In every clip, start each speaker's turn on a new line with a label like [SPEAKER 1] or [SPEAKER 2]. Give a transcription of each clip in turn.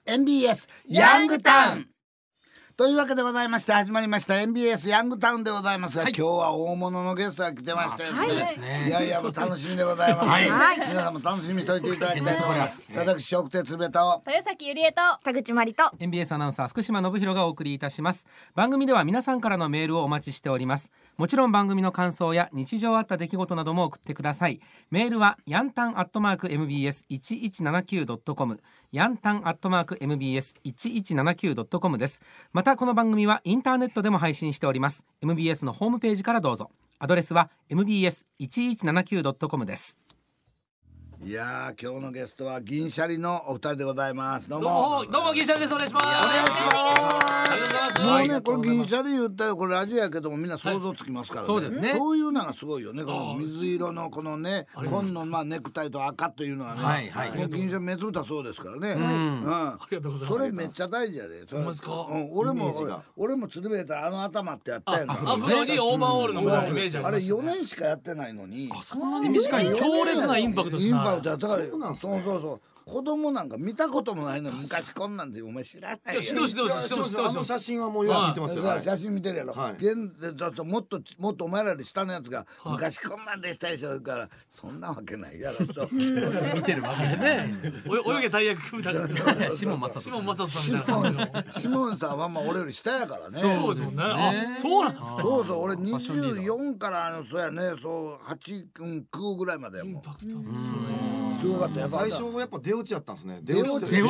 [SPEAKER 1] MBS ヤングタウンというわけでございまして始まりました MBS ヤングタウンでございますが、今日は大物のゲストが来てましてですね、いやいやもう楽しみでございます、皆さんも楽しみにしておいていただきたいと思います。私笑福亭鶴瓶と
[SPEAKER 2] 豊崎ゆりえと
[SPEAKER 3] 田口真理と
[SPEAKER 4] MBS アナウンサー福島信弘がお送りいたします。番組では皆さんからのメールをお待ちしております。もちろん番組の感想や日常あった出来事なども送ってください。メールはヤンタン@mbs1179.com ヤンタン@mbs1179.com です。またこの番組はインターネットでも配信しております。 MBS のホームページからどうぞ。アドレスは mbs1179.com です。
[SPEAKER 1] いや今日のゲストは銀シャリのお二人でございます。どう
[SPEAKER 5] も銀シャリです。お願いします。
[SPEAKER 1] お願いします。
[SPEAKER 5] ありがとうございます。
[SPEAKER 1] もうねこれ銀シャリ言ったよ、これラジオやけどもみんな想像つきますからね、
[SPEAKER 4] そうですね。
[SPEAKER 1] そういうのがすごいよね。この水色のこのね紺のネクタイと赤というのはね、もう銀シャリ目つぶったそうですからね。
[SPEAKER 5] ありがとうございます。
[SPEAKER 1] それめっちゃ大事やで。俺も鶴瓶たあの頭ってやったやんか。
[SPEAKER 5] アフロにオーバーオールのイメージ
[SPEAKER 1] あれ4年しかやってないのに、
[SPEAKER 5] そんなに短い強烈なインパクトですね。
[SPEAKER 1] だからそう子供なんか見たこともないのに昔こんなんでお前知らないよ。
[SPEAKER 5] 知ってます
[SPEAKER 6] あの写真はもうよく見てますよ。
[SPEAKER 1] 写真見てるやろ。現在だともっとお前らより下のやつが昔こんなんでしたでしょからそんなわけないやろと
[SPEAKER 4] 見てるわけね。
[SPEAKER 5] 泳げ大役みたいな。シモン正人さんみたいな。
[SPEAKER 1] シモンさんはまあ俺より下やからね。
[SPEAKER 5] そうですね。そうなんです。
[SPEAKER 1] そう俺24からそうやね、そう8、9ぐらいまでやもん。すごかった。
[SPEAKER 6] 最初やっぱ出落ちやったんですね。
[SPEAKER 1] 出落ち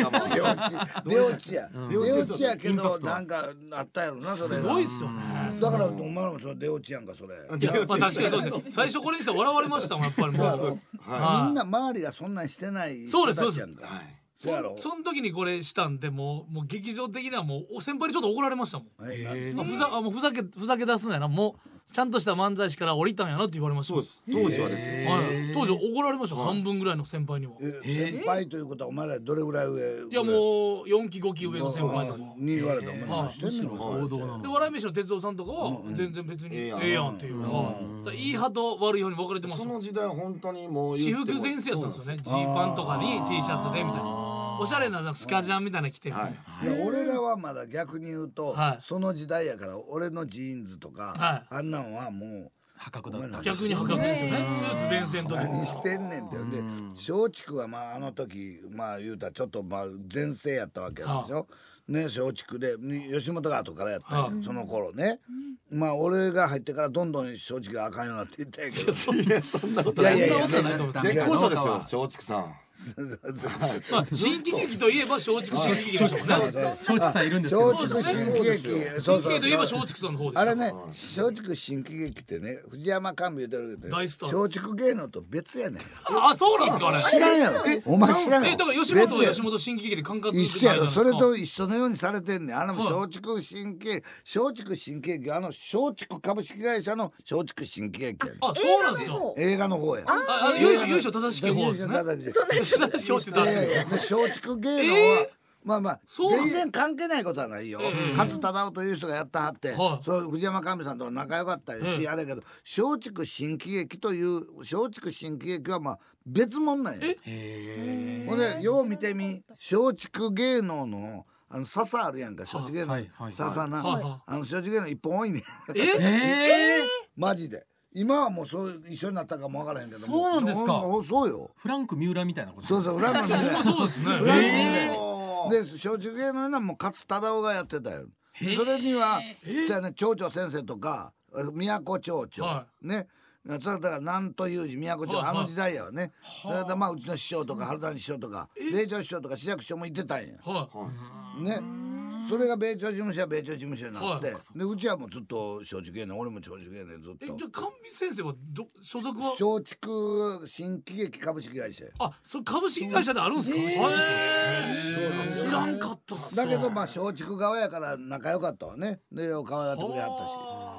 [SPEAKER 1] やけどなんかあったやろな。それ
[SPEAKER 5] すごいっすよね。
[SPEAKER 1] だからお前らもその出落ちやんかそれ。
[SPEAKER 5] 確かにそうです。最初これにしたら笑われましたもんやっぱり。もう
[SPEAKER 1] みんな周りがそんなんしてない人たちやんか。
[SPEAKER 5] その時にこれしたんでもう劇場的にはもう先輩にちょっと怒られましたもん。もうふざけ出すんやな、もうちゃんとした漫才師から降りたんやなって言われました。
[SPEAKER 6] そうです。当時はですよ。
[SPEAKER 5] 当時怒られました。半分ぐらいの先輩には。
[SPEAKER 1] 先輩ということはお前らどれぐらい上？
[SPEAKER 5] いやもう4期5期上の先輩とか
[SPEAKER 1] に言われた。お前何してんの？
[SPEAKER 5] で笑い飯の哲夫さんとかは全然別にええやんっていう。いい派と悪い派に分かれてます。
[SPEAKER 6] その時代は本当にもう
[SPEAKER 5] 私服全盛やったんですよね。ジーパンとかに T シャツでみたいな。おしゃれなスカジャンみたいな着てる。
[SPEAKER 1] 俺らはまだ逆に言うとその時代やから俺のジーンズとかあんなんはもう
[SPEAKER 4] 破格だった。
[SPEAKER 5] 逆に破格ですよね。スーツ伝線の時
[SPEAKER 1] にしてんねんって。で松竹はまああの時まあ言うたらちょっとまあ前世やったわけでしょね。松竹で吉本が後からやったその頃ね。まあ俺が入ってからどんどん松竹があかんようになっていったんやけど、
[SPEAKER 6] そんなことない。絶好調ですよ松竹さん。
[SPEAKER 5] 新喜劇といえば松竹新喜劇ですね。
[SPEAKER 4] 松竹さんいるんですけど。
[SPEAKER 1] 松竹新喜劇。
[SPEAKER 5] 新喜劇といえば松竹さんの方です。
[SPEAKER 1] あれね、松竹新喜劇ってね、藤山寛美言ってるけど松竹芸能と別やねん。
[SPEAKER 5] あ、そうなんですかね。
[SPEAKER 1] 知らんやろ。お前知らんやろ。
[SPEAKER 5] だから吉本新喜劇で管轄
[SPEAKER 1] 一緒やろ。それと一緒のようにされてんねん。松竹新喜劇松竹株式会社の松竹新喜劇やねん。
[SPEAKER 5] あ、そうなんですか。
[SPEAKER 1] 映画の方や。
[SPEAKER 5] 優勝正しき方ですね。
[SPEAKER 1] 松竹芸能はまあ全然関係ないことはないよ。勝忠夫という人がやったはってそう藤山寛美さんと仲良かったしあれやけど、松竹新喜劇という松竹新喜劇はまあ別物なんや。ほんでよう見てみ、松竹芸能の笹あるやんか。松竹芸能笹な、松竹芸能一本多いねん。マジで今はもうそう一緒になったかもわからへんけど。
[SPEAKER 4] そうなんですか。
[SPEAKER 1] そうよ。
[SPEAKER 4] フランク三浦みたいなこと。
[SPEAKER 1] そうフランク三浦。
[SPEAKER 5] そうですね。
[SPEAKER 1] で松竹芸能はもう勝忠夫がやってたよ。それには町長先生とか都町長ね、それだから南都裕二都町あの時代やわね。それでまあうちの師匠とか春谷師匠とか米朝師匠とか志らく師匠もいてたんやね。それが米朝事務所は米朝事務所になって、でうちはもうずっと松竹芸能、俺も松竹芸能ずっと。
[SPEAKER 5] じゃあ寛美先生は所属は
[SPEAKER 1] 松竹新喜劇株式会社。
[SPEAKER 5] あ、それ株式会社であるんですか。知らんかったっす。
[SPEAKER 1] だけどまあ松竹側やから仲良かったわね。で可愛がってくれはったし。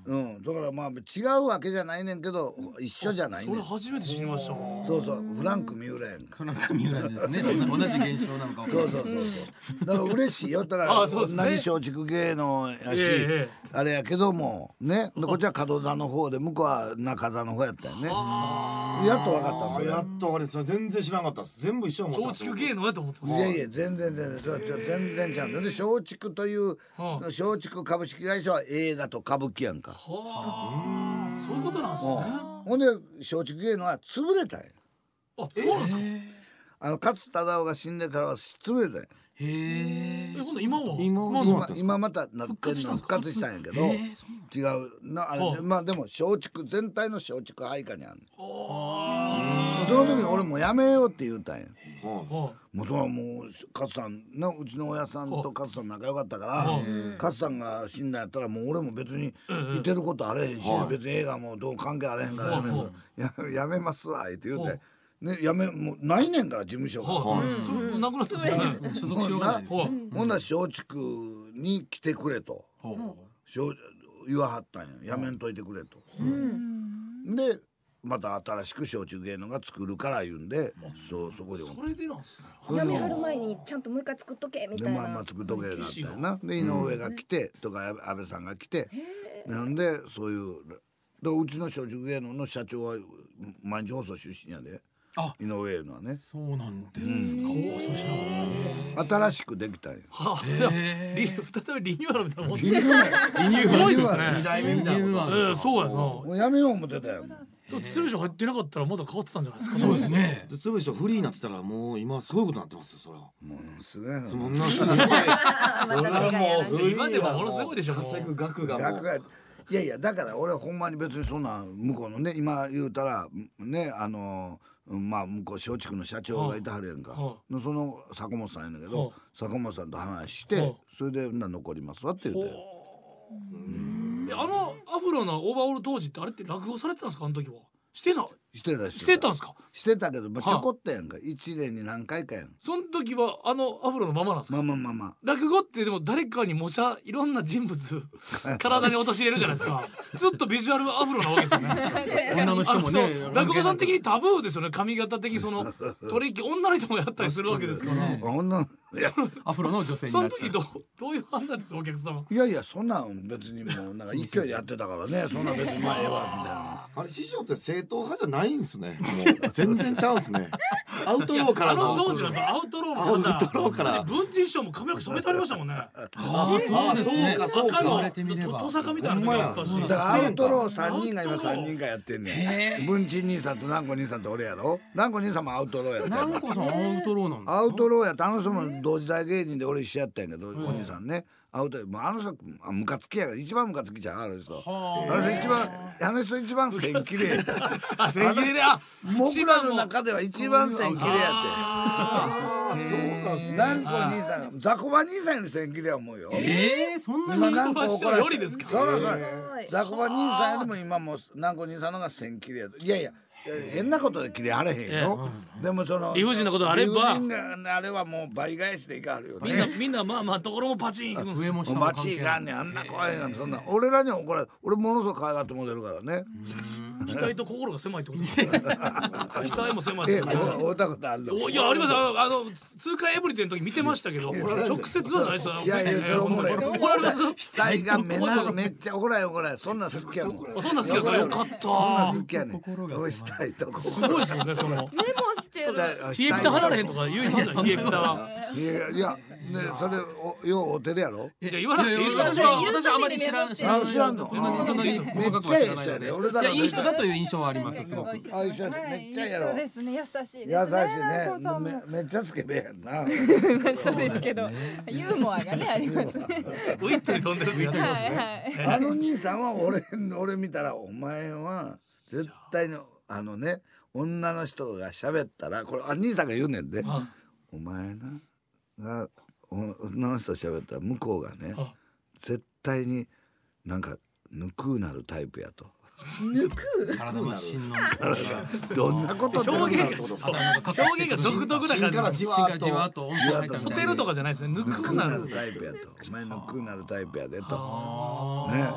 [SPEAKER 1] だからまあ違うわけじゃないねんけど一緒じゃないねん。
[SPEAKER 5] それ初めて知りましたもん。
[SPEAKER 1] そうそうフランク三浦やんか。
[SPEAKER 4] フランク三浦ですね。同じ現象なのかも。
[SPEAKER 1] そうだから嬉しいよ。だから同じ松竹芸能やしあれやけどもね、こっちは門座の方で向こうは中座の方やったよね。やっと分かったんですよ。
[SPEAKER 6] やっとあれ全然知らなかったです。全部一緒思った。
[SPEAKER 5] 松竹芸能やと思ってます。
[SPEAKER 1] いやいや全然ちゃうんで、松竹という松竹株式会社は映画と歌舞伎やんか。
[SPEAKER 5] そういうことなんですね。
[SPEAKER 1] ほんで松竹芸能は潰れたんや。
[SPEAKER 5] あ、そうなんですか。
[SPEAKER 1] 勝忠夫が死んでからは潰れたんや。
[SPEAKER 5] へえ。そんな今は
[SPEAKER 1] 今またなってんの復活したんやけど、違うなあれ。まあでも松竹全体の松竹配下にあんねん。その時に俺もうやめようって言うたんや。もうそれはもう勝さんのうちの親さんと勝さん仲良かったから勝さんが死んだんやったらもう俺も別にいてることあれへんし別に映画もどう関係あれへんからやめますわって言うて。ね、もうないねんから事務所が
[SPEAKER 5] なくなってますね。
[SPEAKER 4] 所属しようがないですね。
[SPEAKER 1] ほんなら松竹に来てくれと言わはったんや。やめんといてくれと。でまた新しく松竹芸能が作るから言うんでそこで
[SPEAKER 5] それでなんですね。
[SPEAKER 2] やめはる前にちゃんともう一回作っとけみたいな。
[SPEAKER 1] まあ作っとけなったよな。で井上が来てとか安倍さんが来てなんでそういううちの松竹芸能の社長は毎日放送出身やで。井上のはね。
[SPEAKER 4] そうなんですか。そう知らなかった。
[SPEAKER 1] 新しくできたんよ。
[SPEAKER 5] 再びリニューアルみたいなもん。
[SPEAKER 1] リニューアル
[SPEAKER 5] すごいですね。
[SPEAKER 6] 2代目みたいな。
[SPEAKER 5] そうやな。
[SPEAKER 1] もうやめよう思ってたよ。
[SPEAKER 5] 鶴賞入ってなかったらまだ変わってたんじゃないですか。
[SPEAKER 4] そうですね。
[SPEAKER 6] 鶴賞フリーになってたらもう今すごいことになってますよ。それは
[SPEAKER 1] ものすごい。
[SPEAKER 6] そんなすごい。それはもう
[SPEAKER 5] 今でもものすごいでしょ。
[SPEAKER 6] 稼ぐ額がもう。
[SPEAKER 1] いやいやだから俺はほんまに別にそんな向こうのね今言うたらねまあ向こう松竹の社長がいてはるやんか。その坂本さんやねんけど坂本さんと話してそれで残りますわって言って。
[SPEAKER 5] アフロのオーバーオール当時ってあれって落語されてたんですかあの時は。してたんですか。
[SPEAKER 1] してたけどちょこっとやんか。1年に何回かやん。
[SPEAKER 5] その時はアフロのままなんですか。
[SPEAKER 1] まあ
[SPEAKER 5] 落語ってでも誰かにいろんな人物体に陥れるじゃないですか。ずっとビジュアルアフロなわけですよね。
[SPEAKER 4] 女の人もね。
[SPEAKER 5] 落語さん的にタブーですよね。髪型的にその取引女の人もやったりするわけですから。
[SPEAKER 4] アフロの女性に
[SPEAKER 5] その
[SPEAKER 4] なっちゃう。
[SPEAKER 5] 時どういう判断ですお客様。
[SPEAKER 1] いやいやそんなん別にもうなんか勢いでやってたからね。そんな別にまあええわみたいな。
[SPEAKER 6] あれ師匠って正統派じゃないんですね。もう全然ちゃうんすね。アウトローからの。
[SPEAKER 5] 当時のアウトローから文珍師匠も髪の毛染めてありましたもんね。
[SPEAKER 4] そうですね。
[SPEAKER 5] 赤のトサカみたいなのがあったし。
[SPEAKER 1] だからアウトロー3人が今3人がやってんねん。文珍兄さんと南光兄さんと俺やろ。南光兄さんもアウトローやった。
[SPEAKER 4] 南光さんアウトローなんですか。
[SPEAKER 1] アウトローやった。人も同時代芸人で俺一緒やったんやけどお兄さんね。アウトもう人ムカつきやから一番ムカつきじゃんあの人。あの人一番線綺麗。
[SPEAKER 5] 線綺麗で
[SPEAKER 1] 僕らの中では一番線綺麗やって。そうなんですね。南光兄さんザコバ兄さんより線綺麗や思うよ。
[SPEAKER 5] そんなに南光よりですか。
[SPEAKER 1] そうザコバ兄さんよりも今も南光兄さんのが線綺麗やと。いやいや変なことで切れはれへんよ。でもその
[SPEAKER 5] 理不尽なことあれば
[SPEAKER 1] 理不尽があれはもう倍返しでいかはるよね。
[SPEAKER 5] みんなまあところもパチンいくんですよ。
[SPEAKER 1] パチンがんねんあんな怖いのそんな俺らには怒られ俺ものすごく可愛がってモデルからね。
[SPEAKER 5] 額と心が狭いってことですね。額も狭いですね。
[SPEAKER 1] 会ったことあるの。
[SPEAKER 5] いやあります通過エブリティの時見てましたけど直接はないですよ。
[SPEAKER 1] いやいや怒られます。額がめっちゃ怒られそんな好きやもん。
[SPEAKER 5] そんな好きやからよかった。
[SPEAKER 1] そんな好きやねん。
[SPEAKER 5] すごいですよねその。
[SPEAKER 2] メモしてる。
[SPEAKER 5] 冷えピタ貼られへんとか言う人じゃん冷えピタは。
[SPEAKER 1] いやねそれようおてるやろ。
[SPEAKER 5] いや言わなくていい。
[SPEAKER 4] 私はあまり知らん
[SPEAKER 1] の。
[SPEAKER 4] そんなに
[SPEAKER 1] めっちゃいい人やね。俺だから
[SPEAKER 4] いい人だという印象はありますすごく。
[SPEAKER 1] 一緒やめっちゃやろ。
[SPEAKER 2] ですね優しい。
[SPEAKER 1] 優しいね。めっちゃスケベやんな。
[SPEAKER 2] そうですけどユーモアがねありますね。
[SPEAKER 5] ウィットに飛んでるってやってます
[SPEAKER 2] ね。
[SPEAKER 1] あの兄さんは俺見たらお前は絶対のね女の人が喋ったらこれ兄さんが言うねんで。お前が女の人喋ったら向こうがね絶対になんかぬくなるタイプやと。
[SPEAKER 2] ぬく
[SPEAKER 4] 体の芯の
[SPEAKER 1] どんなこと
[SPEAKER 5] 表現が独特な感じ。
[SPEAKER 4] 芯からじわっと温泉入ったみたいな。
[SPEAKER 5] ホテルとかじゃないですね。ぬくなる
[SPEAKER 1] タイプやと。お前ぬくなるタイプやでと。ね。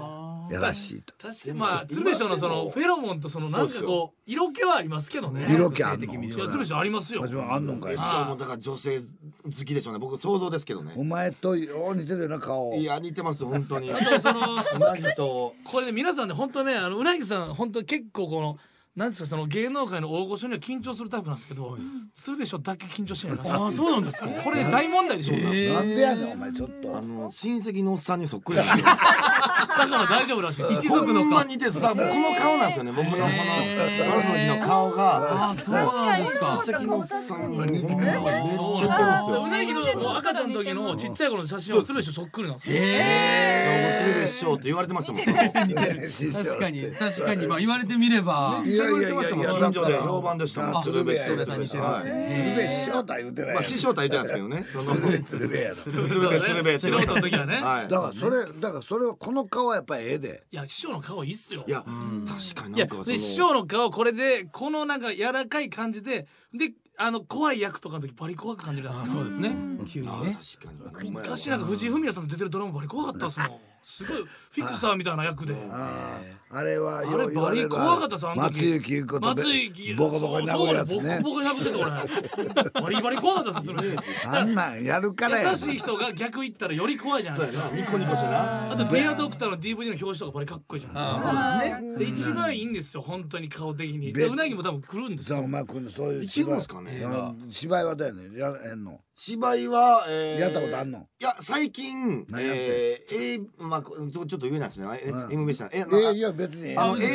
[SPEAKER 1] やらしいと。
[SPEAKER 5] 確かにまあ鶴瓶師匠のそのフェロモンとそのなんかこう色気はありますけどね。
[SPEAKER 1] 色気あんの。
[SPEAKER 5] いや鶴瓶師匠ありますよ。
[SPEAKER 1] あんのかい。
[SPEAKER 6] 師匠もだから女性好きでしょうね。僕想像ですけどね。
[SPEAKER 1] お前とよう似てるよな顔。
[SPEAKER 6] いや似てます本当に。
[SPEAKER 5] その
[SPEAKER 6] うなぎと
[SPEAKER 5] これで皆さんね本当ねうなぎさん本当結構このなんですかその芸能界の大御所には緊張するタイプなんですけど、鶴瓶師匠だけ緊張してないらしい。ああそうなんですか。これ大問題でしょうな。
[SPEAKER 1] なんでやねんお前ちょっと。
[SPEAKER 6] 親戚のおっさんにそっくりなんですよ。
[SPEAKER 5] だから大丈夫らしい。
[SPEAKER 4] 一族の
[SPEAKER 6] ほんま似てる。だからこの顔なんですよね。僕のこのゴルフの時の顔が。
[SPEAKER 4] あ、そうなんですか。
[SPEAKER 6] 親戚のおっさんに似てる。めっちゃ似てるんですよ。
[SPEAKER 5] うなぎのもう赤ちゃんの時のちっちゃい頃の写真は鶴瓶師匠そっくりなんですよ。
[SPEAKER 6] 鶴瓶師匠って言われてましたもん。
[SPEAKER 4] 確かに確かにまあ言われてみれば。
[SPEAKER 6] めっちゃ言われてましたもん。近所で評判でしたもん。鶴瓶師匠
[SPEAKER 4] さん似てる。
[SPEAKER 1] 鶴瓶師匠とは言うてない。
[SPEAKER 6] まあ師匠とは言ってないですけどね。
[SPEAKER 1] 鶴瓶やろ。
[SPEAKER 6] 鶴瓶
[SPEAKER 5] 素人の時はね。
[SPEAKER 6] はい。
[SPEAKER 1] だからそれはこの顔はやっぱりええで。
[SPEAKER 5] いや師匠の顔いいっすよ。
[SPEAKER 6] いや確かに
[SPEAKER 5] いやで師匠の顔これでこのなんか柔らかい感じで怖い役とかの時バリ怖く感じるんですよ。
[SPEAKER 4] そうですね。急にね。
[SPEAKER 6] 確かに。
[SPEAKER 5] 昔なんか藤井フミヤさんの出てるドラマバリ怖かったっすもん。すごいフィクサーみたいな役で。
[SPEAKER 1] あれは
[SPEAKER 5] あれバリ怖かったっすあの時。
[SPEAKER 1] 松雪いうことで
[SPEAKER 5] 松雪
[SPEAKER 1] ボコボコに殴るやつね。
[SPEAKER 5] ボコボコに殴ってた俺。バリバリ怖かったっす。
[SPEAKER 1] あんなんやるからや。
[SPEAKER 5] 優しい人が逆行ったらより怖いじゃないですか。
[SPEAKER 6] ニコニコしてな。
[SPEAKER 5] あとディアドクターの DVD の表紙とかバリかっこいいじゃないですか。
[SPEAKER 4] そうですね。
[SPEAKER 5] で一番いいんですよ本当に顔的に。でうなぎも多分来るんですよ。
[SPEAKER 1] そうそういう
[SPEAKER 6] いけるんですかね。
[SPEAKER 1] 芝居はどうやねんやへんの。
[SPEAKER 6] 芝居は
[SPEAKER 1] やったことあんの。
[SPEAKER 6] いや最近まあちょっと言えないですね。MBC
[SPEAKER 1] いや別に。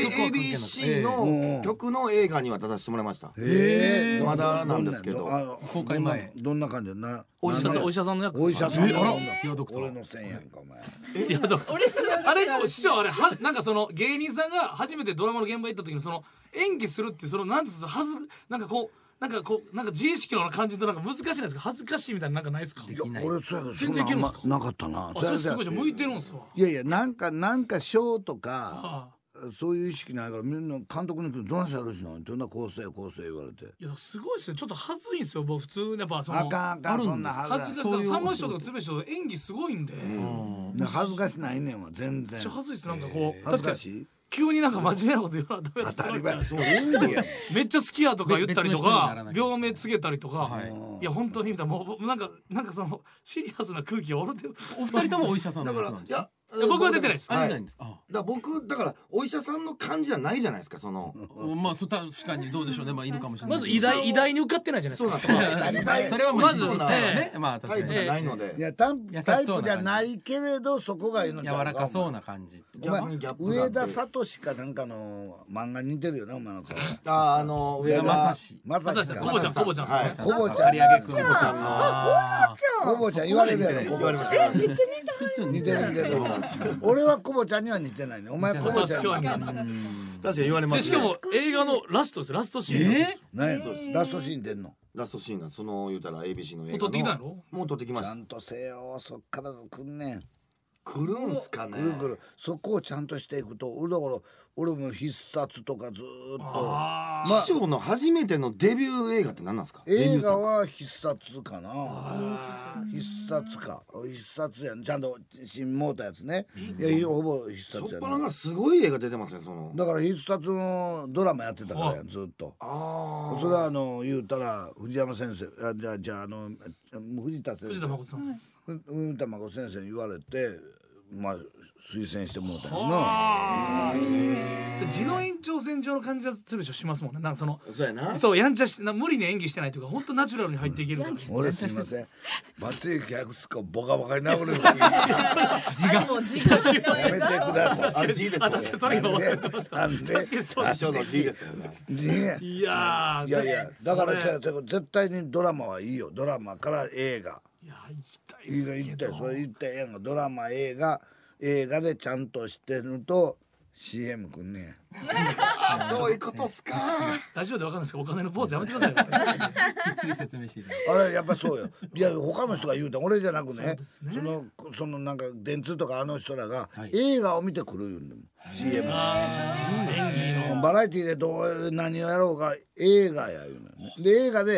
[SPEAKER 6] ABC の曲の映画には出させてもらいました。まだなんですけど。
[SPEAKER 4] 公開前。
[SPEAKER 1] どんな感じでな。
[SPEAKER 5] お医者さんの役。
[SPEAKER 1] お医者さん。
[SPEAKER 4] あら。ティアドクター。
[SPEAKER 1] 俺のせいやんかお前。
[SPEAKER 5] いやあれ師匠あれなんかその芸人さんが初めてドラマの現場行った時にその演技するってそのなんですかなんか自意識の感じとなんか難しいないですか。恥ずかしいみたいななんかないですか。
[SPEAKER 1] いや俺そうやけど
[SPEAKER 5] 全然いけるんですか。
[SPEAKER 1] なかったな。
[SPEAKER 5] それすごいじゃん向いてるんですわ。
[SPEAKER 1] いやなんか賞とかそういう意識ないからみんな監督に来るどんな人やるしなどんな構成言われて。
[SPEAKER 5] いやすごいですね。ちょっと恥ずいんですよ。僕普通やっぱその
[SPEAKER 1] あかんそんな
[SPEAKER 5] 恥ずかしい。さんま師匠とか鶴瓶師匠演技すごいんで。
[SPEAKER 1] 恥ずかしないねんわ全然。
[SPEAKER 5] めっちゃ恥ずいですなんかこう。
[SPEAKER 1] 恥ずかしい。
[SPEAKER 5] 急になんか真面目なこと言わなダメ
[SPEAKER 1] 当たり前そういう意味や。
[SPEAKER 5] めっちゃ好きやとか言ったりとか病名告げたりとかいや本当にみたいなもうなんかそのシリアスな空気がおるて
[SPEAKER 4] お二人ともお医者さん
[SPEAKER 6] だからいや
[SPEAKER 5] 僕は出てないです。
[SPEAKER 6] 僕だからお医者さんの感じじゃないじゃないですかその。
[SPEAKER 4] まあ確かにどうでしょうね。まあいるかもしれない。
[SPEAKER 5] まず医大に受かってないじゃないですか。
[SPEAKER 4] それはまず実際はね。まあ
[SPEAKER 6] タイプじゃないので。
[SPEAKER 1] いやタイプじゃないけれどそこがいいの。
[SPEAKER 4] 柔らかそうな感じ。
[SPEAKER 1] 上田聡かなんかの漫画に似てるよねお前の顔。
[SPEAKER 6] 上田
[SPEAKER 4] 正史。
[SPEAKER 5] コボちゃん
[SPEAKER 1] コボちゃん言われるやろ。
[SPEAKER 6] 言われました。
[SPEAKER 1] 似てる。俺はコボちゃんには似てないね。お前コボちゃん
[SPEAKER 6] 確かに言われます。
[SPEAKER 5] しかも映画のラストです。ラストシーン。
[SPEAKER 1] 何ラストシーン出んの。
[SPEAKER 6] ラストシーンがその言うたら ABC の映画の。
[SPEAKER 5] もう撮ってきたの？
[SPEAKER 6] もう撮ってきました。
[SPEAKER 1] ちゃんとせよそっから来んねん。
[SPEAKER 6] 来るんすかね。
[SPEAKER 1] 来るそこをちゃんとしていくと俺も必殺とかずっと
[SPEAKER 6] 師匠の初めてのデビュー映画って何なんですか。
[SPEAKER 1] 映画は必殺かな。必殺やんちゃんと新モーターやつね。いやほぼ必殺や
[SPEAKER 6] な。すごい映画出てますねその。
[SPEAKER 1] だから必殺のドラマやってたからやんずっと。それは言うたら藤山先生じゃあ藤田誠さん藤田誠先生に言われてまあ推薦してもらったよな。
[SPEAKER 5] 地の延長線上の感じは鶴瓶師匠しますもんね。なんか
[SPEAKER 6] そうやな。
[SPEAKER 5] そうやんちゃし無理に演技してないというか本当ナチュラルに入っていけるから。
[SPEAKER 1] 俺すいません松雪百子ボカボカに殴るのやめてください。
[SPEAKER 6] G です
[SPEAKER 5] 私それが分かってました。
[SPEAKER 1] なんで
[SPEAKER 6] 師匠の G ですよね。
[SPEAKER 5] いや
[SPEAKER 1] だから絶対にドラマはいいよ。ドラマから映画。
[SPEAKER 5] いや行きたいですけど。
[SPEAKER 1] それ言ったやんか。ドラマ映画でちゃんとしてると CM くんね
[SPEAKER 6] そういうことっすか。
[SPEAKER 5] ラジオでわかんないですけどお金のポーズやめてくださいよ。
[SPEAKER 4] きっちり説明していただいて。
[SPEAKER 1] あれやっぱそうよ。いや他の人が言うた俺じゃなくね。そのなんか電通とか人らが映画を見てくる言うんだもん CM。バラエティで何をやろうか映画や言うのよね。で映画で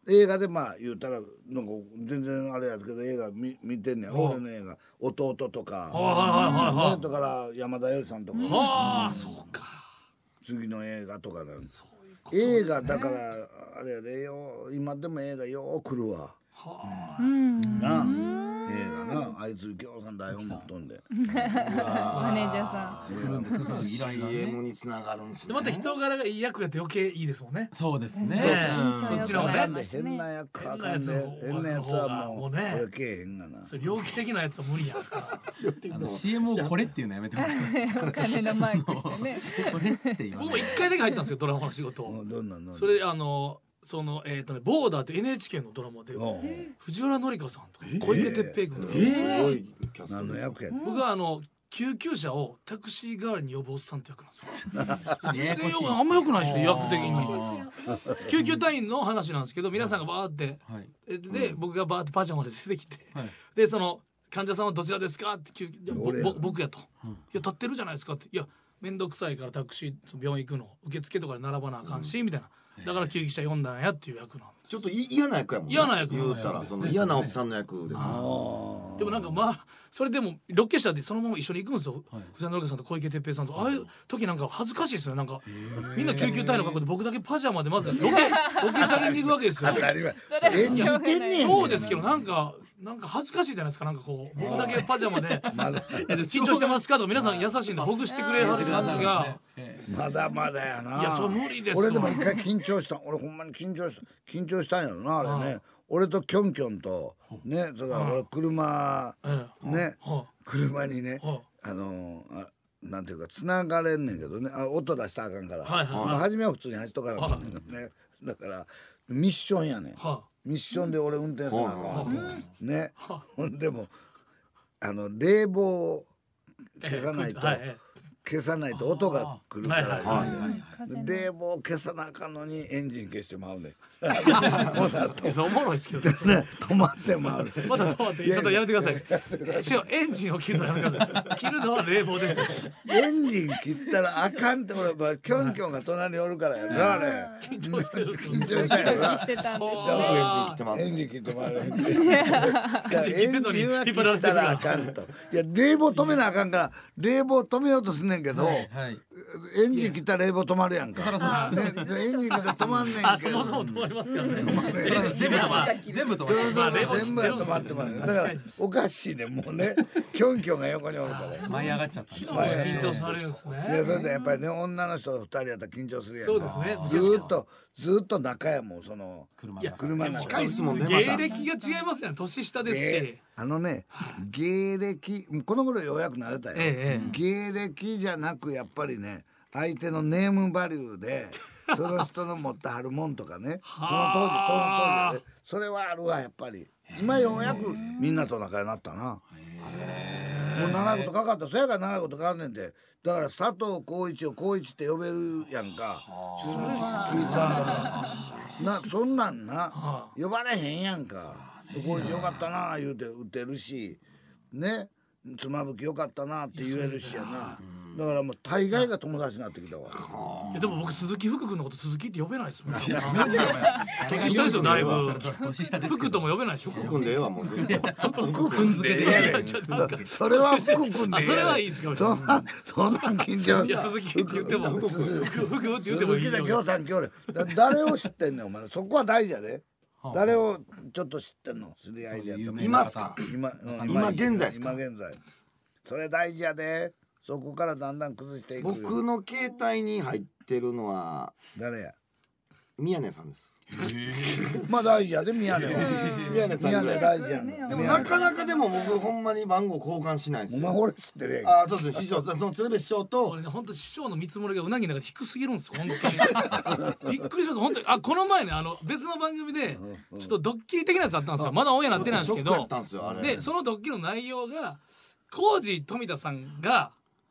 [SPEAKER 1] 映画でまあ言うたらなんか全然あれやけど映画見てんねん。俺の映画弟とかだから山田洋次さんとか
[SPEAKER 5] そうか
[SPEAKER 1] 次の映画とかなんです映画だからあれやでよ今でも映画よう来るわな映画なあいつぎょうさん台本持っとんで
[SPEAKER 2] マネージャーさん
[SPEAKER 4] 来るんですよその依頼が
[SPEAKER 6] CM につながるんですね。
[SPEAKER 5] でまた人柄がいい役やって余計いいですもんね。
[SPEAKER 4] そうですね
[SPEAKER 5] そっちの方がね
[SPEAKER 1] 変な役あかんで変なやつはもうこれけえへんがな
[SPEAKER 5] それ猟奇的なやつは無理やから
[SPEAKER 4] CM をこれっていうのやめてもらっていいですか
[SPEAKER 2] お金のマークしてね
[SPEAKER 4] これって言わ
[SPEAKER 5] 僕も
[SPEAKER 4] ない
[SPEAKER 5] 1回だけ入ったんですよドラマの仕事
[SPEAKER 1] どんなん
[SPEAKER 5] それそのボーダーって NHK のドラマで藤原紀香さんとか小池徹平君とか
[SPEAKER 6] すごいキャスト
[SPEAKER 1] 何の役やねん
[SPEAKER 5] 僕は救急車をタクシー代わりに呼ぶおっさんって役なんですよ
[SPEAKER 4] ややこしい
[SPEAKER 5] あんま良くないでしょ役的に救急隊員の話なんですけど皆さんがバーってで僕がバーってパジャマで出てきてでその患者さんはどちらですかって僕やといや立ってるじゃないですかっていや面倒くさいからタクシー病院行くの受付とかで並ばなあかんしみたいなだから救急車呼んだんやっていう役なん
[SPEAKER 6] ちょっと嫌な役やもんね。
[SPEAKER 5] 嫌な役
[SPEAKER 6] 言うたらその嫌なおっさんの役ですね。
[SPEAKER 5] でもなんかまあそれでもロケ車でそのまま一緒に行くんですよ藤原紀香さんと小池徹平さんとああいう時なんか恥ずかしいですよねなんかみんな救急隊の格好で僕だけパジャマでまずロケされに行くわけですよ
[SPEAKER 1] 当たり前演じてんねん
[SPEAKER 5] そうですけどなんか恥ずかしいじゃないですかなんかこう僕だけパジャマで緊張してますかとか皆さん優しいんでほぐしてくれはる感じが
[SPEAKER 1] まだまだやない
[SPEAKER 5] やそれ無理です
[SPEAKER 1] 俺でも一回緊張した俺ほんまに緊張したんやろなあれね俺とキョンキョンとねそれから俺車ね車にねなんていうか繋がれんねんけどね音出したらあかんから初めは普通に走っとかなあかんねんねだからミッションやねんミッションで俺運転せなあかんねほんでも冷房を消さないと音が来るから冷房消さなあかんのにエンジン消してまうね
[SPEAKER 5] おもろいですけど
[SPEAKER 1] 止まってまう
[SPEAKER 5] まだ止まってちょっとやめてください違うエンジンを切るのやめてください切るのは冷房です
[SPEAKER 1] エンジン切ったらあかんって俺キョンキョンが隣におるからやなあれ
[SPEAKER 5] 緊張してる
[SPEAKER 1] 緊張したよな
[SPEAKER 2] してたんです
[SPEAKER 1] エンジン切ってまうエンジンは切ったらあかんといや冷房止めなあかんから冷房止めようとすんねんけどエンジン切ったら冷房止まるやんかエンジンが止まんねんけど
[SPEAKER 5] そもそも止まりますからね
[SPEAKER 4] 全部止まる
[SPEAKER 1] 全部や止まってますだからおかしいねもうねキョンキョンが横におるから
[SPEAKER 4] 舞い上がっちゃった
[SPEAKER 5] 緊張されるんですね
[SPEAKER 1] それでやっぱりね女の人と二人やったら緊張するやん
[SPEAKER 5] そうですね
[SPEAKER 1] ずっと仲やもんその車の
[SPEAKER 6] 近いっすもんね。
[SPEAKER 5] 芸歴が違いますね年下ですし
[SPEAKER 1] 芸歴この頃ようやく慣れたよ芸歴じゃなくやっぱりね相手のネームバリューでその人の持ってはるもんとかねその当時やねそれはあるわやっぱり今ようやくみんなと仲良くなったなもう長いことかかったそやから長いことかかんねんてだから佐藤浩市を浩市って呼べるやんか鈴木ちゃんとかそんなんな呼ばれへんやんか浩市よかったな言うて打てるしね妻夫木よかったなって言えるしやなだからもう大概が友達になってきたわ
[SPEAKER 5] でも僕鈴木福君のこと鈴木って呼べないですもん年下ですよだいぶ福とも呼べないでしょ
[SPEAKER 6] 福君でええわもうずっと
[SPEAKER 1] 福君でそれは福君で
[SPEAKER 5] それはいいですけど
[SPEAKER 1] そんなん緊張
[SPEAKER 5] いや鈴木って言っても福って言ってもいい
[SPEAKER 1] 鈴木で行さん今日誰を知ってんねんお前そこは大事やで誰をちょっと知ってんの知り合いでやって
[SPEAKER 6] いますか
[SPEAKER 1] 今
[SPEAKER 6] 現在ですか
[SPEAKER 1] 今現在それ大事やでそこからだんだん崩していく
[SPEAKER 6] 僕の携帯に入ってるのは
[SPEAKER 1] 誰や
[SPEAKER 6] 宮根さんです
[SPEAKER 1] まあ大事やで宮根は
[SPEAKER 6] 宮根さん
[SPEAKER 1] 宮根大事やん
[SPEAKER 6] でもなかなかでも僕ほんまに番号交換しないですよ
[SPEAKER 1] お前俺知ってるやん
[SPEAKER 6] そうですね師匠その鶴瓶師匠と
[SPEAKER 5] 俺ね本当師匠の見積もりがうなぎの中で低すぎるんですよ本当にびっくりします本当にこの前ね別の番組でちょっとドッキリ的なやつあったんですよまだオンエアなってないんですけどでそのドッキリの内容がコージ富田さんが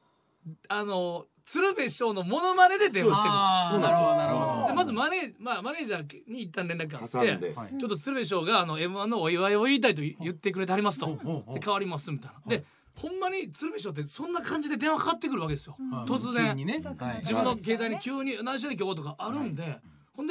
[SPEAKER 5] 鶴瓶師匠のモノマネで電話してる
[SPEAKER 6] そうなんですよ
[SPEAKER 5] まずマネージャーに一旦連絡があってちょっと鶴瓶師匠がM1 のお祝いを言いたいと言ってくれてはりますとで変わりますみたいなでほんまに鶴瓶師匠ってそんな感じで電話かかってくるわけですよ突然自分の携帯に急に何しろ今日とかあるんでほんで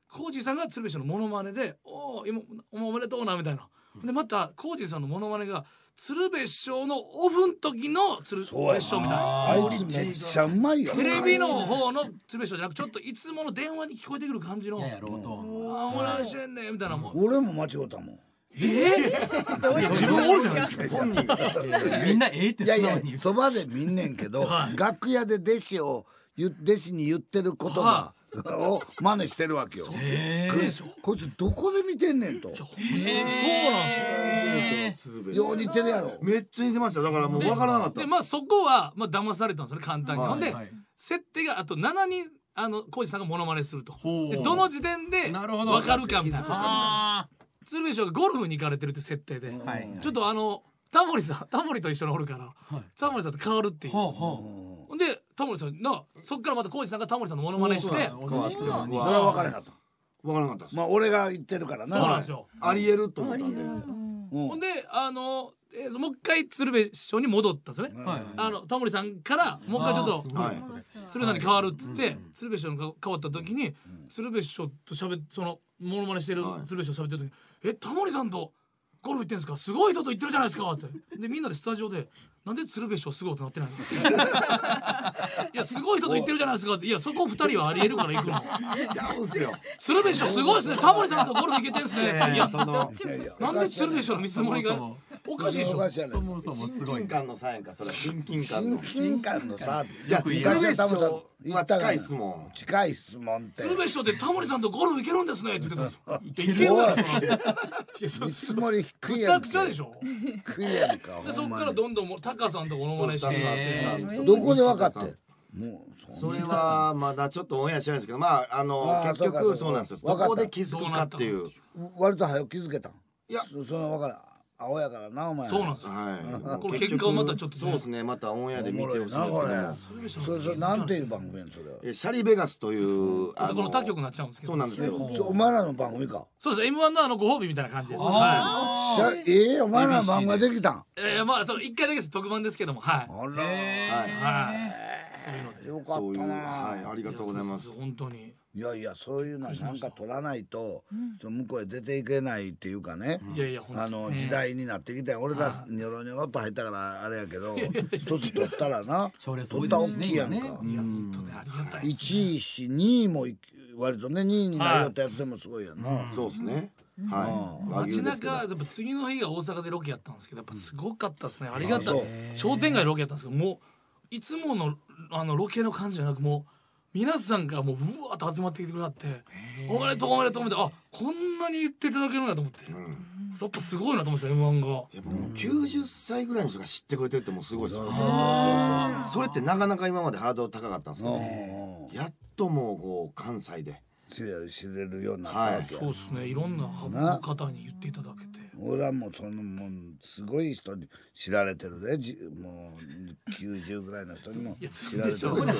[SPEAKER 5] コージーさんが鶴瓶師匠のモノマネでおー今おめでとうなみたいなでまたコージーさんのモノマネが鶴瓶師匠のオフの時の鶴瓶師匠みたいな
[SPEAKER 1] あいつめっちゃうまいよ
[SPEAKER 5] テレビの方の鶴瓶師匠じゃなくちょっといつもの電話に聞こえてくる感じの
[SPEAKER 4] やろうと
[SPEAKER 5] あお願いしてんねみたいなもん
[SPEAKER 1] 俺も間違ったもん。
[SPEAKER 5] 自分おるじゃないですか
[SPEAKER 6] 本人が
[SPEAKER 4] みんなって
[SPEAKER 1] いやいや
[SPEAKER 4] 素直に
[SPEAKER 1] そばで見んねんけど、楽屋で弟子に言ってる言葉を真似してるわけよ。こいつどこで見てんねんと。
[SPEAKER 5] そうなんですよ
[SPEAKER 1] よう似てるやろ。
[SPEAKER 6] めっちゃ似てました。だからもう分からなかった。
[SPEAKER 5] でまあそこはまあ騙されたんですよね簡単に。ほんで
[SPEAKER 4] はい
[SPEAKER 5] 設定があと7人コージさんがモノマネすると
[SPEAKER 4] ほう
[SPEAKER 5] でどの時点で
[SPEAKER 4] なるほど
[SPEAKER 5] 分かるかみたいな
[SPEAKER 4] あ
[SPEAKER 5] 鶴瓶師匠がゴルフに行かれてるっていう設定で
[SPEAKER 4] はい
[SPEAKER 5] ちょっとタモリと一緒におるからタモリさんと変わるっていう
[SPEAKER 4] ほうほ
[SPEAKER 5] ほんでタモリさんそっからまたコージさんがタモリさんのモノマネして
[SPEAKER 6] 変わった
[SPEAKER 1] それは分からへんかった。
[SPEAKER 6] 分からなかったです。
[SPEAKER 1] まあ俺が言ってるからな。
[SPEAKER 5] そうなんですよ
[SPEAKER 6] ありえると思ったんで。
[SPEAKER 5] ほんでもう一回鶴瓶師匠に戻ったんですよね
[SPEAKER 4] はい
[SPEAKER 5] タモリさんからもう一回ちょっと
[SPEAKER 4] すごいねそれ
[SPEAKER 5] 鶴瓶さんに変わるっつって鶴瓶師匠に変わった時に鶴瓶師匠とそのモノマネしてる鶴瓶師匠と喋ってる時タモリさんとゴルフ行ってんすかすごい人と行ってるじゃないですかってでみんなでスタジオでなんで鶴瓶師匠すごいってなってないのいやすごい人と行ってるじゃないですかっていやそこ2人はありえるから行くの
[SPEAKER 6] ちゃうんすよ。
[SPEAKER 5] 鶴瓶師匠すごいですねタモリさんとゴルフ行けてんすねいや
[SPEAKER 6] その
[SPEAKER 5] なんで鶴瓶師匠の見積もりがおかしいでしょ
[SPEAKER 1] おかしいやね
[SPEAKER 4] そもそもすごい
[SPEAKER 6] 親近感の差やんか。それは親近感の。
[SPEAKER 1] 親近感のさ。
[SPEAKER 6] いや、鶴瓶師匠は近いっすもん。
[SPEAKER 1] 近い質問って。
[SPEAKER 5] 鶴瓶師匠でタモリさんとゴルフ行けるんですねって言ってたんですよ。行けるやろ。
[SPEAKER 1] 見積もり低い
[SPEAKER 5] むちゃ
[SPEAKER 1] やんけ。
[SPEAKER 5] くちゃでしょ。
[SPEAKER 1] 低いやんか。
[SPEAKER 5] でそこからどんどんタカさんとモノマネして。
[SPEAKER 1] どこで分かって。もう
[SPEAKER 6] それはまだちょっとオンエアしてないですけど、まあ結局そうなんですよ。どこで気づくかっていう。
[SPEAKER 1] 割と早く気づけたん。
[SPEAKER 6] いや
[SPEAKER 1] その分からん。青やからなお前。
[SPEAKER 5] そうなんですよ。
[SPEAKER 6] はい。
[SPEAKER 5] これ結果をまたちょっと
[SPEAKER 6] そうですね。またオンエアで見てほしいですけど
[SPEAKER 1] おもろいな
[SPEAKER 6] も。
[SPEAKER 1] それなんていう番組やんそれは。
[SPEAKER 6] シャリベガスという
[SPEAKER 5] この他局になっちゃうんですけど。
[SPEAKER 6] そうなんですよ。
[SPEAKER 1] お前らの番組か。
[SPEAKER 5] そうです。M1 のご褒美みたいな感じです。は
[SPEAKER 1] お前らの番組ができたん。
[SPEAKER 5] い。まあその1回だけです特番ですけども、はい。
[SPEAKER 1] あら。
[SPEAKER 5] はい。そういうので。
[SPEAKER 1] よか
[SPEAKER 6] そういう
[SPEAKER 1] ったな。
[SPEAKER 6] はいありがとうございます。
[SPEAKER 5] 本当に。
[SPEAKER 1] いやいやそういうのなんか取らないと、その向こうへ出ていけないっていうかね、
[SPEAKER 5] いやいや本当に
[SPEAKER 1] 時代になってきたよ。俺らニョロニョロっと入ったからあれやけど一つ取ったらな
[SPEAKER 4] 賞レース
[SPEAKER 1] 取ったら大
[SPEAKER 4] 多いですしね
[SPEAKER 1] きいやんか、
[SPEAKER 4] 今ね
[SPEAKER 5] 本当ねありがたいです。
[SPEAKER 1] 1位し2位も割とね2位になりよったやつでもすごいやんな、
[SPEAKER 6] そうですね。はい。和牛
[SPEAKER 5] 街
[SPEAKER 6] ですけど
[SPEAKER 5] 中やっぱ次の日が大阪でロケやったんですけどやっぱすごかったですねありがたい
[SPEAKER 1] そう
[SPEAKER 5] 商店街ロケやったんですけどもういつものロケの感じじゃなくもう皆さんがもううわーっと集まってきてくれておめでとうおめでとうおめでとうこんなに言っていただけるんだと思って、やっぱすごいなと思ってた M1 が。
[SPEAKER 6] やっぱもう90歳ぐらいの人が知ってくれてるってもうすごいですよ。それってなかなか今までハードル高かったんですけど、やっともうこう関西で
[SPEAKER 1] 知れるようになったわけや、
[SPEAKER 5] そうですねいろんな方に言っていただけて
[SPEAKER 1] 俺はもうもうすごい人に知られてるでもう90ぐらいの人にも知られてる。
[SPEAKER 5] すごい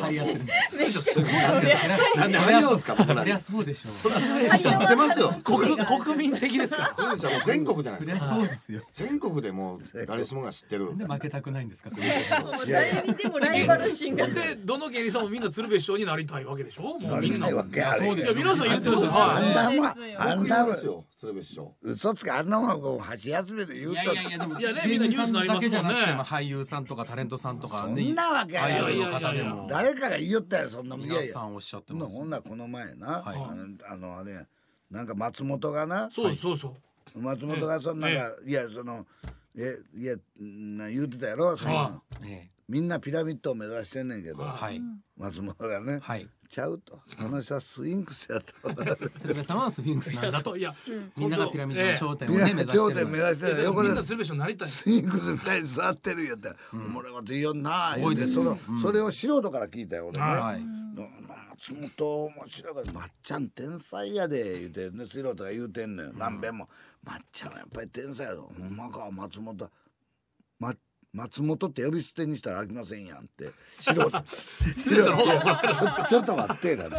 [SPEAKER 6] なんで入るんですか僕らに。
[SPEAKER 4] そりゃそうでしょう。
[SPEAKER 6] 知ってますよ。
[SPEAKER 5] 国民的ですから
[SPEAKER 6] そうですよ。もう全国じゃない
[SPEAKER 4] そり
[SPEAKER 6] ですか。
[SPEAKER 4] ゃそうですよ。
[SPEAKER 6] 全国でもう誰しもが知ってる。
[SPEAKER 4] で負けたくないんですか。
[SPEAKER 2] 誰にでもライバル心が。
[SPEAKER 5] でどの芸人さんもみんな鶴瓶師匠になりたいわけでしょもうみんな
[SPEAKER 1] なりたいわけあれ
[SPEAKER 5] いや皆さん言ってますよ
[SPEAKER 1] あん
[SPEAKER 5] は
[SPEAKER 1] たもあんたも
[SPEAKER 6] ですよ。鶴瓶師匠。
[SPEAKER 1] 嘘つけあんなもんこう箸休めで言うと
[SPEAKER 4] いやいやいやでも
[SPEAKER 5] いやねみんなニュースになりますもんね
[SPEAKER 4] 芸人さんだけじゃなくても俳優さんとかタレントさんとかね
[SPEAKER 1] そんなわけある
[SPEAKER 4] アイドルの方でも
[SPEAKER 1] 誰かが言いよったやろそんなもん。いやいや
[SPEAKER 4] 皆さんおっしゃってます。
[SPEAKER 1] ほんならこの前な、
[SPEAKER 4] はい
[SPEAKER 1] あれやなんか松本がな
[SPEAKER 5] そうそうそう
[SPEAKER 1] 松本がそのなんかいやそのいや言うてたやろその
[SPEAKER 4] え
[SPEAKER 1] みんなピラミッドを目指してんねんけど
[SPEAKER 4] えはい
[SPEAKER 1] 松本がね
[SPEAKER 4] はい。
[SPEAKER 1] ちゃうとこの人はスフィンクスやと
[SPEAKER 4] 鶴瓶さんはスフィンクスなんだと。
[SPEAKER 5] いや
[SPEAKER 4] みんながピラミッドの頂点を
[SPEAKER 1] みんな
[SPEAKER 4] ね目指して
[SPEAKER 1] 頂点
[SPEAKER 4] る。
[SPEAKER 1] 目指してる横で
[SPEAKER 5] みんな鶴瓶師匠になりたい
[SPEAKER 1] スフィンクスみたいに座ってるんやったらおもろいこと言いよんな
[SPEAKER 4] すごいです
[SPEAKER 1] 言うてそれを素人から聞いたよ俺ね。
[SPEAKER 4] はい。
[SPEAKER 1] 松本面白いからまっちゃん天才やで言うてね素人が言うてんのよ何遍もまっちゃんはやっぱり天才やろほんまか松本松本って呼び捨てにしたらあきませんやんって素人ちょっと待ってなん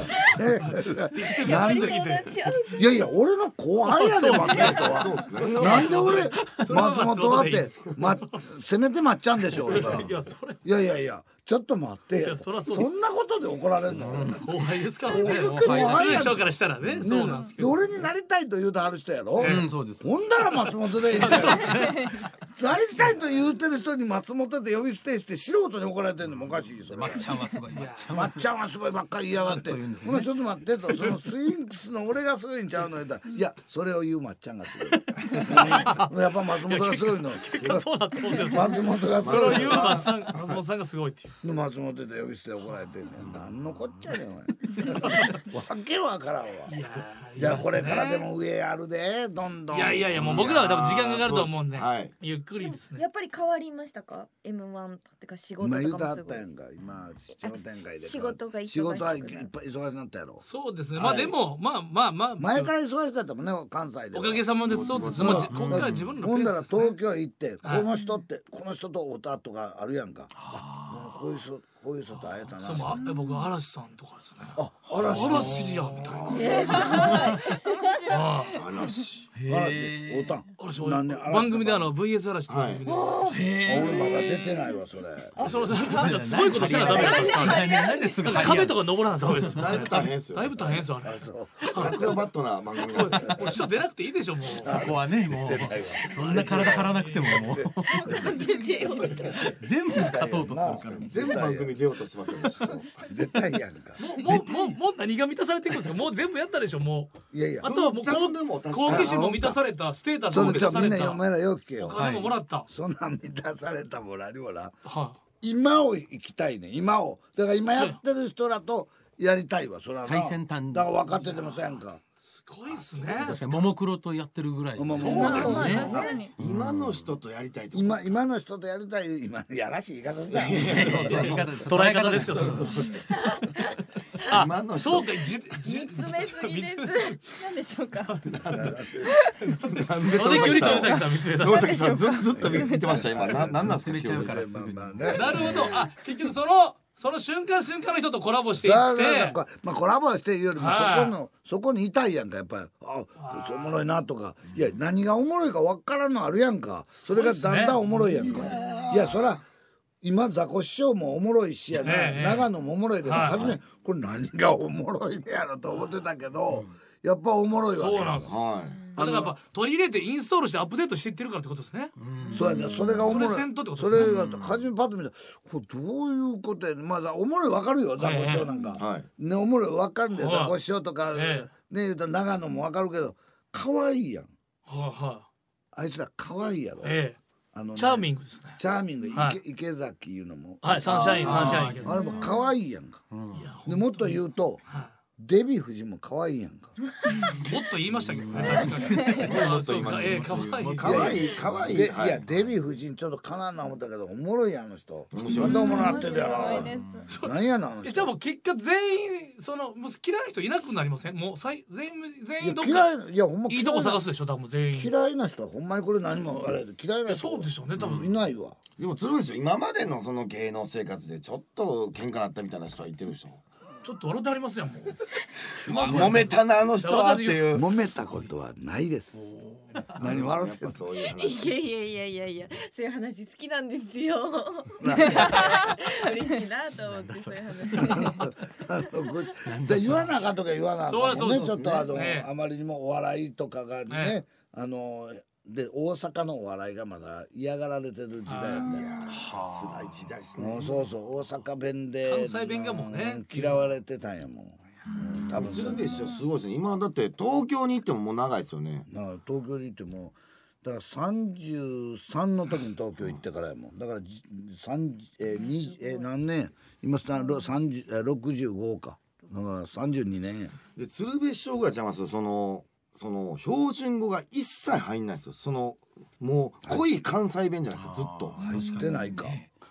[SPEAKER 1] いやいや俺の後輩やで松本はなんで俺松本はってせめてまっちゃんでしょ俺からいやいやちょっと待ってよ、
[SPEAKER 5] そ
[SPEAKER 1] んなことで怒られるの？
[SPEAKER 5] 後輩ですからね。
[SPEAKER 1] 後輩
[SPEAKER 5] 通称からしたらね、そうなんですけど。
[SPEAKER 1] 俺になりたいと言うとある人やろ。
[SPEAKER 4] そうです。
[SPEAKER 1] ほんだら松本でいいんだよ。なりたいと言うてる人に松本で呼び捨てして素人に怒られてんのもおかしいよ。それ。
[SPEAKER 4] まっちゃんはすごい。
[SPEAKER 1] まっちゃんはすごいばっかり言いやがって。ほなちょっと待ってと、そのスインクスの俺がすごいんちゃうの言ったら、いやそれを言うまっちゃんがすごい。やっぱ松本がすごいの。
[SPEAKER 5] 結果そうだったんです。
[SPEAKER 1] 松本がすごい。
[SPEAKER 5] それを言う松本さんがすごいっていう。
[SPEAKER 1] 松本で呼び捨て怒られてんねん。なんのこっちゃねんお前。わけわからんわ。いやこれからでも上あるで、どんどん。
[SPEAKER 5] いやもう僕らは多分時間かかると思うんで、ゆっくりですね。
[SPEAKER 2] やっぱり変わりましたか M1 ってか仕事とかもすごい。
[SPEAKER 1] 今言うたあったやんか、今市場展開で
[SPEAKER 2] 仕事が忙しく
[SPEAKER 1] 仕事はいっぱい忙しくなったやろ。
[SPEAKER 5] そうですね。まあでもまあ
[SPEAKER 1] 前から忙しかったもんね、関西で。
[SPEAKER 5] おかげさまです。そうです。こっから自分の
[SPEAKER 1] ほんだら東京行ってこの人と会ったとかあるやんか。こういう人と会えたな。
[SPEAKER 5] 僕嵐さんとかですね。
[SPEAKER 1] 嵐
[SPEAKER 5] やみたいな。
[SPEAKER 6] 嵐
[SPEAKER 1] 会うたん。
[SPEAKER 5] 番組でVS 嵐って番組で。
[SPEAKER 1] 俺まだ出てないわそれ。
[SPEAKER 5] そのすごいことしたらダメだ。
[SPEAKER 4] なんですぐ
[SPEAKER 5] 壁とか登らなダメです。
[SPEAKER 6] だいぶ大変ですよ。
[SPEAKER 5] だいぶ大変ですあれ。
[SPEAKER 6] アクロバットな番組
[SPEAKER 5] もう師匠出なくていいでしょもう。
[SPEAKER 4] そこはね、もうそんな体張らなくてももう全部勝とうとするから。
[SPEAKER 6] 全部番組出ようとしますよ。
[SPEAKER 1] 絶対やんか。
[SPEAKER 5] もう何が満たされていくんですか。もう全部やったでしょもう。
[SPEAKER 1] いやいや。
[SPEAKER 5] あとはもう好奇心も満たされた、ステータスも満たされた、
[SPEAKER 1] お前らよく聞けよ。
[SPEAKER 5] お金ももらった。
[SPEAKER 1] そんなん満たされたも何もな。
[SPEAKER 5] はい。
[SPEAKER 1] 今を生きたいね。今を。だから今やってる人らとやりたいわ。それはな。
[SPEAKER 4] 最先端。
[SPEAKER 1] だから分かっててもせんか。
[SPEAKER 5] すごいっすね。
[SPEAKER 4] 確かにももクロとやってるぐらい。
[SPEAKER 1] そうです
[SPEAKER 2] ね。
[SPEAKER 6] 今の人とやりたいと。
[SPEAKER 1] 今の人とやりたい。今やらしい言い方だ。
[SPEAKER 5] 捉え方ですよ。
[SPEAKER 6] 今の
[SPEAKER 5] そうか。
[SPEAKER 2] 見つめすぎです。なんでしょうか。
[SPEAKER 6] なんで
[SPEAKER 5] 距離と宇崎さん見つめた。
[SPEAKER 6] 宇崎さんずっと見てました今。なんなんですか。
[SPEAKER 4] 見ちゃうからすぐに。
[SPEAKER 5] なるほど。結局その瞬間の人とコラボしていって、
[SPEAKER 1] まあコラボしていうよりもそこにいたいやんか。やっぱりこいつおもろいなとか、いや何がおもろいか分からんのあるやんか。それがだんだんおもろいやんか。いやそら今ザコ師匠もおもろいしやね、長野もおもろいけど、初めこれ何がおもろいねやろと思ってたけど、やっぱおもろいわけ。
[SPEAKER 5] そうなんです。だからやっぱ取り入れてインストールしてアップデートしていってるからってことですね。
[SPEAKER 1] そうやね。それがおもろい。
[SPEAKER 5] それせんとってことですね。
[SPEAKER 1] それが初めパッと見たらこれどういうことやね。まあおもろいわかるよザコ師匠なんか。ねおもろいわかるんだよザコ師匠とかね言うたら長野もわかるけど可愛いやん。あいつら可愛いやろ。
[SPEAKER 5] チャーミングですね。
[SPEAKER 1] チャーミング池崎いうのも。
[SPEAKER 5] はいサンシャイン。
[SPEAKER 1] あれも可愛いやんか。でもっと言うと。デヴィ夫人も可愛いやんか。
[SPEAKER 5] もっと言いましたけどね。確かに。もっと言いました。
[SPEAKER 6] 可愛い。
[SPEAKER 1] いやデヴィ夫人ちょっとかな思ったけどおもろいやんあの人。またおもろなってるやろ。何やなあの人。
[SPEAKER 5] じゃあもう結果全員もう嫌いな人いなくなりません。もう全員どっか
[SPEAKER 1] 嫌い。いやほんま
[SPEAKER 5] いいとこ探すでしょ多分全員。
[SPEAKER 1] 嫌いな人はほんまにこれ何もあれ嫌いな人。
[SPEAKER 5] そうでしょうね多分。
[SPEAKER 1] いないわ。
[SPEAKER 6] でも鶴ですよ。今までのその芸能生活でちょっと喧嘩なったみたいな人は言ってるでしょ。
[SPEAKER 5] ちょっと笑ってありますやんもう。
[SPEAKER 6] 揉めたなあの人はっていう。
[SPEAKER 1] 揉めたことはないです。何笑ってんの。
[SPEAKER 6] そういう話。
[SPEAKER 2] いやそういう話好きなんですよ。嬉しいなと思ってそういう
[SPEAKER 1] 話。言わなあかんとか言わなあかんもんね。ちょっとあまりにもお笑いとかがねで大阪のお笑いがまだ嫌がられてる時代やったよ。
[SPEAKER 6] 辛い時代ですね。
[SPEAKER 1] そう大阪弁で
[SPEAKER 5] 関西弁がもうね
[SPEAKER 1] 嫌われてたんやもん。多分
[SPEAKER 6] 鶴瓶師匠すごいですね。今だって東京に行ってももう長いですよね。
[SPEAKER 1] 東京に行ってもだから33の時に東京行ってからやもん。だから何年今65かだから32年や。
[SPEAKER 6] で鶴瓶師匠ぐらいちゃいますよ。その標準語が一切入んないですよ。もう濃い関西弁じゃないですかずっと。
[SPEAKER 1] 入ってないか。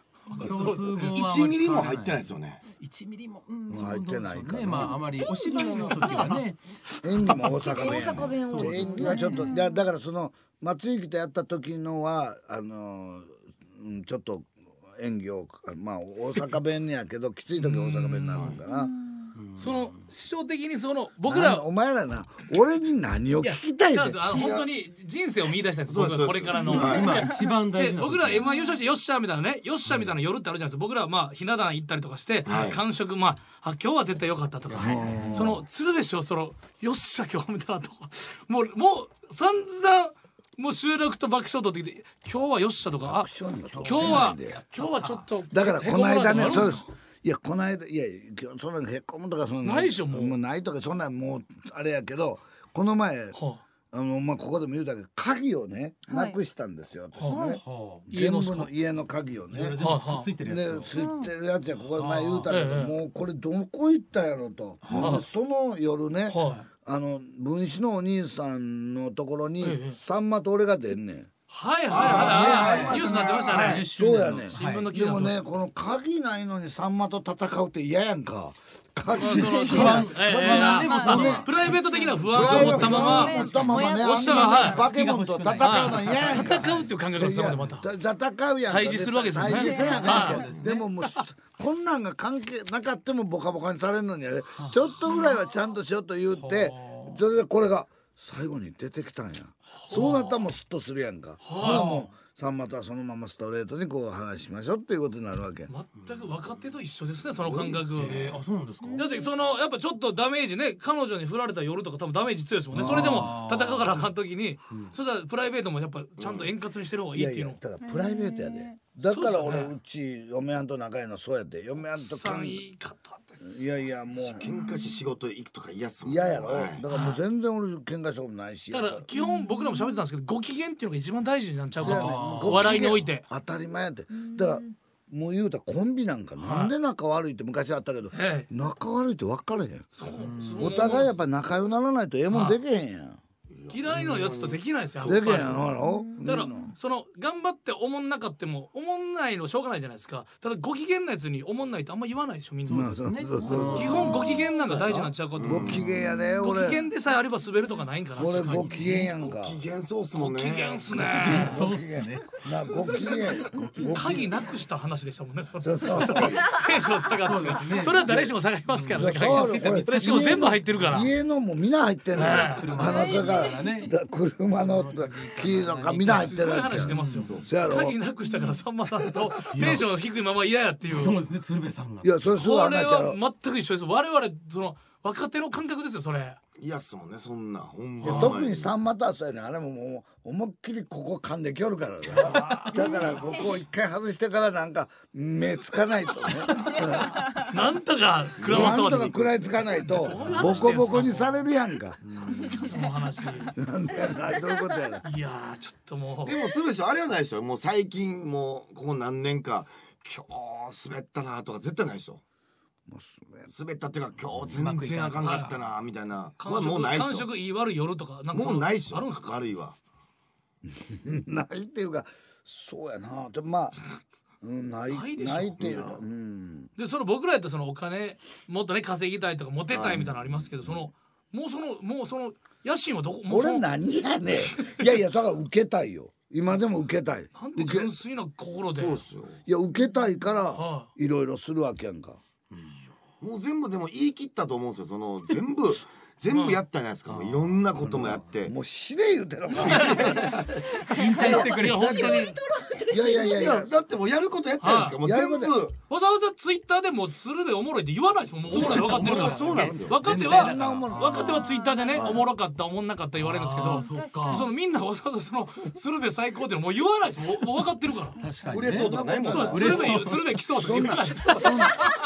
[SPEAKER 6] 1ミリも入ってないですよね。
[SPEAKER 4] 1ミリも
[SPEAKER 1] 入ってないか。
[SPEAKER 4] まああまりお芝居の時はね。
[SPEAKER 1] 演技も大阪弁。
[SPEAKER 2] 大阪弁を。
[SPEAKER 1] 演技はちょっとだから松井とやった時のはちょっと演技をまあ大阪弁やけどきつい時は大阪弁になるのかな。
[SPEAKER 5] その師匠的にその僕ら
[SPEAKER 1] お前らな俺に何を聞きたい
[SPEAKER 5] 違うんですよ本当に人生を見出したいんです僕はこれからの
[SPEAKER 4] 今一番大
[SPEAKER 5] で
[SPEAKER 4] 事な
[SPEAKER 5] 僕ら M1 優勝してよっしゃみたいなねよっしゃみたいな夜ってあるじゃないですか僕らはまあひな壇行ったりとかして感触今日は絶対良かったとかその鶴瓶師匠そのよっしゃ今日みたいなとかもう散々もう収録と爆笑取ってきて今日はよっしゃとか今日はちょっと
[SPEAKER 1] だからこの間ね
[SPEAKER 5] そう
[SPEAKER 1] いやこの間いやそんなへこむとかそんな
[SPEAKER 5] ないでしょもう
[SPEAKER 1] ないとかそんなもうあれやけどこの前ここでも言うたけど鍵をねなくしたんですよ私ね全部の家の鍵をね
[SPEAKER 4] 全部ついてるやつ
[SPEAKER 1] ついてるやつやここで前言うたけどもうこれどこ行ったやろとその夜ね分子のお兄さんのところにさんまと俺が出んねん。
[SPEAKER 5] ニュースになってましたね。
[SPEAKER 1] そうやね。
[SPEAKER 5] 新聞の記事
[SPEAKER 1] でもねこの鍵ないのにさんまと戦うって嫌やんか。鍵
[SPEAKER 5] プライベート的な不安を持ったまま
[SPEAKER 1] 持ったままね
[SPEAKER 5] おっしゃら
[SPEAKER 1] バケモンと戦うの嫌やんか。
[SPEAKER 5] 戦うっていう感覚だったまた
[SPEAKER 1] 戦うやんか。
[SPEAKER 5] 対峙するわけですよね
[SPEAKER 1] 対峙せなあかんやん。でももうこんなんが関係なかってもボカボカにされるのにちょっとぐらいはちゃんとしようと言ってそれでこれが最後に出てきたんや。そうなったらもうスッとするやんか。ほらもうさんまとはそのままストレートにこう話しましょうっていうことになるわけ。
[SPEAKER 5] 全く若手と一緒ですねその感覚。
[SPEAKER 4] そうなんですか。
[SPEAKER 5] だってそのやっぱちょっとダメージね彼女に振られた夜とか多分ダメージ強いですもんね。それでも戦うからあかん時にそれはプライベートもやっぱちゃんと円滑にしてる方がいいっていうの。
[SPEAKER 1] だからプライベートやで。だから俺うち嫁はんと仲いいのそうやって嫁はんと
[SPEAKER 5] 言い方です
[SPEAKER 1] いやもう
[SPEAKER 6] 喧嘩して仕事行くとか嫌っすもん。
[SPEAKER 1] 嫌やろ。だからもう全然俺喧嘩したことないし。
[SPEAKER 5] だから基本僕らも喋ってたんですけどご機嫌っていうのが一番大事なんちゃうかとお笑いにおいて
[SPEAKER 1] 当たり前やってだからもう言うたらコンビなんかなんで仲悪いって昔あったけど仲悪いって分からへん。お互いやっぱ仲良くならないとええもんできへんやん。
[SPEAKER 5] 嫌いなやつとできないですよ。
[SPEAKER 1] できへんやろ。
[SPEAKER 5] だからその頑張っておもんなかってもおもんないのしょうがないじゃないですか。ただご機嫌なやつにおもんないってあんま言わないでしょみんな。基本ご機嫌なんか大事なんちゃうかと。
[SPEAKER 1] ご機嫌やね俺。
[SPEAKER 5] ご機嫌でさえあれば滑るとかないんかな。
[SPEAKER 1] 俺ご機嫌やんか。
[SPEAKER 6] ご機嫌そうっすもんね。
[SPEAKER 5] ご機嫌っすね。
[SPEAKER 4] そうっすね。
[SPEAKER 1] ご機嫌。
[SPEAKER 5] 鍵なくした話でしたもんね。
[SPEAKER 1] そう
[SPEAKER 5] テンション下がってそれは誰しも下がりますからね。それしかも全部入ってるから。
[SPEAKER 1] 家のもみんな入ってんの。車のキーのかみんな入ってるわけ。
[SPEAKER 5] 話してますよ。鍵なくしたからさんまさんとテンション低いまま嫌やっていう。
[SPEAKER 4] そうですね鶴瓶さんが。
[SPEAKER 1] いやそれすごい話やろ。
[SPEAKER 5] これは全く一緒です。我々その若手の感覚ですよそれ。
[SPEAKER 6] 嫌っすもんねそんなほんま。
[SPEAKER 1] 特にさんまとはそうやねあれももう思いっきりここ噛んできよるからだからここを一回外してからなんか目つかないとね
[SPEAKER 5] なんとか食らわそう
[SPEAKER 1] なんとか食らいつかないとボコボコにされるやんか。
[SPEAKER 5] その話
[SPEAKER 1] なんでやなどういうことやな。
[SPEAKER 5] いやちょっともう
[SPEAKER 6] でも鶴瓶師匠あれはないでしょ。もう最近もうここ何年か今日滑ったなとか絶対ないでしょ。もう滑ったっていうか今日全然あかんかったなみたいなもうないでしょ。
[SPEAKER 5] 感触いい悪い夜とかなんか
[SPEAKER 6] もうないでしょ。
[SPEAKER 5] あるんですか。
[SPEAKER 6] 悪いわ
[SPEAKER 1] ないっていうかそうやなでもまあないっていうか
[SPEAKER 5] でその僕らやったらそのお金もっとね稼ぎたいとかモテたいみたいなのありますけどそのもうその野心はどこ
[SPEAKER 1] 俺何やねん。いやだから受けたいよ。今でも受けたい。
[SPEAKER 5] なんで純粋な心で。
[SPEAKER 6] そうっすよ。
[SPEAKER 1] いや受けたいからいろいろするわけやんか。
[SPEAKER 6] もう全部でも言い切ったと思うんですよ。その全部やったじゃないですか。もういろんなこともやって
[SPEAKER 1] もう死で言うてるのか
[SPEAKER 4] 引退してくれ。
[SPEAKER 5] 本当に
[SPEAKER 1] いや
[SPEAKER 6] だってもうやることやったじゃないですか。もう全部
[SPEAKER 5] わざわざツイッターでも鶴瓶おもろいって言わないですもん。もうおもろい分かってるから。
[SPEAKER 6] そうなんですよ。
[SPEAKER 5] 若手はツイッターでねおもろかったおもんなかった言われるんですけどそのみんなわざわざその鶴瓶最高ってもう言わないです。もう分かってるから。
[SPEAKER 4] 確かに
[SPEAKER 6] 嬉しそうとかないもん。
[SPEAKER 5] 鶴瓶来そうとか言わないです。こっから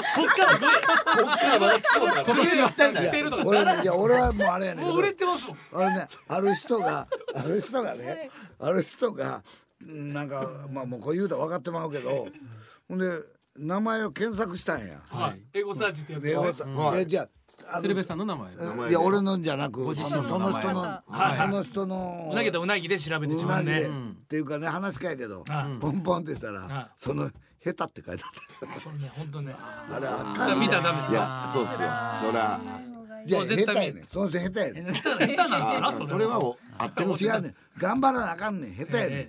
[SPEAKER 6] まだ来そうだ。
[SPEAKER 5] 今年は来てるとか。
[SPEAKER 1] いや俺はもうあれやねんけど
[SPEAKER 5] もう売れてますもん。
[SPEAKER 1] あれねある人がなんかまあもうこう言うたら分かってまうけどほんで名前を検索したんや。
[SPEAKER 5] エゴサーチってやつ。
[SPEAKER 1] じゃあ
[SPEAKER 4] 鶴瓶さんの名前。
[SPEAKER 1] いや俺のじゃなくその人の
[SPEAKER 5] うなぎとうなぎで調べて自分で
[SPEAKER 1] っていうかね話し家やけどポンポンってしたらその下手って書いてあった。
[SPEAKER 5] それね本当ね。
[SPEAKER 1] あれあかん。
[SPEAKER 5] 見たらダメですよ。
[SPEAKER 6] そうっすよ。そら
[SPEAKER 1] じゃあ下手やねん。その人下手やねん。
[SPEAKER 5] 下手なんですか。
[SPEAKER 6] それはあっても
[SPEAKER 1] 違うねん。頑張らなあかんねん。下手やねん。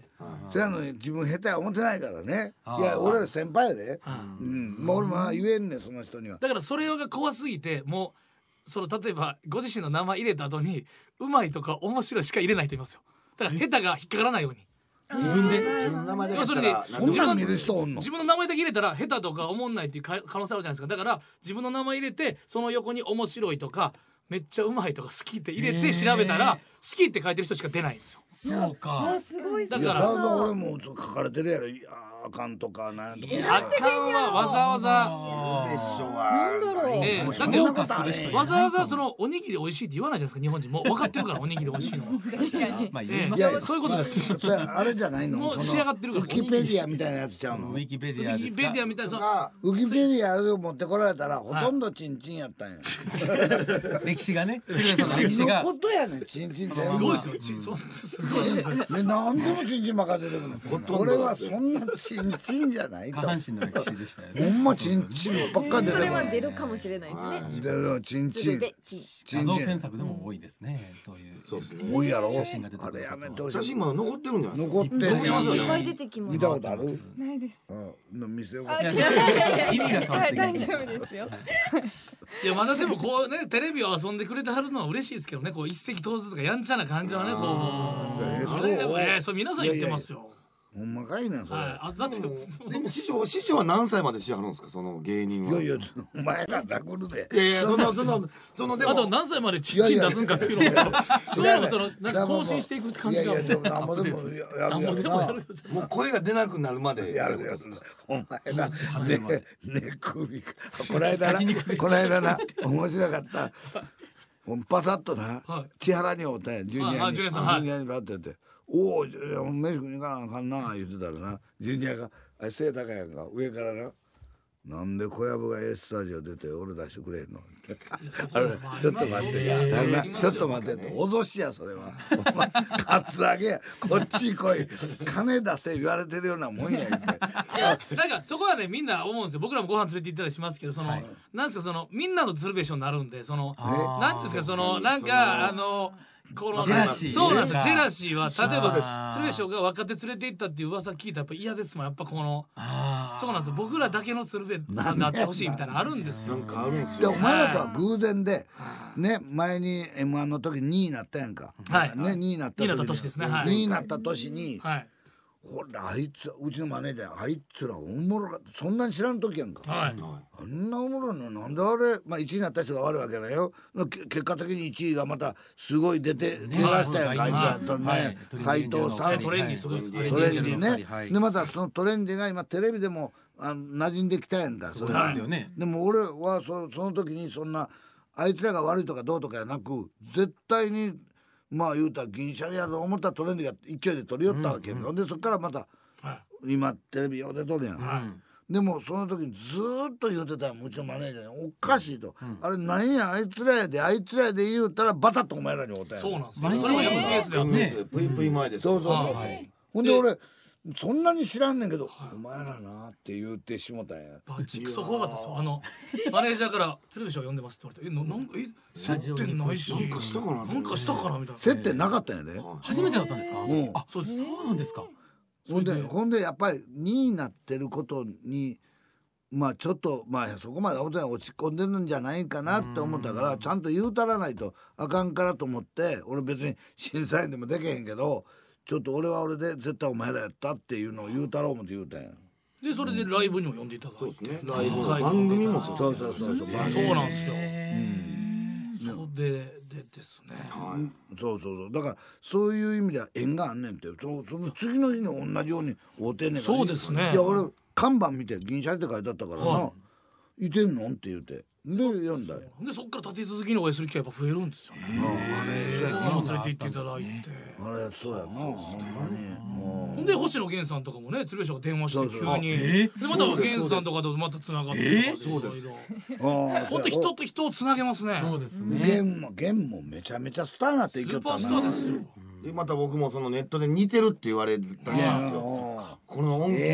[SPEAKER 1] そやのに自分下手や思ってないからね。いや俺ら先輩やで。もう俺も言えんねんその人には。
[SPEAKER 5] だからそれが怖すぎてもうその例えばご自身の名前入れた後にうまいとか面白いしか入れない人いますよ。だから下手が引っかからないように。
[SPEAKER 6] 自分の名前だけ
[SPEAKER 1] そんなん見る人おんの。
[SPEAKER 5] 自分の名前だけ入れたら下手とか思んないっていう可能性あるじゃないですか。だから自分の名前入れてその横に面白いとかめっちゃうまいとか好きって入れて調べたら好きって書いてる人しか出ないんですよ。
[SPEAKER 4] そうか。
[SPEAKER 2] すごい。
[SPEAKER 5] だから
[SPEAKER 1] 俺も書かれてるやろ。いやあかんとかなんとか。
[SPEAKER 5] あかんはわざわざ
[SPEAKER 2] なんだろう。
[SPEAKER 5] だってわざわざそのおにぎり美味しいって言わないじゃないですか日本人もう分かってるからおにぎり美味しいの。
[SPEAKER 4] まあ
[SPEAKER 1] いや
[SPEAKER 5] そういうことです。
[SPEAKER 1] あれじゃないの。
[SPEAKER 5] もう仕上がってるから。
[SPEAKER 1] ウィキペディアみたいなやつちゃうの。
[SPEAKER 4] ウィキペディア
[SPEAKER 5] ウィキペディアみたいな
[SPEAKER 1] ウィキペディアを持ってこられたらほとんどチンチンやったんや。
[SPEAKER 4] 歴史がね。歴史が。
[SPEAKER 1] のことやねんチンチンって。す
[SPEAKER 5] ごいですよ。すごいですよ。
[SPEAKER 1] 何でもチンチンばっか出てくるの。俺はそんなチンチンじゃないと。
[SPEAKER 4] 下半身の歴史でしたよね。
[SPEAKER 1] ほんまチンチンばっか出てくる。
[SPEAKER 2] それは出るかもしれないですね。
[SPEAKER 1] チンチン。
[SPEAKER 4] 画像検索でも多いですね。そういう。
[SPEAKER 1] 多いやろ。
[SPEAKER 4] 写真が出てくる。
[SPEAKER 1] あれやめて。
[SPEAKER 6] 写真まだ残ってるんじゃない？
[SPEAKER 1] 残ってる。
[SPEAKER 2] いっぱい出てきます。
[SPEAKER 1] 見たことある？
[SPEAKER 2] ないです。
[SPEAKER 1] 店を。
[SPEAKER 4] 意味が変わって
[SPEAKER 2] 大丈夫ですよ。
[SPEAKER 5] いやまだでもこうねテレビを遊んでくれてはるのは嬉しいですけどねこう一石投ずとかやんちゃな感じはねこうそれ皆さん言ってますよ。
[SPEAKER 1] ほんまかいなそれ。
[SPEAKER 5] だって
[SPEAKER 6] でも師匠は何歳までしはるんですかその芸人は。
[SPEAKER 1] いやお前らダブルで。
[SPEAKER 6] いやそのでも
[SPEAKER 5] あと何歳までチッチン出すんかっていうのもそういうのもそのなんか更新していくって感じが。
[SPEAKER 1] なんぼでもやるな。
[SPEAKER 6] もう声が出なくなるまで
[SPEAKER 1] やる。お前らね首この間な面白かった。パサッとな千原におったんやジュニアにバッてやって。おお、飯食いに行かなあかんな言ってたらなジュニアが背高いやんか上からなんで小籔がスタジオ出て俺出してくれんのあれちょっと待ってちょっと待って脅しやそれはお前カツアゲやこっち来い金出せ言われてるようなもんや言って
[SPEAKER 5] なんかそこはねみんな思うんですよ。僕らもご飯連れて行ったりしますけどそのなんですかそのみんなの鶴瓶師匠になるんでそのなんていうんですかそのなんかこの
[SPEAKER 4] ジェラシー
[SPEAKER 5] そうなんですよジェラシーは例えば鶴瓶師匠が若手連れて行ったっていう噂聞いたらやっぱ嫌ですもんやっぱこのそうなんですよ僕らだけの鶴瓶さんになってほしいみたいなのあるんですよ。
[SPEAKER 6] なんかあるんです
[SPEAKER 1] で
[SPEAKER 6] よ。
[SPEAKER 1] お前らとは偶然でね前に M1 の時2位になったやんかね2位になった
[SPEAKER 5] 年ですね
[SPEAKER 1] 2位になった年に
[SPEAKER 5] はい
[SPEAKER 1] ほらあいつうちのマネージャーあいつらおもろかったそんなに知らん時やんか、
[SPEAKER 5] はい
[SPEAKER 1] あんなおもろいのなんであれ1位になった人が悪いわけないよ結果的に1位がまたすごい出らしたやんかあいつらとね斉藤さん
[SPEAKER 5] トレンディすごい
[SPEAKER 1] トレンディねでまたそのトレンディが今テレビでも馴染んできたやんか
[SPEAKER 4] そうですよね。
[SPEAKER 1] でも俺はその時にそんなあいつらが悪いとかどうとかやなく絶対にまあ言うたら銀シャリやと思ったトレンディが勢いで取り寄ったわけやんか、でそっからまた今テレビ用で撮るやん、でもその時にずーっと言うてたようちのマネージャーにおかしいと、あれなんやあいつらやで言うたらバタッとお前らにおったやん。
[SPEAKER 5] そうなんですよ。それも MBS であってね
[SPEAKER 6] ぷいぷい前です。
[SPEAKER 1] そうほんで俺そんなに知らんねんけど、お前らなって言ってしもたんや。
[SPEAKER 5] バチクソ怖かったですよ。マネージャーから鶴瓶師匠呼んでますって言われてなんか接点ないし
[SPEAKER 6] なんかしたかな
[SPEAKER 5] みたいな。
[SPEAKER 1] 接点なかったんやで。
[SPEAKER 4] 初めてだったんですか？
[SPEAKER 5] あそうです。
[SPEAKER 4] そうなんですか。
[SPEAKER 1] ほんでやっぱり2位になってることにまあちょっとそこまで落ち込んでるんじゃないかなって思ったからちゃんと言うたらないとあかんからと思って俺別に審査員でもできへんけどちょっと俺は俺で絶対お前らやったっていうのを言うたろう思って言うたんや。
[SPEAKER 5] でそれでライブにも呼んでいただいて。
[SPEAKER 6] そうですね。ライブ番組もそう
[SPEAKER 1] そう
[SPEAKER 5] なんですよ。そうですね。
[SPEAKER 1] そうだからそういう意味では縁があんねんってその次の日に同じように会うてんねんから。
[SPEAKER 5] そうですね。
[SPEAKER 1] いや俺看板見て銀シャリって書いてあったからないてんのって言うてで読んだよ。
[SPEAKER 5] でそっから立て続きにお会いする機会やっぱ増えるんですよね。
[SPEAKER 1] あれそうやな。
[SPEAKER 5] 連れて行っていただいて
[SPEAKER 1] あれそうやなほんまに。
[SPEAKER 5] ほんで星野源さんとかもね鶴瓶師匠が電話して急にでまた源さんとかとまたつながってそうですほんと人と人をつなげますね。
[SPEAKER 4] そうですね。
[SPEAKER 1] 源もめちゃめちゃスターなっていきよったな。
[SPEAKER 5] スーパースターですよ。
[SPEAKER 6] でまた僕もそのネットで似てるって言われたんですよ。この恩恵を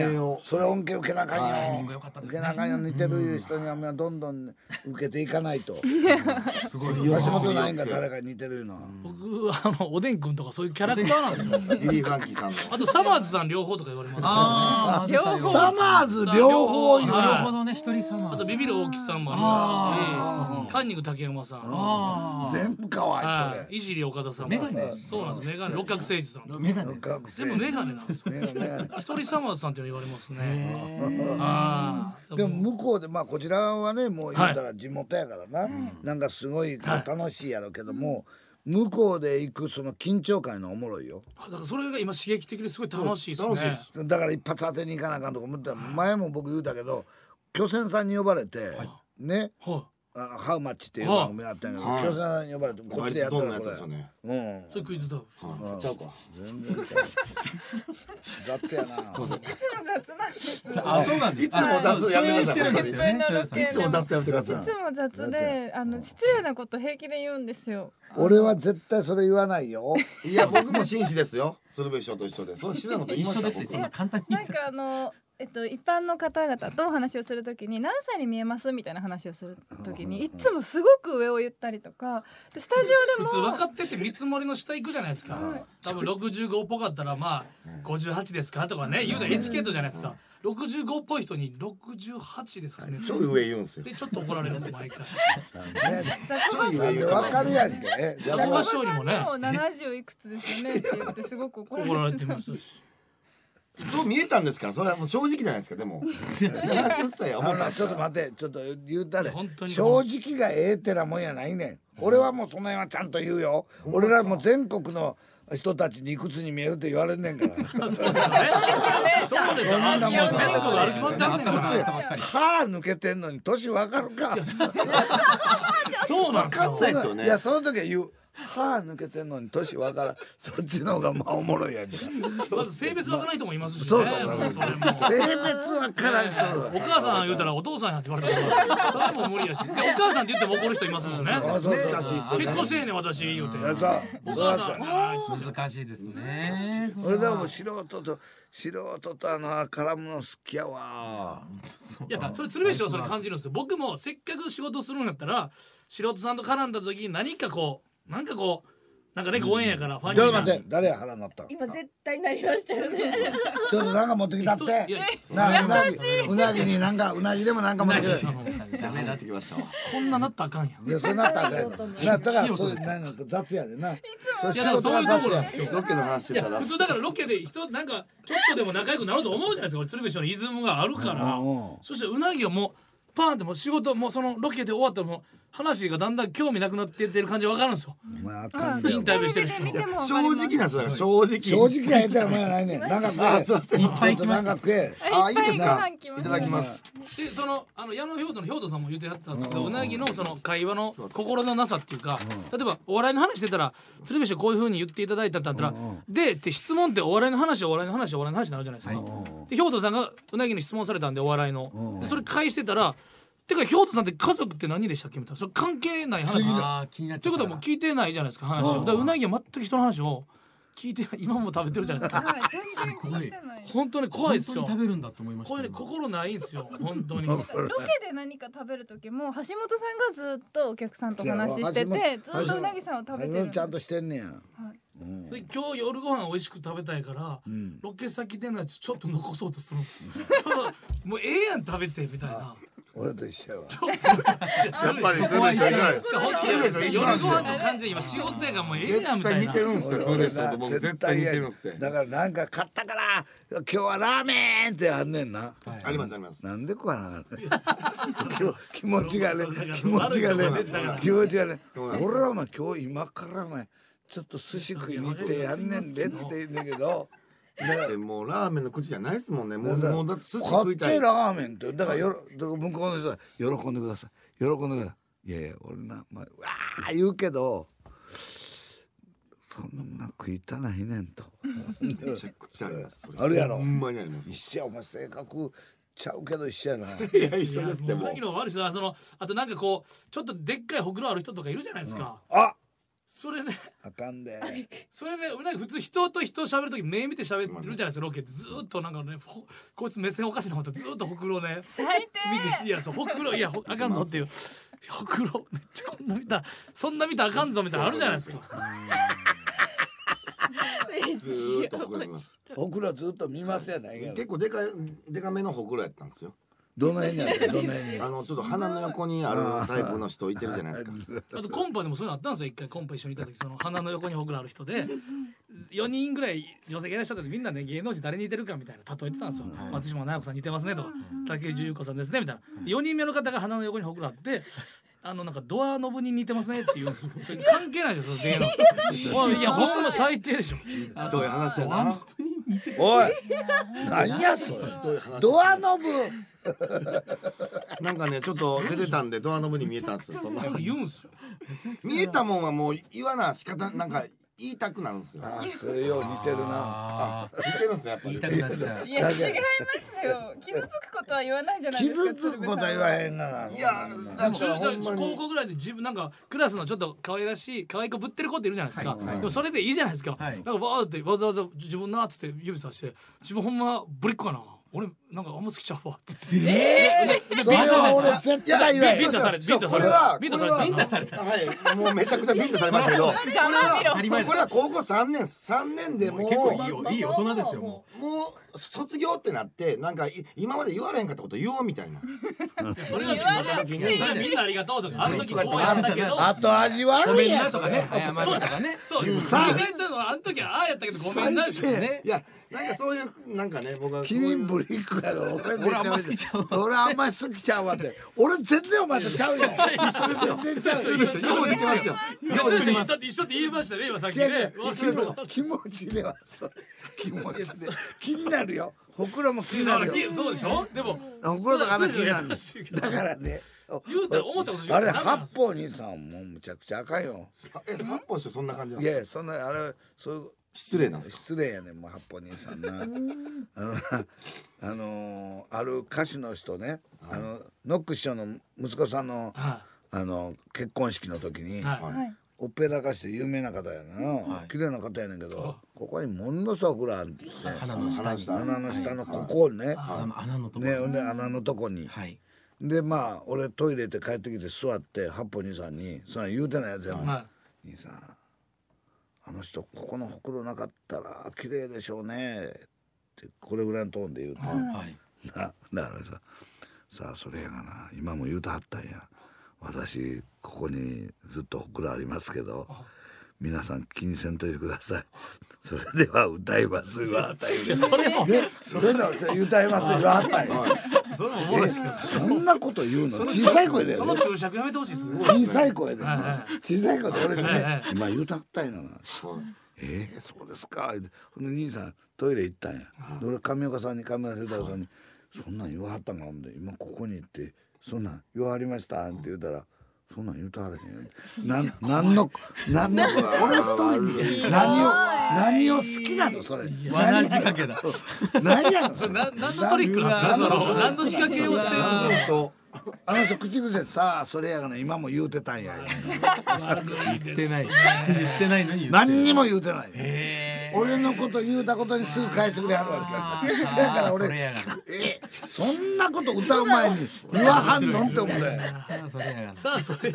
[SPEAKER 1] それ恩恵受けなあかんよ、
[SPEAKER 4] 受
[SPEAKER 1] 受けなあかんよ。似てる人にはどんどん受けていかないと。
[SPEAKER 4] すごい
[SPEAKER 1] 橋本ナインが誰かに似てるのは、
[SPEAKER 5] 僕おでんくんとかそういうキャラクターなんですよ。
[SPEAKER 6] リリー・フランキーさんの
[SPEAKER 5] あとサマーズさん両方とか言われますね。
[SPEAKER 2] 両方
[SPEAKER 1] サマーズ両方言う。
[SPEAKER 4] なるほどね、一人様。
[SPEAKER 5] あとビビる大木さんもありますし、カンニング竹山さん、
[SPEAKER 1] 全部可愛いとね。
[SPEAKER 5] いじり岡田さんもあります。そうなんです。メガネ六角誠治さん。
[SPEAKER 4] メガネ。
[SPEAKER 5] 全部メガネなんですよ。一人サマーズさんって言われますね。
[SPEAKER 1] でも向こうでこちらはねもう言ったら地元やからな、なんかすごい楽しいやろうけども、向こうで行くその緊張感のおもろいよ。
[SPEAKER 5] だからそれが今刺激的ですごい楽しいですね。
[SPEAKER 1] だから一発当てに行かなあかんとか思ったら、前も僕言うたけど巨泉さんに呼ばれてね、ハウマッチっていう番組があったんやけど、巨泉さんに呼ばれてこっちでやったらこれ、
[SPEAKER 5] それクイズだ。
[SPEAKER 6] ちゃうか
[SPEAKER 1] 全然雑やな。
[SPEAKER 2] いつも雑なんですよ。
[SPEAKER 4] あ、そうなんです。
[SPEAKER 6] いつも雑やめてください。
[SPEAKER 4] してるんですよね。
[SPEAKER 6] いつも雑やめてください。
[SPEAKER 2] いつも雑で失礼なこと平気で言うんですよ。
[SPEAKER 1] 俺は絶対それ言わないよ。
[SPEAKER 6] いや僕も紳士ですよ。鶴瓶師匠と一緒で。そう知らなこと言いました。
[SPEAKER 4] 一緒でってそんな簡単に言っちゃう。
[SPEAKER 2] 一般の方々とお話をするときに何歳に見えますみたいな話をするときにいつもすごく上を言ったりとか、スタジオでも
[SPEAKER 5] 普通分かってて見積もりの下行くじゃないですか。多分65っぽかったら58ですかとかね言うのエチケットじゃないですか。65っぽい人に68ですかね。
[SPEAKER 6] ちょい上言うんですよ。
[SPEAKER 5] でちょっと怒られるんです毎回。
[SPEAKER 6] ちょい上言う。
[SPEAKER 1] わかるやんけ。
[SPEAKER 5] ザコバ師匠にもね。
[SPEAKER 2] もう70いくつですよねって言ってすごく怒
[SPEAKER 5] 怒られ
[SPEAKER 2] られてま。
[SPEAKER 5] てますしたし。
[SPEAKER 6] そう見えたんですから、それはもう正直じゃないですか。でも70歳は思ったんです
[SPEAKER 1] ちょっと待って、ちょっと言うたれ。
[SPEAKER 5] 本当に
[SPEAKER 1] 正直がええってなもんやないねん。俺はもうその辺はちゃんと言うよ。俺らも全国の人たちにいくつに見えるって言われんねんから。
[SPEAKER 5] そうですよね。そうですよ。もう全国歩き回ってあんねんから。
[SPEAKER 1] 歯抜けてんのに年わかるか。
[SPEAKER 5] そうなんですよ。
[SPEAKER 6] そうですよね。
[SPEAKER 1] いやその時は言う。歯抜けてんのに年わからん。そっちの方がおもろいやんか。
[SPEAKER 5] まず性別わからない人もいますしね。
[SPEAKER 1] そう
[SPEAKER 5] それも
[SPEAKER 1] 性別わからん人。
[SPEAKER 5] お母さん言うたらお父さんやって言われたらそれも無理やし。でお母さんって言っても怒る人いますもんね。結婚してんねん私言うて。お母さん
[SPEAKER 4] 難しいですね。
[SPEAKER 1] 俺でも素人と絡むの好きやわ。
[SPEAKER 5] いやそれ鶴瓶師匠はそれ感じるんですよ。僕もせっかく仕事するんだったら素人さんと絡んだ時に何かこうなんかねご縁やからファンに
[SPEAKER 1] ちょっと待って、誰や腹なった
[SPEAKER 2] 今絶対なりましたよね。
[SPEAKER 1] ちょっとなんか持ってきたって。うなぎになんかうなぎでもなんか持ってきた。
[SPEAKER 6] ダメになってきましたわ。
[SPEAKER 5] こんななったらあかんやん。
[SPEAKER 1] いやそれなったらあかんやん。だからそういうなんか雑やでな。そう
[SPEAKER 5] いやだからそういうところなん
[SPEAKER 1] や。
[SPEAKER 5] ですよ。
[SPEAKER 6] ロケの話してたら
[SPEAKER 5] 普通だからロケで人なんかちょっとでも仲良くなろうと思うじゃないですか。鶴瓶師匠のイズムがあるからそしてうなぎをもうパーンってもう仕事もうそのロケで終わったらもう話がだんだん興味なくなってってる感じ分かるんですよ。インタビューしてる人も
[SPEAKER 6] 正直なんですよ。正直
[SPEAKER 1] がええたらもうやないねん。なんか食え。いっぱい来ました。なんか食え。
[SPEAKER 6] あ、いいですか。いただきます。
[SPEAKER 5] でその矢野兵道の兵道さんも言ってはったんですけど、うなぎのその会話の心のなさっていうか、例えばお笑いの話してたら鶴瓶師匠こういう風に言っていただいたって言ったら、でって質問ってお笑いの話になるじゃないですか。で兵道さんがうなぎに質問されたんでお笑いの、でそれ返してたら。てか兵頭さんって家族って何でしたっけみたいな、それ関係ない話だということはもう聞いてないじゃないですか話を。だからうなぎは全く人の話を聞いてない。今も食べてるじゃないですか。
[SPEAKER 2] 全然聞いてない。
[SPEAKER 5] 本当に怖いですよ。
[SPEAKER 4] 本当に食べるんだと思いました。
[SPEAKER 5] これね心ないんですよ本当に。
[SPEAKER 2] ロケで何か食べる時も橋本さんがずっとお客さんと話しててずっとうなぎさんを食べてる。
[SPEAKER 1] ちゃんとしてんねや。
[SPEAKER 5] で今日夜ご飯美味しく食べたいから、ロケ先でのやつちょっと残そうとするもうええやん食べてみたいな。
[SPEAKER 1] 俺と一緒やわ。
[SPEAKER 6] やっぱり全然
[SPEAKER 5] 夜ご飯の感じ今仕事やからもうええやんみたいな。
[SPEAKER 6] 似てるんすよ。それと僕絶対似てるんすって。
[SPEAKER 1] だからなんか買ったから今日はラーメンってあんねんな。
[SPEAKER 6] ありますあります。
[SPEAKER 1] なんでこうな気持ちがね俺らも今日今からねちょっと寿司食いに行ってやんねんでって言うんだけど。
[SPEAKER 6] でもうラーメンの口じゃないですもんね。もうだって寿司食いたい。
[SPEAKER 1] 買ってラーメンってだから向こうの人は喜んでください。いやいや俺なわー言うけどそんな食いたないねんと。
[SPEAKER 6] めちゃくちゃあります。
[SPEAKER 1] あるやろ。
[SPEAKER 6] ほんまにあります。
[SPEAKER 1] 一緒やお前性格ちゃうけど一緒やな。
[SPEAKER 6] いや一緒ですってもう。
[SPEAKER 5] あとなんかこうちょっとでっかいほくろある人とかいるじゃないですか。
[SPEAKER 1] あ
[SPEAKER 5] それね
[SPEAKER 1] あかんで。
[SPEAKER 5] それね普通人と人喋る時目見て喋るじゃないですかロケってずーっとなんかねこいつ目線おかしいな思ったらずーっとほくろね
[SPEAKER 2] 最
[SPEAKER 5] 見ていやそうほくろいやあかんぞっていうほくろめっちゃこんな見たそんな見たらあかんぞみたいなのあるじゃないですか。
[SPEAKER 6] ずーっとほくろ見ます。
[SPEAKER 1] ほくろずっと見ますやないか。
[SPEAKER 6] 結構でかめのほくろやったんですよ。
[SPEAKER 1] どの辺にある？どの辺に？
[SPEAKER 6] ちょっと鼻の横にあるタイプの人いてるじゃないですか。
[SPEAKER 5] あとコンパでもそういうのあったんですよ。一回コンパ一緒にいた時その鼻の横にほくろある人で4人ぐらい女性がいらっしゃった時みんなね芸能人誰に似てるかみたいな例えてたんですよ。松島菜々子さん似てますねとか竹内優子さんですねみたいな。4人目の方が鼻の横にほくろあってなんかドアノブに似てますねっていうそれ関係ないですよ芸能いやほんま最低でしょ。
[SPEAKER 6] どういう話やな。
[SPEAKER 1] おい何やそれ。ドアノブ
[SPEAKER 6] なんかねちょっと出てたんでドアノブに見えたんですよ。そんな
[SPEAKER 5] 言うんすよ。
[SPEAKER 6] 見えたもんはもう言わな仕方なんか言いたくなるんですよ。
[SPEAKER 1] それよう似てるな。
[SPEAKER 6] 似てるんですよやっぱり。
[SPEAKER 4] 言いたくなっちゃう。
[SPEAKER 2] いや違いますよ。傷つくことは言わないじゃないですか。
[SPEAKER 1] 傷つくことは言わへんがな。
[SPEAKER 6] いやだからほんまに
[SPEAKER 5] 高校ぐらいで自分なんかクラスのちょっと可愛らしい可愛い子ぶってる子っているじゃないですか、でもそれでいいじゃないですか、なんかバーってわざわざ自分なっつって指さして自分ほんまぶりっ子かな俺なんかあんま好きちゃうわって
[SPEAKER 1] それは俺絶対言わへん。
[SPEAKER 5] ビンタされビンタされ
[SPEAKER 6] これは
[SPEAKER 5] ビンタされ
[SPEAKER 6] ビンタされた。はいもうめちゃくちゃビンタされましたけどこれは高校3年でもう
[SPEAKER 4] 結構いい大人ですよもう。
[SPEAKER 6] もう卒業ってなってなんか今まで言われへんかったこと言おうみたいな。
[SPEAKER 5] それがみんなありがとうとかあの時こうやったけど
[SPEAKER 1] 後味
[SPEAKER 4] ごめん
[SPEAKER 1] 悪いや
[SPEAKER 4] なとかね謝るとかね。
[SPEAKER 5] そう
[SPEAKER 1] さあ
[SPEAKER 5] 言ったのはあの時はああやったけどごめんなしね。
[SPEAKER 6] いやなんかそういうなんかね僕は
[SPEAKER 1] 君ブリックやろ。
[SPEAKER 4] 俺あんま好きちゃうわ。
[SPEAKER 1] 俺あんまり好きちゃうわって。俺全然お前とちゃうよ。全然ちゃうよ。
[SPEAKER 6] ようできますよ。ようできます。
[SPEAKER 5] だって一緒って言いましたね今さっき
[SPEAKER 1] 違う
[SPEAKER 5] ね。
[SPEAKER 1] 気持ちではそう気持ちで気になるよ。ほくろも気になるよ。
[SPEAKER 5] そうでしょ。でも
[SPEAKER 1] ほくろとか気になる。
[SPEAKER 5] 優しいけど
[SPEAKER 1] だからね。
[SPEAKER 5] 言うたら思ったこと言う
[SPEAKER 1] あれ
[SPEAKER 5] たらダメなんですよ
[SPEAKER 1] 八方兄さんもむちゃくちゃあかんよ。
[SPEAKER 6] 発泡してそんな感じなん
[SPEAKER 1] い
[SPEAKER 6] ですか。
[SPEAKER 1] やそんなあれそういう
[SPEAKER 6] 失礼なんですか。
[SPEAKER 1] 失礼やねんもう八方兄さんな。ある歌手の人ね、ノック師匠の息子さんの結婚式の時に、オペラ歌手で有名な方やな、綺麗な方やねんけど、ここにものすごくほくろあるんですね。
[SPEAKER 4] 鼻の下に。
[SPEAKER 1] 鼻の下のここね、
[SPEAKER 4] 穴のとこ
[SPEAKER 1] ね、で穴のとこに。
[SPEAKER 4] はい。
[SPEAKER 1] でまあ俺トイレ行って帰ってきて座って八方兄さんにそんな言うてないやつやもん。兄さんあの人ここのほくろなかったら綺麗でしょうねってこれぐらいのトーンで言うて、だからさあそれやがな今も言うてはったんや。私ここにずっとほくろありますけど皆さん気にせんといてください。それでは歌います言わはったんや。
[SPEAKER 5] それも
[SPEAKER 1] それで歌います言わはったんや。
[SPEAKER 5] それもおもろいですけど
[SPEAKER 1] そんなこと言うの小さい声で
[SPEAKER 5] その注釈やめてほしいです
[SPEAKER 1] 小さい声で小さい声で俺ね今言うたったんやな。そうですか。ほんで兄さんトイレ行ったんや。で俺上岡さんに上村秀太郎さんにそんなん言わはったんかほんで今ここに行ってそんなん言わはりましたって言うたらそんなん言うたはれへん。なんの俺一人に何を好きなのそれ。
[SPEAKER 4] 罠仕掛けだ。
[SPEAKER 1] 何やのそれ。
[SPEAKER 5] 何のトリックなんですかその何の仕掛けをして
[SPEAKER 1] あの人口癖さあそれやがな今も言うてたんや。
[SPEAKER 4] 言ってない。言ってないのに言ってる。
[SPEAKER 1] 何にも言うてない。俺のこと言うたことにすぐ返してくれはるわけ。そやから俺そんなこと歌う前に言わはんのって思うね。
[SPEAKER 5] さあそれ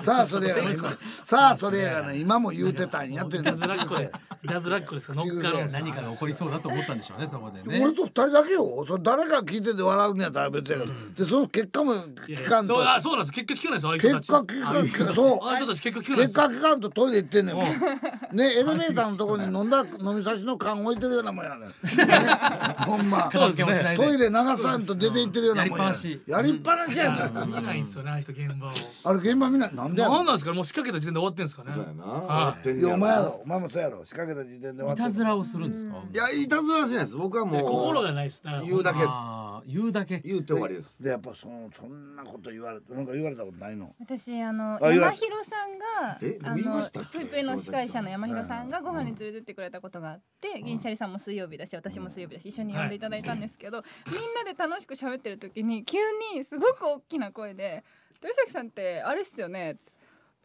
[SPEAKER 1] やがな今も言うてたんやって。
[SPEAKER 5] いたずらっ子ですか乗っかる
[SPEAKER 4] 何かが起こりそうだと思ったんでしょうねそこでね。
[SPEAKER 1] 俺と二人だけよ。それ誰か聞いてて笑うんやったら別やけど、でその結果も聞かんと。
[SPEAKER 5] そうなんです結果聞かないですああいう
[SPEAKER 1] 結
[SPEAKER 5] 人たち
[SPEAKER 1] 果聞かんと。そう。
[SPEAKER 5] ああいう人たち結果聞かないです
[SPEAKER 1] 結果聞かんとトイレ行ってんねんもん。ねエレベーターのとこに飲み差しの缶置いてるようなもんやねん。ほんま。
[SPEAKER 5] そうですね
[SPEAKER 1] トイレ流さんと出て行ってるようなもんや。やりっぱなしやねん。
[SPEAKER 5] 見ないんですよねあの人現場を
[SPEAKER 1] あれ現場見ないなんでや
[SPEAKER 5] 何なんですかもう仕掛けた時点で終わってんですかね
[SPEAKER 6] そうやな終わってんねや
[SPEAKER 1] いやお前もそうやろ仕掛けた時点で終わって
[SPEAKER 4] いたずらをするんですか。
[SPEAKER 6] いやいたずらしないです僕はもう
[SPEAKER 5] 心がないです
[SPEAKER 6] 言うだけです
[SPEAKER 4] 言うだけ。
[SPEAKER 6] 言うて終わりです。
[SPEAKER 1] でやっぱそんなこと言われてなんか言われたことないの。
[SPEAKER 2] 私山
[SPEAKER 1] 言われ
[SPEAKER 2] 広さんが
[SPEAKER 6] 言いましたっけ
[SPEAKER 2] ぷいぷいの司会者の山広さんがご飯に連れてってくれたことがあって銀シャリさんも水曜日だし私も水曜日だし一緒に呼んでいただいたんですけどみんなで楽しく喋ってる時に急にすごく大きな声で「豊崎さんってあれっすよね」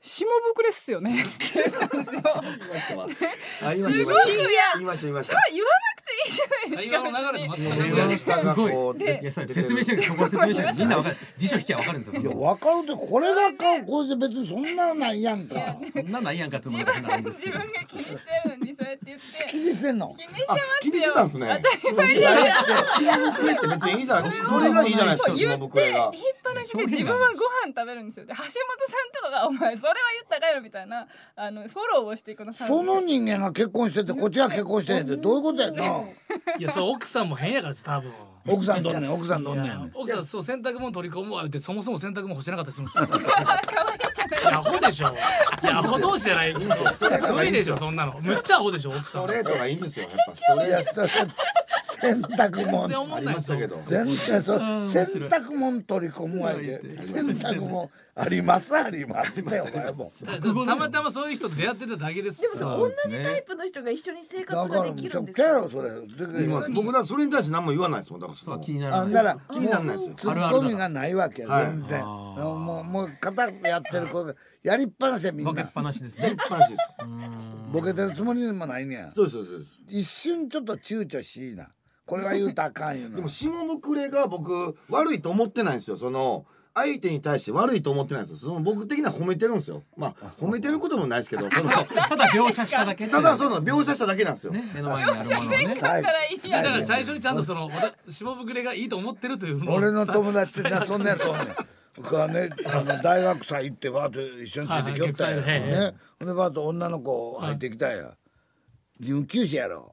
[SPEAKER 2] 下膨れっすよねって言ったんですよ。
[SPEAKER 6] 言いました。
[SPEAKER 2] 言わなくていいじゃないですか。
[SPEAKER 5] 今の流れです
[SPEAKER 4] ごい。いや説明してる、そこは説明してる。みんなわかる。辞書引きゃわかるんですよ。
[SPEAKER 1] いやわかるって、これがこれで別にそんなないやんか。
[SPEAKER 4] そんなないやんかって思うから
[SPEAKER 2] 自分が気にしてるのにそうやって言って。
[SPEAKER 1] 気にしてんの？
[SPEAKER 6] 気にしてたんですね。
[SPEAKER 2] 当たり前じゃないですか。
[SPEAKER 6] 下膨れって別にいいじゃない。それがいいじゃないですか。下膨れが。
[SPEAKER 2] 言いっぱなしで自分はご飯食べるんですよ。で橋本さんとかがお前それは言ったかよみたいなフォローをしていくの。
[SPEAKER 1] その人間が結婚しててこっちが結婚してんってどういうことやな。
[SPEAKER 5] いやそう奥さんも変やから多分。
[SPEAKER 1] 奥さんどんねん奥さんどんねん。
[SPEAKER 5] 奥さんそう洗濯物取り込むわってそもそも洗濯物干してなかったりするんですよ。
[SPEAKER 2] 可愛いじゃない。
[SPEAKER 5] いやアホでしょ。いやアホ同士じゃない。無理でしょそんなの。むっちゃアホでしょ奥さん。
[SPEAKER 6] ストレートがいいんですよ。やっぱストレート。
[SPEAKER 1] 洗濯物
[SPEAKER 6] ありましたけど。
[SPEAKER 1] 全然洗濯物取り込むわけ。洗濯物ありますありますねお前も。
[SPEAKER 5] たまたまそういう人と出会ってただけです。
[SPEAKER 3] でも同じタイプの人が一緒に生活ができるんですか。
[SPEAKER 1] それ。
[SPEAKER 6] 僕だそれに対して何も言わないですもん。だから
[SPEAKER 4] そう気にならない。
[SPEAKER 1] なら
[SPEAKER 6] 気にならないですよ。
[SPEAKER 1] ツッコミがないわけや全然。もう肩やってる子がやりっぱなしやみんな。
[SPEAKER 4] ボケっぱなしですね。
[SPEAKER 1] ボケてるつもりでもないねや。
[SPEAKER 6] そうですそうです。
[SPEAKER 1] 一瞬ちょっと躊躇しいな。これは言うたらあかんよな。
[SPEAKER 6] でも下膨れが僕悪いと思ってないんですよ。その相手に対して悪いと思ってないんですよ。その僕的には褒めてるんですよ。まあ褒めてることもないですけど、その
[SPEAKER 4] ただ描写しただけ。
[SPEAKER 6] ただその描写しただけなんですよ。
[SPEAKER 4] 目の前にあるものをね。
[SPEAKER 5] だから最初にちゃんとその下膨れがいいと思ってるというのを。
[SPEAKER 1] 俺の友達ってなそんなやつおんねん。僕はね大学祭行ってバーッと一緒についてきよったんやね。ほんでバーッと女の子入ってきたんや。自分九死やろ。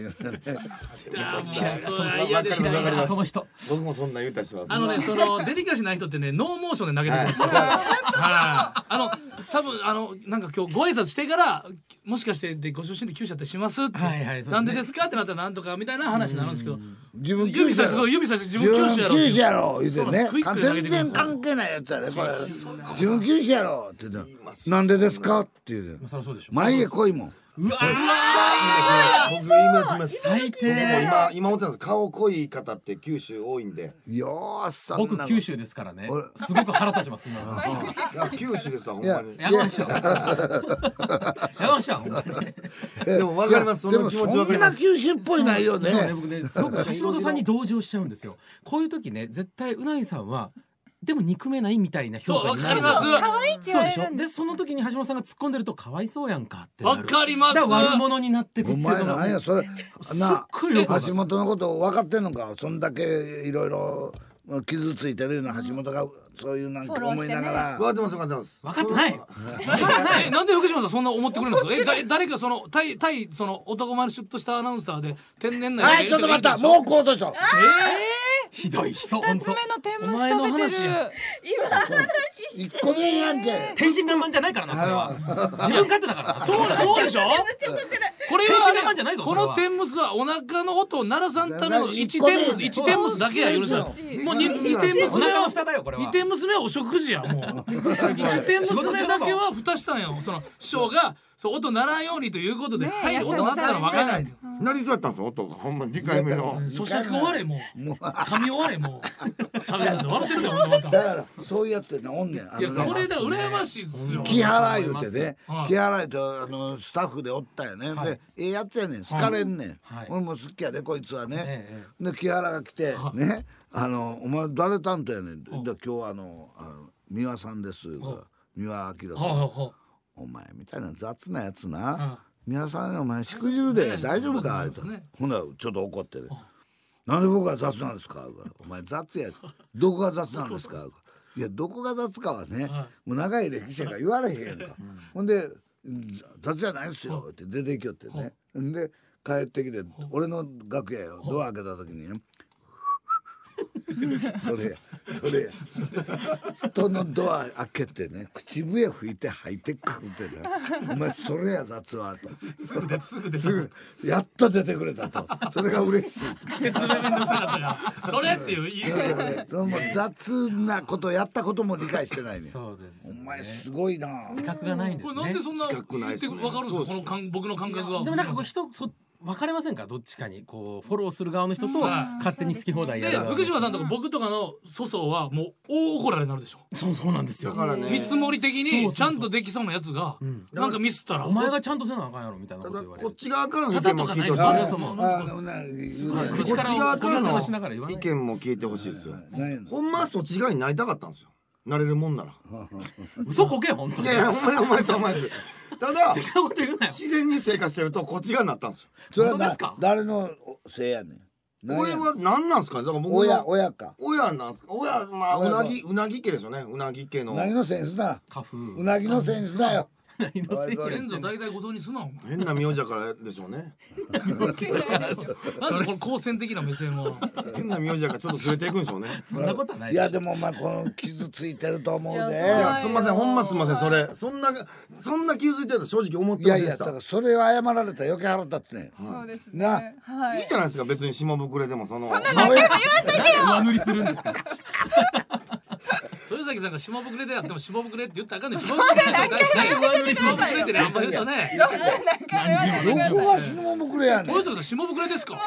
[SPEAKER 4] その人。
[SPEAKER 6] 僕もそんな言うたりします。
[SPEAKER 5] そのデリカシーない人ってねノーモーションで投げてくるんですよ。多分なんか今日ご挨拶してからもしかしてでご出身で九死だってしますってなんでですかってなったらなんとかみたいな話になるんですけど、
[SPEAKER 1] 自分
[SPEAKER 5] 指さして自分九死やろ。
[SPEAKER 1] 九死やろ言うてね。全然関係ないやつやねこれ。自分九死やろって言ってなんでですかって言うて。前へ来いもん。
[SPEAKER 5] うわ
[SPEAKER 6] 僕言います。
[SPEAKER 4] 最低。
[SPEAKER 6] 今思ってたんです。顔濃い方って九州多いんで。
[SPEAKER 1] よーさ
[SPEAKER 4] 僕九州ですからね。すごく腹立ちます今の話。
[SPEAKER 6] いや九州ですわほんまに。
[SPEAKER 4] やましょ。やましょ。
[SPEAKER 6] でもわかります。その気持ちわかります。
[SPEAKER 1] そんな九州っぽいないよね。
[SPEAKER 4] 僕ねすごく橋本さんに同情しちゃうんですよ。こういう時ね絶対うないさんは。でも憎めないみたいな評価になる。
[SPEAKER 2] 可愛いって言われるん
[SPEAKER 4] でその時に橋本さんが突っ込んでるとかわいそうやんかってなる。
[SPEAKER 5] わかります。
[SPEAKER 4] 悪者になってくっていうのが。
[SPEAKER 1] お前なんやそれな橋本のこと分かってんのか。そんだけいろいろ傷ついてるような橋本がそういうなんて思いながら。
[SPEAKER 6] 分かってます分かってます。
[SPEAKER 4] 分かってない。
[SPEAKER 5] なんで福島さんそんな思ってくれるんですか。誰かその対その男前のシュッとしたアナウンサーで天然な。
[SPEAKER 1] はいちょっと待った。もうこうとした。
[SPEAKER 4] ひどい人。
[SPEAKER 2] 二つ目の天むす食べてる。
[SPEAKER 1] 一個目やんけ。
[SPEAKER 4] 天真爛漫じゃないからなそれは。自分勝手だからな。
[SPEAKER 5] そうでしょ。これ
[SPEAKER 4] 天真爛漫じゃないぞ。
[SPEAKER 5] この天むすはお腹の音を鳴らさんための一天むすだけや許さん。もう二天むす目は
[SPEAKER 4] 蓋だよこれは。
[SPEAKER 5] 二天むす目はお食事やもう。一天むす目だけは蓋したんよ。その師匠がそう音鳴らんようにということで、はい音鳴ったら分からない。
[SPEAKER 6] なりそうやったんですよ音がほんま2回目の。
[SPEAKER 5] 咀嚼終われもう噛み終われもう喋るんですよ。笑ってるんだよ。
[SPEAKER 1] だからそういうやつっておんねん。
[SPEAKER 5] いやこれで羨ましいですよ。
[SPEAKER 1] 木原言うてね。木原とスタッフでおったよね。でええやつやねん。好かれんねん。俺も好きやでこいつはね。で木原が来てねお前誰担当やねん。で今日は三輪さんです。三輪明さん。お前みたいな雑なやつな。皆さんお前しくじるで大丈夫か。ほんならちょっと怒ってる。なんで僕が雑なんですか。お前雑や。どこが雑なんですか。いやどこが雑かはねもう長い歴史やから言われへんやんか。ほんで雑じゃないですよって出てきよってね。で帰ってきて俺の楽屋よドア開けた時にねそれ人のドア開けてね口笛吹いて入ってくるってねお前それや雑はとすぐやっと出てくれたとそれが嬉しい
[SPEAKER 5] 説明めんどくさかったからそれっていう言い
[SPEAKER 1] その雑なことやったことも理解してないね。
[SPEAKER 4] そうです。
[SPEAKER 1] お前すごいな。
[SPEAKER 4] 自覚がないんですね。
[SPEAKER 5] これなんでそんな
[SPEAKER 6] 自覚ないですね。
[SPEAKER 5] 分かるんですかこの僕の感覚は。
[SPEAKER 4] でもなんかこう分かれませんか、どっちかにこうフォローする側の人と勝手に好き放題やる側の人。
[SPEAKER 5] 福島さんとか僕とかの粗相はもう大怒られになるでしょ。
[SPEAKER 4] そうなんですよ。
[SPEAKER 6] だからね
[SPEAKER 5] 見積もり的にちゃんとできそうなやつがなんかミスったら
[SPEAKER 4] お前がちゃんとせなあかんやろみたいなこと言われる。
[SPEAKER 6] こっち側からの意見も聞いてほしい。こっち側からの意見も聞いてほしいですよ。ほんまはそっち側になりたかったんですよ。なれるもんなら。
[SPEAKER 4] 嘘こけ本当に。
[SPEAKER 6] いやお前です。ただ
[SPEAKER 4] こと言うなよ。
[SPEAKER 6] 自然に生活してるとこっち側になったんですよ。
[SPEAKER 1] それは誰のせいやねん。
[SPEAKER 6] 俺は何なんですかね。だから僕
[SPEAKER 1] 親か。
[SPEAKER 6] 親なんですか。親まあうなぎ家ですよね。うなぎ家の。
[SPEAKER 1] うなぎのセンスだ。うなぎのセンスだよ。
[SPEAKER 5] 先祖代々ごとにすなお前。
[SPEAKER 6] 変な名字だからでしょうね。
[SPEAKER 5] なんでこの好戦的な目線は。
[SPEAKER 6] 変な名字だからちょっとずれていくんでしょうね。
[SPEAKER 4] そんなことない。
[SPEAKER 1] いやでもまあこの傷ついてると思うで。い
[SPEAKER 6] やすみませんほんますみませんそれそんな傷ついてると正直思ってませんでした。
[SPEAKER 1] いやだからそれを謝られたら余計腹立つね。
[SPEAKER 2] そうですね。はい
[SPEAKER 6] いいじゃないですか別に下膨れでもその。
[SPEAKER 2] そんな何回も言わんといてよ。
[SPEAKER 4] 上塗りするんですか。
[SPEAKER 5] 豊崎さんが下膨れでやっても下膨れって言ったらあかんねん。下膨れって下膨れってねあんま言うとね。
[SPEAKER 1] どこが下膨れやねん。
[SPEAKER 5] 豊崎さん下膨れですか。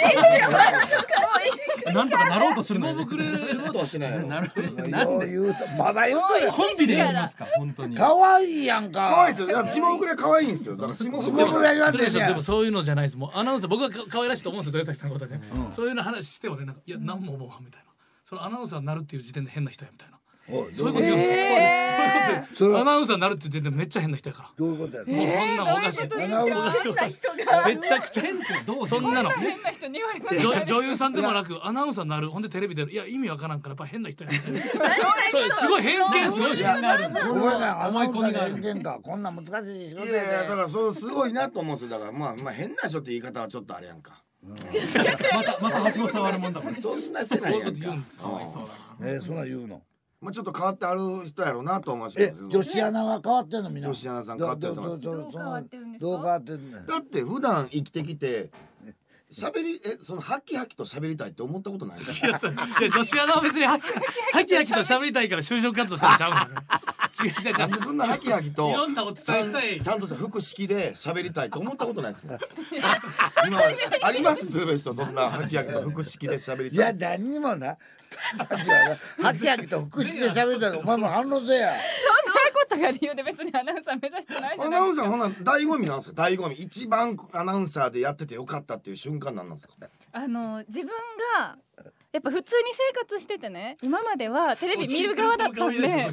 [SPEAKER 4] なんとかなろうとするの。
[SPEAKER 5] 下膨れ
[SPEAKER 6] 仕事はしてないよ。
[SPEAKER 4] なるほど。
[SPEAKER 1] なんでまだ言うとる。
[SPEAKER 4] コンビでやりますか本当に。
[SPEAKER 1] 可愛いやんか。
[SPEAKER 6] 可愛いですよ。いや下膨れ可愛いんですよ。だから下
[SPEAKER 1] 膨れ言わんで
[SPEAKER 5] でもそういうのじゃないです。もうアナウンサー僕は可愛らしいと思うんですよ豊崎さんのことで。そういうの話してもねなんかいや何も思わんみたいな。そのアナウンサーになるっていう時点で変な人やみたいな。そういうこと言うんですよ。そういうことアナウンサーになるって言ってめっちゃ変な人やから。
[SPEAKER 1] どういうことやねん。
[SPEAKER 5] もうそんなおかしい。
[SPEAKER 3] 変な人が
[SPEAKER 5] めちゃくちゃそんなの
[SPEAKER 2] 変な人に言われます。
[SPEAKER 5] 女優さんでもなくアナウンサーになるほんでテレビでいや意味わからんからやっぱ変な人や。そうすごい偏見すごい自信がある。
[SPEAKER 1] これが思い込みが偏見か。こんな難しい仕事や
[SPEAKER 6] いやだからそうすごいなと思うんですよ。だからまあ変な人って言い方はちょっとあれやんか。
[SPEAKER 4] また橋本さん悪もんだもんね。
[SPEAKER 6] そんなしてないやんか。
[SPEAKER 4] かわいそうだ。
[SPEAKER 1] そんな言うの。
[SPEAKER 6] まあちょっと変わってある人やろうなと思いました。
[SPEAKER 1] 女子アナは変わってんのみんな。
[SPEAKER 6] 女子アナさん変わってると思います。
[SPEAKER 2] どう変わってるんですか。
[SPEAKER 1] どう変わってんの。
[SPEAKER 6] だって普段生きてきて喋りそのハキハキと喋りたいって思ったことないですか。
[SPEAKER 5] いや女子アナは別にハキハキと喋りたいから就職活動したんちゃうの。違う
[SPEAKER 6] なんでそんなハキハキと
[SPEAKER 5] いろんなお伝えしたい
[SPEAKER 6] ちゃんとした腹式で喋りたいと思ったことないですもん。今あります鶴瓶師とそんなハキハキと腹式で喋りたい。
[SPEAKER 1] いや何にもな。ハキハキと腹式で喋ったらお前も反応せや。
[SPEAKER 2] そんなことが理由で別にアナウンサー目指してないじゃ
[SPEAKER 6] ア
[SPEAKER 2] ないですか。
[SPEAKER 6] ナウンサーほんな醍醐味なんですか。醍醐味一番アナウンサーでやっててよかったっていう瞬間なんですか。
[SPEAKER 2] 自分がやっぱ普通に生活しててね今まではテレビ見る側だったんで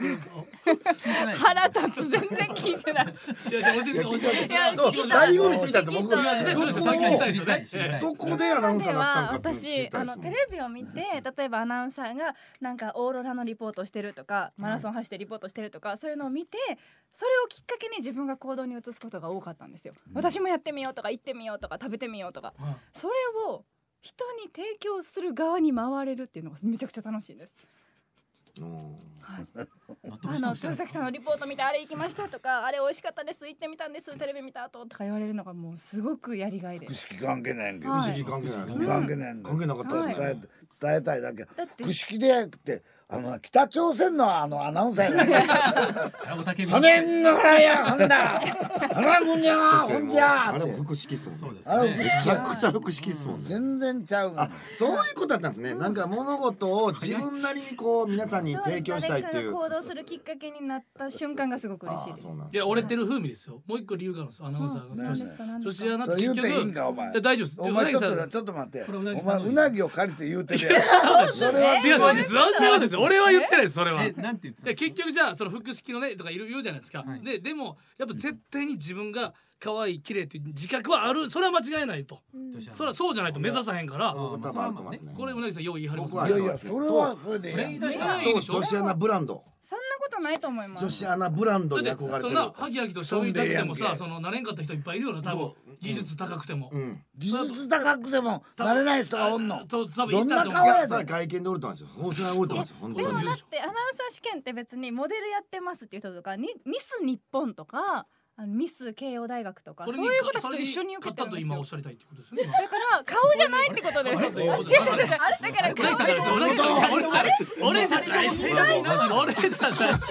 [SPEAKER 2] 腹立つ全然聞いてない。
[SPEAKER 5] いや教えて教えて。
[SPEAKER 6] そう醍醐味知りたいです僕。どこでアナウンサーになったんかって
[SPEAKER 2] 私テレビを見て例えばアナウンサーがなんかオーロラのリポートしてるとかマラソン走ってリポートしてるとかそういうのを見てそれをきっかけに自分が行動に移すことが多かったんですよ。私もやってみようとか行ってみようとか食べてみようとかそれを人に提供する側に回れるっていうのがめちゃくちゃ楽しいです。豊崎さんのリポート見てあれ行きましたとかあれ美味しかったです行ってみたんですテレビ見た後とか言われるのがもうすごくやりがいで。
[SPEAKER 1] 腹式関係ないんけど。
[SPEAKER 6] 不思議関係ないですね。
[SPEAKER 1] 関係ないんだ。
[SPEAKER 6] 関係なかったですね。
[SPEAKER 1] 伝えたいだけ。腹式でやって北朝鮮のアナウンサーやね。羽んの腹やはんだ。腹ぐにゃほんじゃ。
[SPEAKER 6] あれも腹式っすもん。
[SPEAKER 4] そうですね。
[SPEAKER 6] めちゃくちゃ腹式っすもんね。
[SPEAKER 1] 全然ちゃう。
[SPEAKER 6] あ、そういうことだったんですね。なんか物事を自分なりにこう皆さんに提供したいっていう。
[SPEAKER 2] 行動するきっかけになった瞬間がすごく嬉しいです。
[SPEAKER 5] いや折れてる風味ですよ。もう一個理由があるんです。アナウンサーが女子アナって結局
[SPEAKER 1] 言うていいんかお前。
[SPEAKER 5] 大丈夫です。
[SPEAKER 1] お前ちょっと待って。お前うなぎを借りて言うてるやつ。それは
[SPEAKER 5] 違う実はそんなことです。俺は言ってないですそれは。
[SPEAKER 4] なんて言ってた。
[SPEAKER 5] 結局じゃあその腹式のねとか言うじゃないですか。でもやっぱ絶対に自分が可愛い綺麗っていう自覚はある。それは間違いないと。それはそうじゃないと目指さへんから。これうなぎさんよう言い張ります。
[SPEAKER 1] いやそれはそれでいい。
[SPEAKER 5] 女
[SPEAKER 6] 子アナブランド。
[SPEAKER 2] そんなことないと思います。
[SPEAKER 6] 女子アナブランドに憧れてる。
[SPEAKER 5] そんなハキハキと喋りたくてもさなれんかった人いっぱいいるよな多分。技術高くても。
[SPEAKER 1] 技術高くてもなれない人がおんの。
[SPEAKER 5] ど
[SPEAKER 1] んな顔や
[SPEAKER 6] さ会見でおると思うんですよ。大島おると思うんですよ。
[SPEAKER 2] でもだってアナウンサー試験って別にモデルやってますっていう人とかミス日本とかミス慶応大学とかそういう子たちと一緒に受けてるんですよ。
[SPEAKER 5] 今おっしゃりたいってことですよね。
[SPEAKER 2] だから顔じゃないってことです。違うだから顔じゃない。
[SPEAKER 5] 俺じゃない。俺じゃない。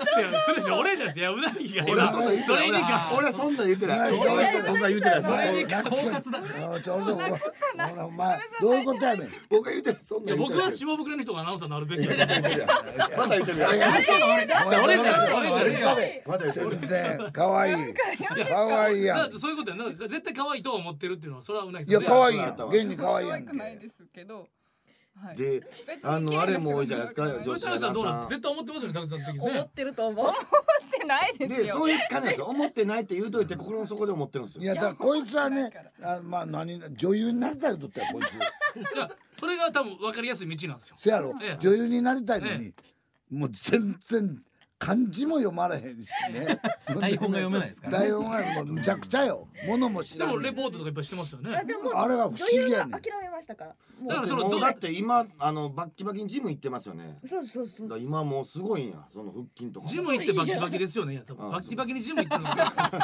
[SPEAKER 5] それでしょ俺ですようなぎが
[SPEAKER 6] 俺はそんな言ってない。俺そんな言ってない。そんな言ってない。
[SPEAKER 4] それに狡猾だ。
[SPEAKER 1] お前どういうことやねん。
[SPEAKER 6] 僕が言ってない。そんな。
[SPEAKER 5] 僕は下袋の人がアナウンサーになるべきだ。
[SPEAKER 6] また言ってる。
[SPEAKER 5] 俺じゃん。
[SPEAKER 6] まだ言ってる。
[SPEAKER 1] 全然可愛い可愛いやん。
[SPEAKER 5] そういうことやな。絶対可愛いと思ってるっていうのはそれはうなぎ。
[SPEAKER 1] いや可愛いやん。現に可愛いやんけ。
[SPEAKER 2] ないですけど。
[SPEAKER 6] で、あれも多いじゃないですか。
[SPEAKER 5] 女子さんどうなん絶対思ってますよね、たくさん的にね。
[SPEAKER 3] 思ってると思う。
[SPEAKER 2] 思ってないです
[SPEAKER 6] で、
[SPEAKER 2] よ。
[SPEAKER 6] そういう感じですよ。思ってないって言うといて心の底で思ってるんですよ。
[SPEAKER 1] いやだからこいつはね、まあ女優になりたいとったよこいつ。
[SPEAKER 5] いやそれが多分分かりやすい道なんですよ。
[SPEAKER 1] せやろ。女優になりたいのにもう全然漢字も読まれへんしね。
[SPEAKER 4] 台本が読めないですからね。
[SPEAKER 1] 台本はもうむちゃくちゃよ。ものも知らん。
[SPEAKER 5] でもレポートとかいっぱいしてますよね。
[SPEAKER 3] でも
[SPEAKER 1] あれが不思議やねん。
[SPEAKER 3] 諦めましたから。
[SPEAKER 5] だから
[SPEAKER 6] もうだって今バッキバキにジム行ってますよね。
[SPEAKER 3] そうそうそう。
[SPEAKER 6] だから今もうすごいんや。その腹筋とか。
[SPEAKER 5] ジム行ってバキバキですよね。いや多分バキバキにジム行ってるの。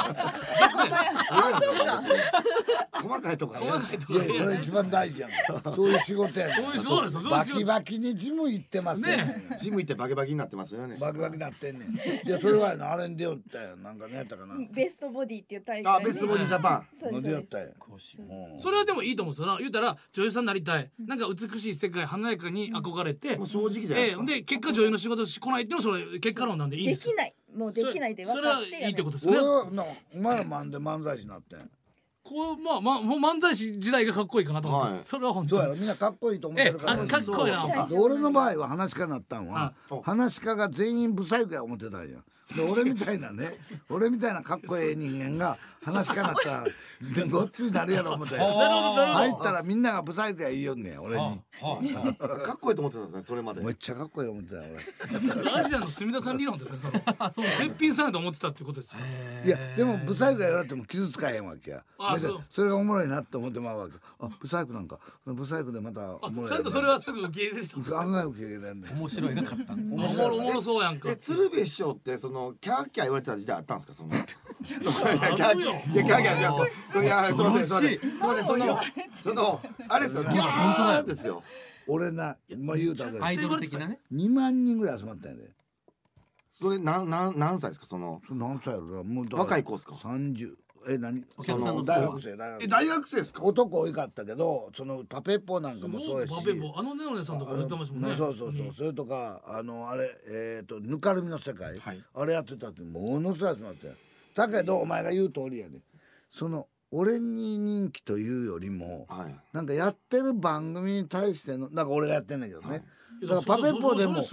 [SPEAKER 6] 細かいとかね。
[SPEAKER 5] 細かいと
[SPEAKER 1] いやそ
[SPEAKER 5] か。
[SPEAKER 1] れ一番大事やん。そういう仕事やねん。
[SPEAKER 5] そういうそうですよ。そういう仕事。
[SPEAKER 1] バキバキにジム行ってますよね。
[SPEAKER 6] ジム行ってバキバキになってますよね。
[SPEAKER 1] バキバキなってんねん。いやそれはあれに出よったよ。なんかねやったかな。
[SPEAKER 3] ベストボディっていう大会。
[SPEAKER 6] あ、ベストボディジャパン。
[SPEAKER 1] 出
[SPEAKER 3] そうです。
[SPEAKER 1] よったよ。
[SPEAKER 5] それはでもいいと思うんですよ。言うたら女優さんになりたい。なんか美しい世界華やかに憧れて。
[SPEAKER 6] もう正直じゃないですか。
[SPEAKER 5] で結果女優の仕事しこないっていうのはそれ結果論なんでいいんですよ。
[SPEAKER 3] できない。もうできないで分
[SPEAKER 5] それは
[SPEAKER 3] かって
[SPEAKER 5] いいってことですね。
[SPEAKER 1] 俺はお前ら漫才師になってん。
[SPEAKER 5] こうもう漫才師時代がかっこいいかなと思って、それは本当に
[SPEAKER 1] そうやろみんなかっこいいと思ってるから。
[SPEAKER 5] かっこいいな。
[SPEAKER 1] で俺の場合は話し家になったんは話し家が全員ブサイクや思ってたんや。で俺みたいなね俺みたいなかっこええ人間が話し家になったらごっつになるやろ思って入ったらみんながブサイクや言いよんねん俺に。
[SPEAKER 6] かっこいいと思ってたんですね、それまで。
[SPEAKER 1] めっちゃかっこいい思ってたよ
[SPEAKER 5] アジアの隅田さん理論ですね。そのべっぴんさんやと思ってたっていうことですよ。
[SPEAKER 1] 俺。いやでもブサイクや言われても傷つかへんわけや。それがおもろいなって思ってまうわけ。あブサイクなんかブサイクでまたおもろい。
[SPEAKER 5] ちゃんとそれはすぐ受け入れる人。
[SPEAKER 1] 案外受け入れられんねん。
[SPEAKER 4] 面白いが勝ったんですね。
[SPEAKER 5] おもろそうやんか。
[SPEAKER 6] 鶴瓶師匠ってそのキャーキャー言われてた時代あったんですか、その。キャ
[SPEAKER 5] あるよ。
[SPEAKER 6] ーキャーいやすいませんすいませんそのあれですよ、ギャーですよ。
[SPEAKER 1] 俺なまあ言うたら
[SPEAKER 4] アイドル的なね。
[SPEAKER 1] 2万人ぐらい集まったんやで。
[SPEAKER 6] それ何歳ですか、その。
[SPEAKER 1] 何歳やろなもう
[SPEAKER 6] 若い子ですか。
[SPEAKER 1] 30何
[SPEAKER 4] お客さんの
[SPEAKER 1] 大学生
[SPEAKER 6] 大学生ですか。
[SPEAKER 1] 男多いかったけどそのパペッポなんかもそうやし
[SPEAKER 5] パペンボネオネさんとか言ってましたもんね。
[SPEAKER 1] そうそれとかあれぬかるみの世界あれやってたってものすごい集まってだけどお前が言う通りやでその俺に人気というよりもなんかやってる番組に対してのなんか俺がやってんねんけどねだからパペッポでも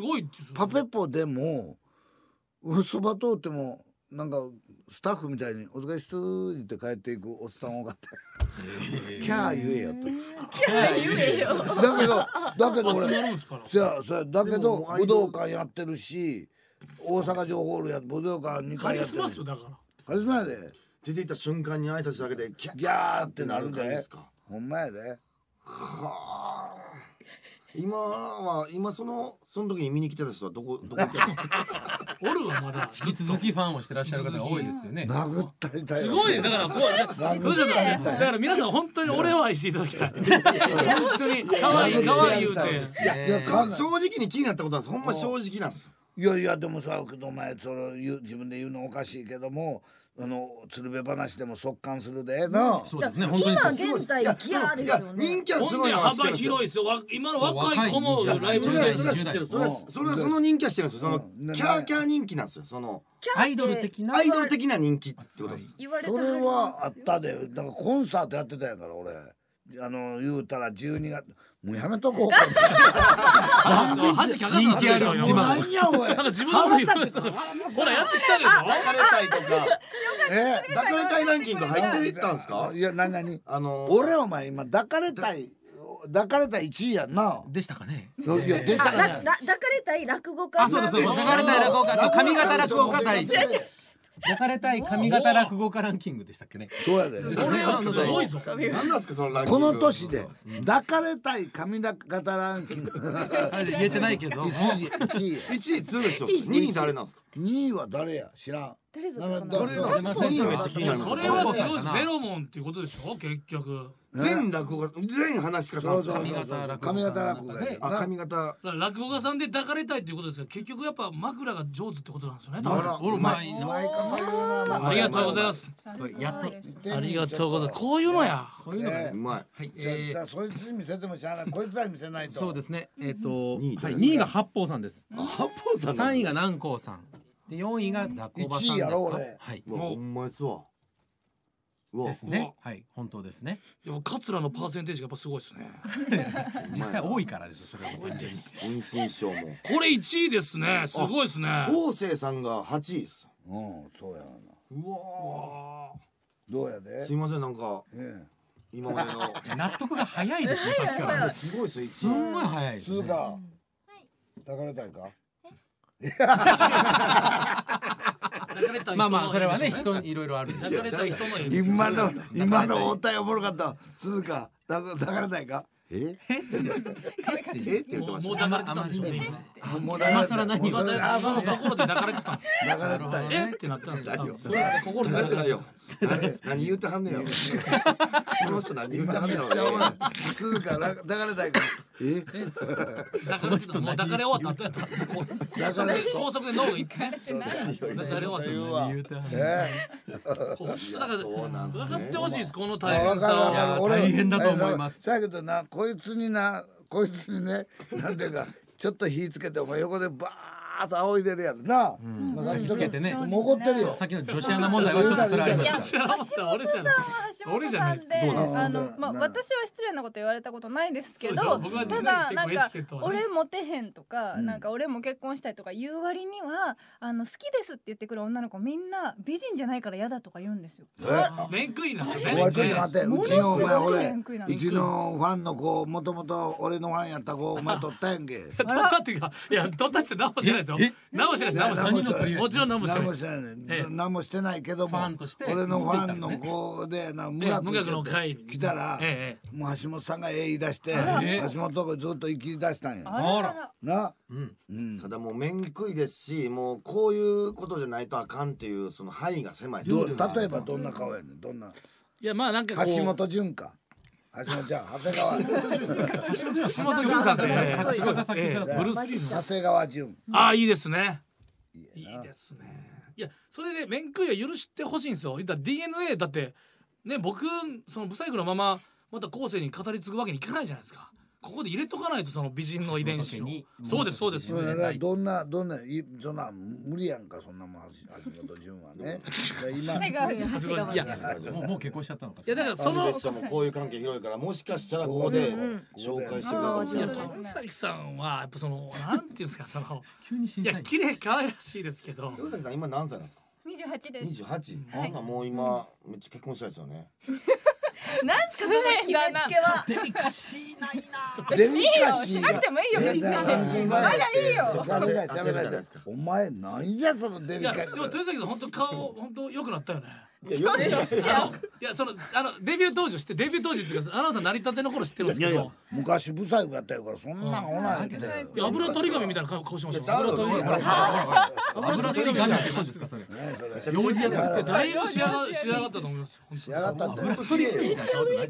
[SPEAKER 1] そば通ってもなんかスタッフみたいに「お疲れっす」って帰っていくおっさん多かったキャー言えよと
[SPEAKER 3] キャー言えよ。
[SPEAKER 1] だけど俺だけど
[SPEAKER 6] も
[SPEAKER 1] 武道館やってるし大阪城ホールや武道館2回やってる
[SPEAKER 5] カリスマっすよだから。
[SPEAKER 1] カリスマやで
[SPEAKER 6] 出ていった瞬間に挨拶だけでギャ
[SPEAKER 1] ギャーってなるで
[SPEAKER 6] ですか。
[SPEAKER 1] ほんまやで
[SPEAKER 6] はあ。今その時に見に来てた人はどこ行ってますか。
[SPEAKER 5] おるわまだ。
[SPEAKER 4] 引き続きファンをしてらっしゃる方が多いですよね。
[SPEAKER 1] 殴ったりたい
[SPEAKER 5] すごいだからこうだから皆さん本当に俺を愛していただきたい。本当に可愛い言うて。
[SPEAKER 1] いや
[SPEAKER 6] 正直に気になったことなんです。ほんま正直なんです。
[SPEAKER 1] いやでもさお前それ自分で言うのおかしいけども鶴瓶話でも速乾するでな。
[SPEAKER 4] そうですね。本当にそう。
[SPEAKER 3] 今現在ギャーですよね。
[SPEAKER 6] 人気はす
[SPEAKER 5] ほんで
[SPEAKER 6] ごいのは知って
[SPEAKER 5] 幅
[SPEAKER 6] るんですよ。
[SPEAKER 5] 広いですよ。今の若い子もライブで
[SPEAKER 6] それは知ってる。それはその人気は知ってるんですよ。そのキャーキャー人気なんですよ。その
[SPEAKER 4] アイドル的な
[SPEAKER 6] アイドル的な人気ってことです。
[SPEAKER 3] 言われた
[SPEAKER 1] それはあったでだからコンサートやってたんやから俺言うたら12月もうやめとこうか
[SPEAKER 5] 恥かか
[SPEAKER 4] 人気ある自慢
[SPEAKER 1] なんやおい
[SPEAKER 5] なんか自分の言うほらやってきたでしょ。
[SPEAKER 6] 抱かれたいとか抱かれたいランキング入っていったんですか。
[SPEAKER 1] いや何俺お前今抱かれたい1位やんな。
[SPEAKER 4] でしたかね。
[SPEAKER 1] いやでしたかね。
[SPEAKER 3] 抱かれたい落語家。
[SPEAKER 4] あ、そうだそうだ。抱かれたい落語家、そう上方落語家第一。抱かれたい上方落語家ランキングでしたっけね。
[SPEAKER 1] そうやで。
[SPEAKER 5] これはすごいぞ。
[SPEAKER 6] 何なんですかそのランキング。
[SPEAKER 1] この年で抱かれたい上方ランキング
[SPEAKER 4] 言えてないけど。
[SPEAKER 6] 1位鶴瓶師匠。2位誰なんですか。
[SPEAKER 1] 2位は誰や知らん。
[SPEAKER 3] 誰だ
[SPEAKER 6] 2位めっちゃ気になる。
[SPEAKER 5] それはすごいです。メロモンっていうことでしょ結局。
[SPEAKER 6] 全落語家全話家さんですか。
[SPEAKER 1] 上方落語家。
[SPEAKER 6] 髪型
[SPEAKER 5] 落語家さんで抱かれたいっていうことですが、結局やっぱ枕が上手ってことなんですよね。
[SPEAKER 6] あら
[SPEAKER 4] うまいな。
[SPEAKER 5] ありがとうございます。
[SPEAKER 4] やっと
[SPEAKER 5] ありがとうございます。こういうのや。
[SPEAKER 4] こういうのが
[SPEAKER 6] うまい。
[SPEAKER 4] はい。
[SPEAKER 1] じゃあそいつに見せてもしゃあない。こいつらに見せないと。
[SPEAKER 4] そうですね。はい
[SPEAKER 6] 2
[SPEAKER 4] 2位が八方さんです。
[SPEAKER 6] 八方さん。
[SPEAKER 4] 3位が南光さん。で4位がザコバさんですか。
[SPEAKER 1] 1位やろ俺。
[SPEAKER 4] はい。
[SPEAKER 6] うわほんまですわ。うわ
[SPEAKER 4] ですね。はい、本当ですね。
[SPEAKER 5] でも桂のパーセンテージがやっぱすごいですね。
[SPEAKER 4] 実際多いからです。それは単純に。
[SPEAKER 6] 認知印象も。
[SPEAKER 5] これ1位ですね。すごいですね。
[SPEAKER 6] 昴生さんが8位です。
[SPEAKER 1] そうやな。
[SPEAKER 6] うわ
[SPEAKER 1] どうやで。
[SPEAKER 6] すいませんなんか今までの
[SPEAKER 4] 納得が早いですね。さっきから。
[SPEAKER 6] すごいです
[SPEAKER 4] すんごい早いですね。
[SPEAKER 1] つうか抱かれたいか。
[SPEAKER 4] まあまあそれはね人いろいろある。
[SPEAKER 5] 抱かれた人の
[SPEAKER 1] 今の応対おもろかった。つうか抱かれたいか。
[SPEAKER 6] って言ってました。
[SPEAKER 5] もう抱かれてたんでしょうね。
[SPEAKER 1] もう
[SPEAKER 4] 今更何が
[SPEAKER 5] そのところで抱かれてたんです。
[SPEAKER 1] 抱かれたい。
[SPEAKER 5] ってなったんですよ。それで心
[SPEAKER 6] 抱かれてないよ。
[SPEAKER 5] で
[SPEAKER 6] 何言うてはんねんよ。この人何言うてはんねんよ。
[SPEAKER 1] つうか抱かれたいか。
[SPEAKER 5] 抱かれてた。もう抱かれ終わった後やった。高速で脳がいっぱい。抱かれ終わった。だから分かってほしいです。この大変さは。
[SPEAKER 4] 大変だと思います。
[SPEAKER 1] だけどなこいつにねなんていうかちょっと火つけてお前横でバーッと仰いでるやろな。
[SPEAKER 4] 火つけてね。
[SPEAKER 1] もう怒ってるよ。
[SPEAKER 4] さっきの女子アナ問題はちょっとそれありました。
[SPEAKER 5] 俺じゃない。
[SPEAKER 2] まあ私は失礼なこと言われたことないですけど、
[SPEAKER 5] そうでしょ僕はね
[SPEAKER 2] ただなんか
[SPEAKER 5] 結構エチケットはね
[SPEAKER 2] 俺モテへんとかなんか俺も結婚したいとか言う割には好きですって言ってくる女の子みんな美人じゃないから嫌だとか言うんですよ。
[SPEAKER 5] 面食いなんですよ
[SPEAKER 1] おいちょっと
[SPEAKER 5] ね。
[SPEAKER 1] 待ってうちのお前俺
[SPEAKER 2] 面食いな
[SPEAKER 1] うちのファンの子もともと俺のファンやった子お前取ったやんけ。
[SPEAKER 5] 取ったっていうか、いや取ったって何もしてないですよ。何もしてないです。何もしてない。もちろん何もしてない。
[SPEAKER 1] 何もしてないけども
[SPEAKER 4] ファンとして
[SPEAKER 1] 俺のファンの子で無学
[SPEAKER 5] の会に
[SPEAKER 1] 来たらもう橋本さんが言い出して橋本とこずっと行き出したんや
[SPEAKER 4] あら。
[SPEAKER 1] な。
[SPEAKER 6] ただもう面食いですし、もうこういうことじゃないとあかんっていうその範囲が狭い。
[SPEAKER 1] 例えばどんな顔やねん。どんな。
[SPEAKER 5] いやまあなんかこう
[SPEAKER 1] 橋本潤か。橋本ちゃん長谷川。
[SPEAKER 5] 橋本潤さんってブルースリーの。
[SPEAKER 1] 長谷川潤。
[SPEAKER 5] ああいいですね。いいですね。いやそれで面食いは許してほしいんですよ。言ったら DNA だってね僕そのブサイクのまままた後世に語り継ぐわけにいかないじゃないですか。ここで入れとかないとその美人の遺伝子を。そうですそうです。
[SPEAKER 1] どんなそんな無理やんかそんなもん橋本潤はね。
[SPEAKER 2] 今
[SPEAKER 5] いや
[SPEAKER 4] もう結婚しちゃったのか。
[SPEAKER 5] いやだからその
[SPEAKER 6] 人もこういう関係広いからもしかしたらここで紹介してくれるかもしれない。
[SPEAKER 5] 富崎さんはやっぱそのなんていうんですかその
[SPEAKER 4] 急に審査員。
[SPEAKER 5] いや綺麗可愛らしいですけど。
[SPEAKER 6] 豊崎さん今何歳なんですか。
[SPEAKER 2] 28です。
[SPEAKER 6] 28。あんなもう今めっちゃ結婚したいですよね。
[SPEAKER 3] なんすかその決めつけは。
[SPEAKER 4] デリカシーないな。
[SPEAKER 1] デリカシー
[SPEAKER 2] しなくてもいいよ別に。まだいいよ。
[SPEAKER 1] 喋らない。お前何じゃそのデ
[SPEAKER 5] いや
[SPEAKER 1] リカシー。
[SPEAKER 5] でも豊崎さん本当顔本当良くなったよね。
[SPEAKER 6] いやよく
[SPEAKER 5] いやそのデビュー当時っていうかアナウンサー成り立ての頃知ってるんですけど。
[SPEAKER 1] 昔ブサイクやったよからそんなんおないけど。
[SPEAKER 5] いや油取り紙みたいな顔してましたよ。油取り紙。
[SPEAKER 4] 油取り紙って何ですかそれ。幼児やから。
[SPEAKER 5] だいぶ仕上がったと思います。
[SPEAKER 1] 仕上がったって。
[SPEAKER 4] 油取り紙みたいな顔って何。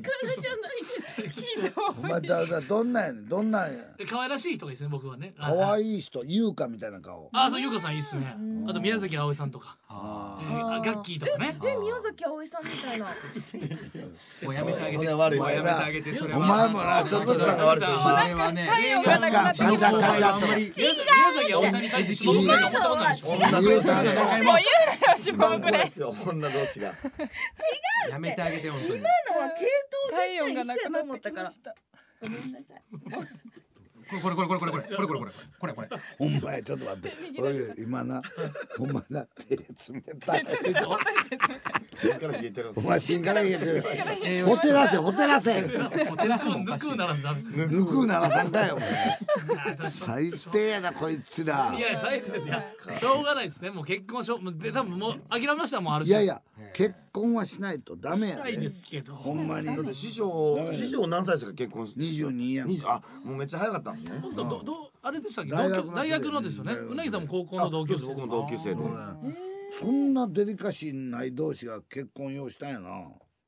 [SPEAKER 1] お前どんなんやねんどんなんや。
[SPEAKER 5] 可愛らしい人がいいですね僕はね。
[SPEAKER 1] 可愛い人優香みたいな顔。
[SPEAKER 5] あそう優香さんいいっすね。あと宮崎あおいさんとか。ガッキーとかね。
[SPEAKER 3] 宮崎あおいさんみたいな。
[SPEAKER 4] もうやめてあげて。
[SPEAKER 6] それは悪いですよ。
[SPEAKER 4] やめてあげてそれは。
[SPEAKER 1] お前もなちょっと
[SPEAKER 6] さんが悪いですよ。
[SPEAKER 4] それはね。
[SPEAKER 1] ちょっとガチャガチャと。
[SPEAKER 5] 宮崎あおいさんに対して下の下が思ったことないでしょ。
[SPEAKER 1] 言うたね。
[SPEAKER 2] もう言うなよ下くれ。
[SPEAKER 6] 女同士が。
[SPEAKER 4] やめてあげて本当に。
[SPEAKER 3] 今のは系
[SPEAKER 2] 体温が
[SPEAKER 3] 統絶対一緒やと
[SPEAKER 2] なくなっ
[SPEAKER 3] 思ってたから
[SPEAKER 2] きまし。た。
[SPEAKER 3] ごめんなさい。
[SPEAKER 4] これ。
[SPEAKER 1] ほんまやちょっと待って俺今なほんまな手冷たい
[SPEAKER 6] 芯から冷えてるんです
[SPEAKER 1] お前芯から冷えてるほてらせ
[SPEAKER 4] ホテラスもおかしい。
[SPEAKER 5] 抜くならダメですよ。
[SPEAKER 1] 抜くならさんだよお前最低やなこいつら
[SPEAKER 5] いや最低です。いやしょうがないですね。もう結婚で多分もう諦めましたもんあるし。
[SPEAKER 1] いやいや結婚はしないとダメや
[SPEAKER 5] したい
[SPEAKER 1] ね
[SPEAKER 5] ですけど。
[SPEAKER 1] ほんまに
[SPEAKER 6] だって師匠何歳ですか結婚し。
[SPEAKER 1] 22やん
[SPEAKER 6] あもうめっちゃ早かったんですね。
[SPEAKER 5] そうどうあれでしたっけ
[SPEAKER 1] 大学の
[SPEAKER 5] 大学のですよね。うなぎさんも高校の同級生。
[SPEAKER 6] 僕も同級生で。
[SPEAKER 1] そんなデリカシーない同士が結婚用したんやな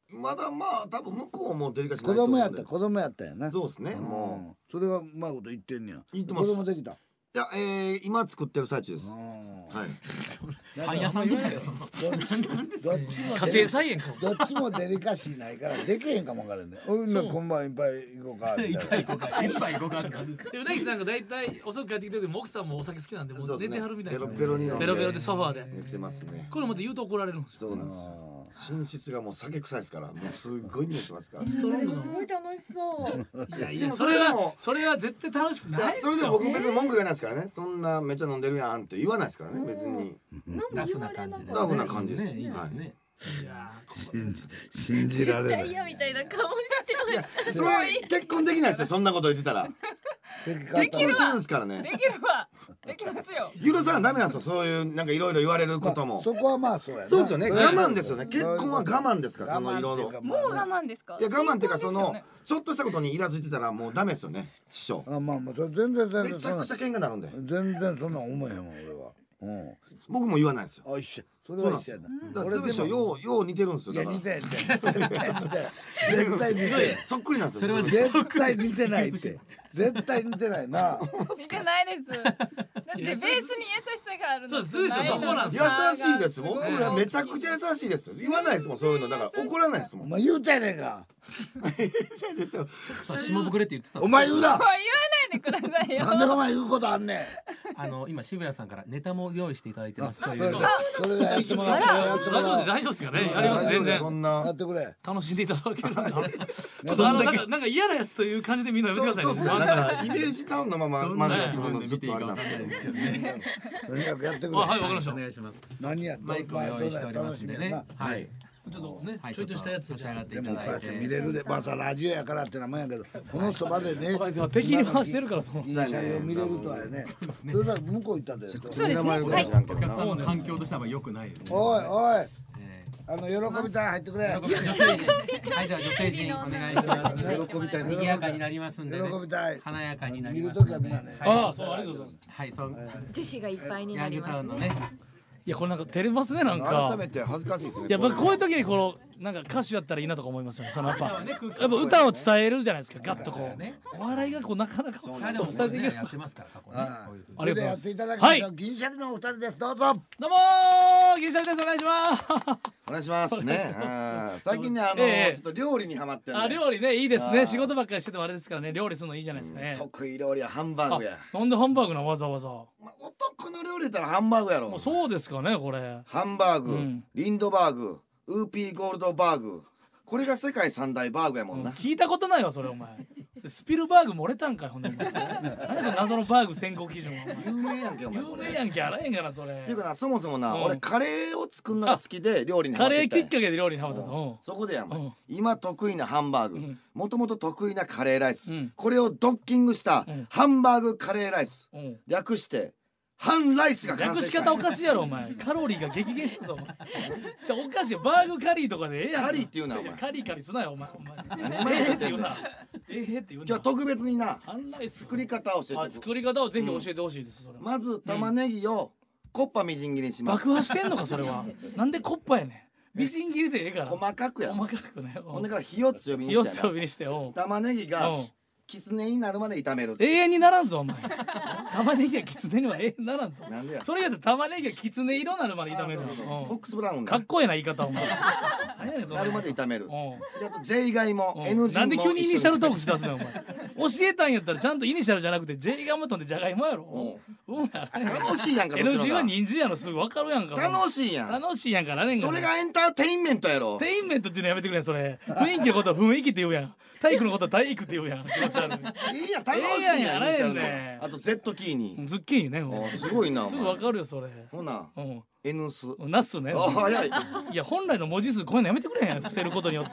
[SPEAKER 6] まだまあ多分向こうもデリカシー
[SPEAKER 1] 子
[SPEAKER 6] ないと思うんで。
[SPEAKER 1] 供やったよね。
[SPEAKER 6] そうですね。も
[SPEAKER 1] それがうまいこと言ってんねや。
[SPEAKER 6] 言ってます
[SPEAKER 1] 子供できた。
[SPEAKER 6] ういや今作ってる最中です。はい。
[SPEAKER 4] パン屋さんみたいなその
[SPEAKER 1] どっちも
[SPEAKER 5] 家庭菜園か
[SPEAKER 1] どっちもデリカシーないからできへんかもわからんね。うんな今晩いっぱい行こうかみたいな。
[SPEAKER 4] 一杯ごかんなんです
[SPEAKER 5] うなぎさんが大体遅く帰ってきてても奥さんもお酒好きなんでもう寝てはるみたいな
[SPEAKER 6] ベロベロに飲ん
[SPEAKER 5] ベロベロでソファーで
[SPEAKER 6] 寝てますね。
[SPEAKER 5] これまた言うと怒られるんですよ
[SPEAKER 6] そうなんですよ。寝室がもう酒臭いですからもうすっごい匂いしますから。
[SPEAKER 5] ストロングの
[SPEAKER 3] すごい楽しそう。
[SPEAKER 5] いやいや
[SPEAKER 6] でも
[SPEAKER 5] それは
[SPEAKER 6] それでも
[SPEAKER 5] それは絶対楽しく
[SPEAKER 6] いや
[SPEAKER 5] ないですよ
[SPEAKER 6] それでも僕別に文句言わないですからね。そんなめっちゃ飲んでるやんって言わないですからね別に。
[SPEAKER 4] ラフな感じで
[SPEAKER 6] ラフな感じです。
[SPEAKER 4] ねいいですね
[SPEAKER 5] いや
[SPEAKER 1] 信じられない。
[SPEAKER 3] 嫌みたいな顔してました。
[SPEAKER 6] それ結婚できないですよそんなこと言ってたら。結婚するんですからね。
[SPEAKER 2] できるわできますよ。
[SPEAKER 6] 許さなダメなんですよそういうなんかいろいろ言われることも。
[SPEAKER 1] そこはまあそうやな。
[SPEAKER 6] そうですよね我慢ですよね。結婚は我慢ですからそのいろいろ。
[SPEAKER 2] もう我慢ですか。
[SPEAKER 6] いや我慢っていうかその
[SPEAKER 2] 新婚ですよね
[SPEAKER 6] ちょっとしたことにイラついてたらもうダメですよね師匠。
[SPEAKER 1] あまあまあそれ全然
[SPEAKER 6] めちゃくちゃ喧嘩になるんで。
[SPEAKER 1] 全然そんなん思えへんわ俺は。
[SPEAKER 6] 僕も言わないですよ。
[SPEAKER 1] あ一緒。それは一緒やな。
[SPEAKER 6] だから師匠よう似てるんですよ。
[SPEAKER 1] いや
[SPEAKER 6] だから
[SPEAKER 1] 似てへんって。絶対似てへん。絶対似てへん。
[SPEAKER 6] そっくりなんですよ。
[SPEAKER 1] 絶対似てないって。絶対似てないな。
[SPEAKER 2] 似てないです。だってベースに優しさがあるの。
[SPEAKER 5] そうですそこなんです
[SPEAKER 6] 優しいです。僕らめちゃくちゃ優しいですよ。言わないですもんそういうのだから怒らないですもん。
[SPEAKER 1] お前言うたやねんか。
[SPEAKER 4] さあ下膨れって言ってた
[SPEAKER 1] お前言うな。
[SPEAKER 2] もう言わないでくださいよ。
[SPEAKER 1] なんでお前言うことあんねん。
[SPEAKER 4] 今渋谷さんからネタも用意していただいてますとい
[SPEAKER 1] それ
[SPEAKER 4] う
[SPEAKER 1] それでやってもらってやっても
[SPEAKER 5] 大丈夫
[SPEAKER 1] ら
[SPEAKER 5] で大丈夫ですかねやります全然
[SPEAKER 6] そん
[SPEAKER 1] や
[SPEAKER 6] な
[SPEAKER 1] ってくれ。
[SPEAKER 5] 楽しんでいただけるんでちょっとなんか嫌なやつという感じでみんなやめてください
[SPEAKER 6] そうそう
[SPEAKER 5] ね
[SPEAKER 6] なんかイメージタウンのまま
[SPEAKER 4] どんな
[SPEAKER 6] 漫才するの
[SPEAKER 4] 見
[SPEAKER 6] ちょってとあ
[SPEAKER 4] いいかわか
[SPEAKER 6] れなんですけど。
[SPEAKER 4] んないですけどね
[SPEAKER 1] とにかくやってくれ。
[SPEAKER 5] はいわかりました
[SPEAKER 4] お願いします
[SPEAKER 1] 何や
[SPEAKER 4] マイクを用意しておりますんでねはい
[SPEAKER 5] ちょっとね
[SPEAKER 4] はい
[SPEAKER 5] ちょいとしたやつ
[SPEAKER 4] 立ち上がって
[SPEAKER 1] で
[SPEAKER 4] いただい
[SPEAKER 1] もこうやって見
[SPEAKER 4] て
[SPEAKER 1] れるでまたラジオやからって名前やけどこのそばでね
[SPEAKER 5] 敵に回してるからその
[SPEAKER 1] いい車両見れるとはねそれから向こう行ったで
[SPEAKER 2] そうですね。はい。
[SPEAKER 4] お客さんの環境としては良くないですね
[SPEAKER 1] おいおい
[SPEAKER 4] え
[SPEAKER 1] 喜びたい入ってくれ
[SPEAKER 4] 喜び女性陣はいでは女性陣お願いします
[SPEAKER 6] 喜びたいね
[SPEAKER 4] 賑やかになりますんでね
[SPEAKER 1] 喜びたい
[SPEAKER 4] 華やかになり
[SPEAKER 1] 見る
[SPEAKER 4] ますんで
[SPEAKER 1] ときはみんなね
[SPEAKER 5] ああそうありがとうございます
[SPEAKER 4] はいそう
[SPEAKER 3] 女子がいっぱいに
[SPEAKER 4] ヤング
[SPEAKER 3] なりますね。
[SPEAKER 4] タウンのね
[SPEAKER 5] いやこれなんか照れますねなん
[SPEAKER 6] 改
[SPEAKER 5] か
[SPEAKER 6] めて恥ずかしいですね。
[SPEAKER 5] いや僕こういう時にこのなんか歌手やったらいいなとか思いますよねそのやっぱ歌を伝えるじゃないですかガッとこうお笑いがこうなかなか
[SPEAKER 4] あでも
[SPEAKER 5] 伝えていけない
[SPEAKER 4] やってますから過去ねこういう
[SPEAKER 1] それでやっていただきましょう銀シャリのお二人ですどうぞ
[SPEAKER 5] どうもー銀シャリですお願いします
[SPEAKER 6] お願いしますね。最近ね
[SPEAKER 5] ええ
[SPEAKER 6] ちょっと料理にハマってるんで。
[SPEAKER 5] あ料理ねいいですね仕事ばっかりしててもあれですからね料理するのいいじゃないですかね
[SPEAKER 6] 得意料理はハンバーグや。
[SPEAKER 5] なんでハンバーグなわざわざも
[SPEAKER 6] まあ男の料理やったらハンバーグやろ
[SPEAKER 5] う。そうですかねこれ
[SPEAKER 6] ハンバーグ、
[SPEAKER 5] うん
[SPEAKER 6] リンドバーグ、ウーピーゴールドバーグ。これが世界三大バーグやもんな。
[SPEAKER 5] 聞いたことないわそれお前スピルバーグ漏れたんかいほんでお前何その謎のバーグ選考基準はお前
[SPEAKER 6] 有名やんけお前。
[SPEAKER 5] 有名やんけあらへんがなそれ
[SPEAKER 6] っていうかなそもそもな、
[SPEAKER 5] うん
[SPEAKER 6] 俺カレーを作るのが好きで料理にハマ
[SPEAKER 5] カレー
[SPEAKER 6] ってきたんや
[SPEAKER 5] きっかけで料理にハマったの
[SPEAKER 6] そこでやん、
[SPEAKER 5] うん
[SPEAKER 6] 今得意なハンバーグ
[SPEAKER 5] ん
[SPEAKER 6] もともと得意なカレーライス、
[SPEAKER 5] うん
[SPEAKER 6] これをドッキングした
[SPEAKER 5] うん
[SPEAKER 6] ハンバーグカレーライス、
[SPEAKER 5] うん
[SPEAKER 6] 略してハンライスが完
[SPEAKER 5] 略し
[SPEAKER 6] 成した
[SPEAKER 5] 方おかしいやろお前カロリーが激減したぞお前じゃおかしいよバーグカリーとかでええやん
[SPEAKER 6] カリーって言うなお前
[SPEAKER 5] カリーカリーすなよお前
[SPEAKER 6] 何前言うてんねん
[SPEAKER 5] って言うなって言うな
[SPEAKER 6] 今日は特別にな
[SPEAKER 5] あんな
[SPEAKER 6] 作り方を教えて
[SPEAKER 5] 作り方をぜひ教えてほしいですそれ
[SPEAKER 6] まず玉ねぎをコッパみじん切りにします、
[SPEAKER 5] 爆破してんのかそれはなんでコッパやねんみじん切りでええから
[SPEAKER 6] 細かくや
[SPEAKER 5] 細かくね
[SPEAKER 6] ほんでから火を強火に
[SPEAKER 5] 火を
[SPEAKER 6] して
[SPEAKER 5] 強火にしておう
[SPEAKER 6] 玉ねぎが
[SPEAKER 5] うん
[SPEAKER 6] きつねになるまで炒める
[SPEAKER 5] 永遠にならんぞお前玉ねぎがきつねには永遠にならんぞ
[SPEAKER 6] なんでや
[SPEAKER 5] それやったら玉ねぎがきつね色になるまで炒める
[SPEAKER 6] あそうそうフ
[SPEAKER 5] の
[SPEAKER 6] ォックスブラウン
[SPEAKER 5] かっこええな言い方お前何やねんそれ
[SPEAKER 6] なるまで炒める
[SPEAKER 5] うん
[SPEAKER 6] であと J ガイも
[SPEAKER 5] うん
[SPEAKER 6] N 字も
[SPEAKER 5] なんで急にイニシャルトークし
[SPEAKER 6] し
[SPEAKER 5] だすのよお前教えたんやったらちゃんとイニシャルじゃなくて J ガムとんでじゃがいもやろうんやらへん
[SPEAKER 6] 楽しいやんかそっち
[SPEAKER 5] N
[SPEAKER 6] の方が
[SPEAKER 5] 字は人参やろすぐ分かるやんか
[SPEAKER 6] 楽しいやん
[SPEAKER 5] 楽しいやんからねんが
[SPEAKER 6] それがエンターテインメントやろ
[SPEAKER 5] テインメントっていうのやめてくれそれ雰囲気のことは雰囲気って言うやん体育のことは体育って言うやん気持ち悪い
[SPEAKER 6] いいやん楽しい
[SPEAKER 5] ええやん
[SPEAKER 6] やん
[SPEAKER 5] やらへんねん
[SPEAKER 6] イニシャルのあと Z キーに
[SPEAKER 5] ズッキーニねも
[SPEAKER 6] すごいなお
[SPEAKER 5] うすぐ
[SPEAKER 6] 前
[SPEAKER 5] 分かるよそれ
[SPEAKER 6] ほな
[SPEAKER 5] うん
[SPEAKER 6] N ス
[SPEAKER 5] ナスね
[SPEAKER 6] あ早い
[SPEAKER 5] いや本来の文字数こういうのやめてくれへん伏せることによって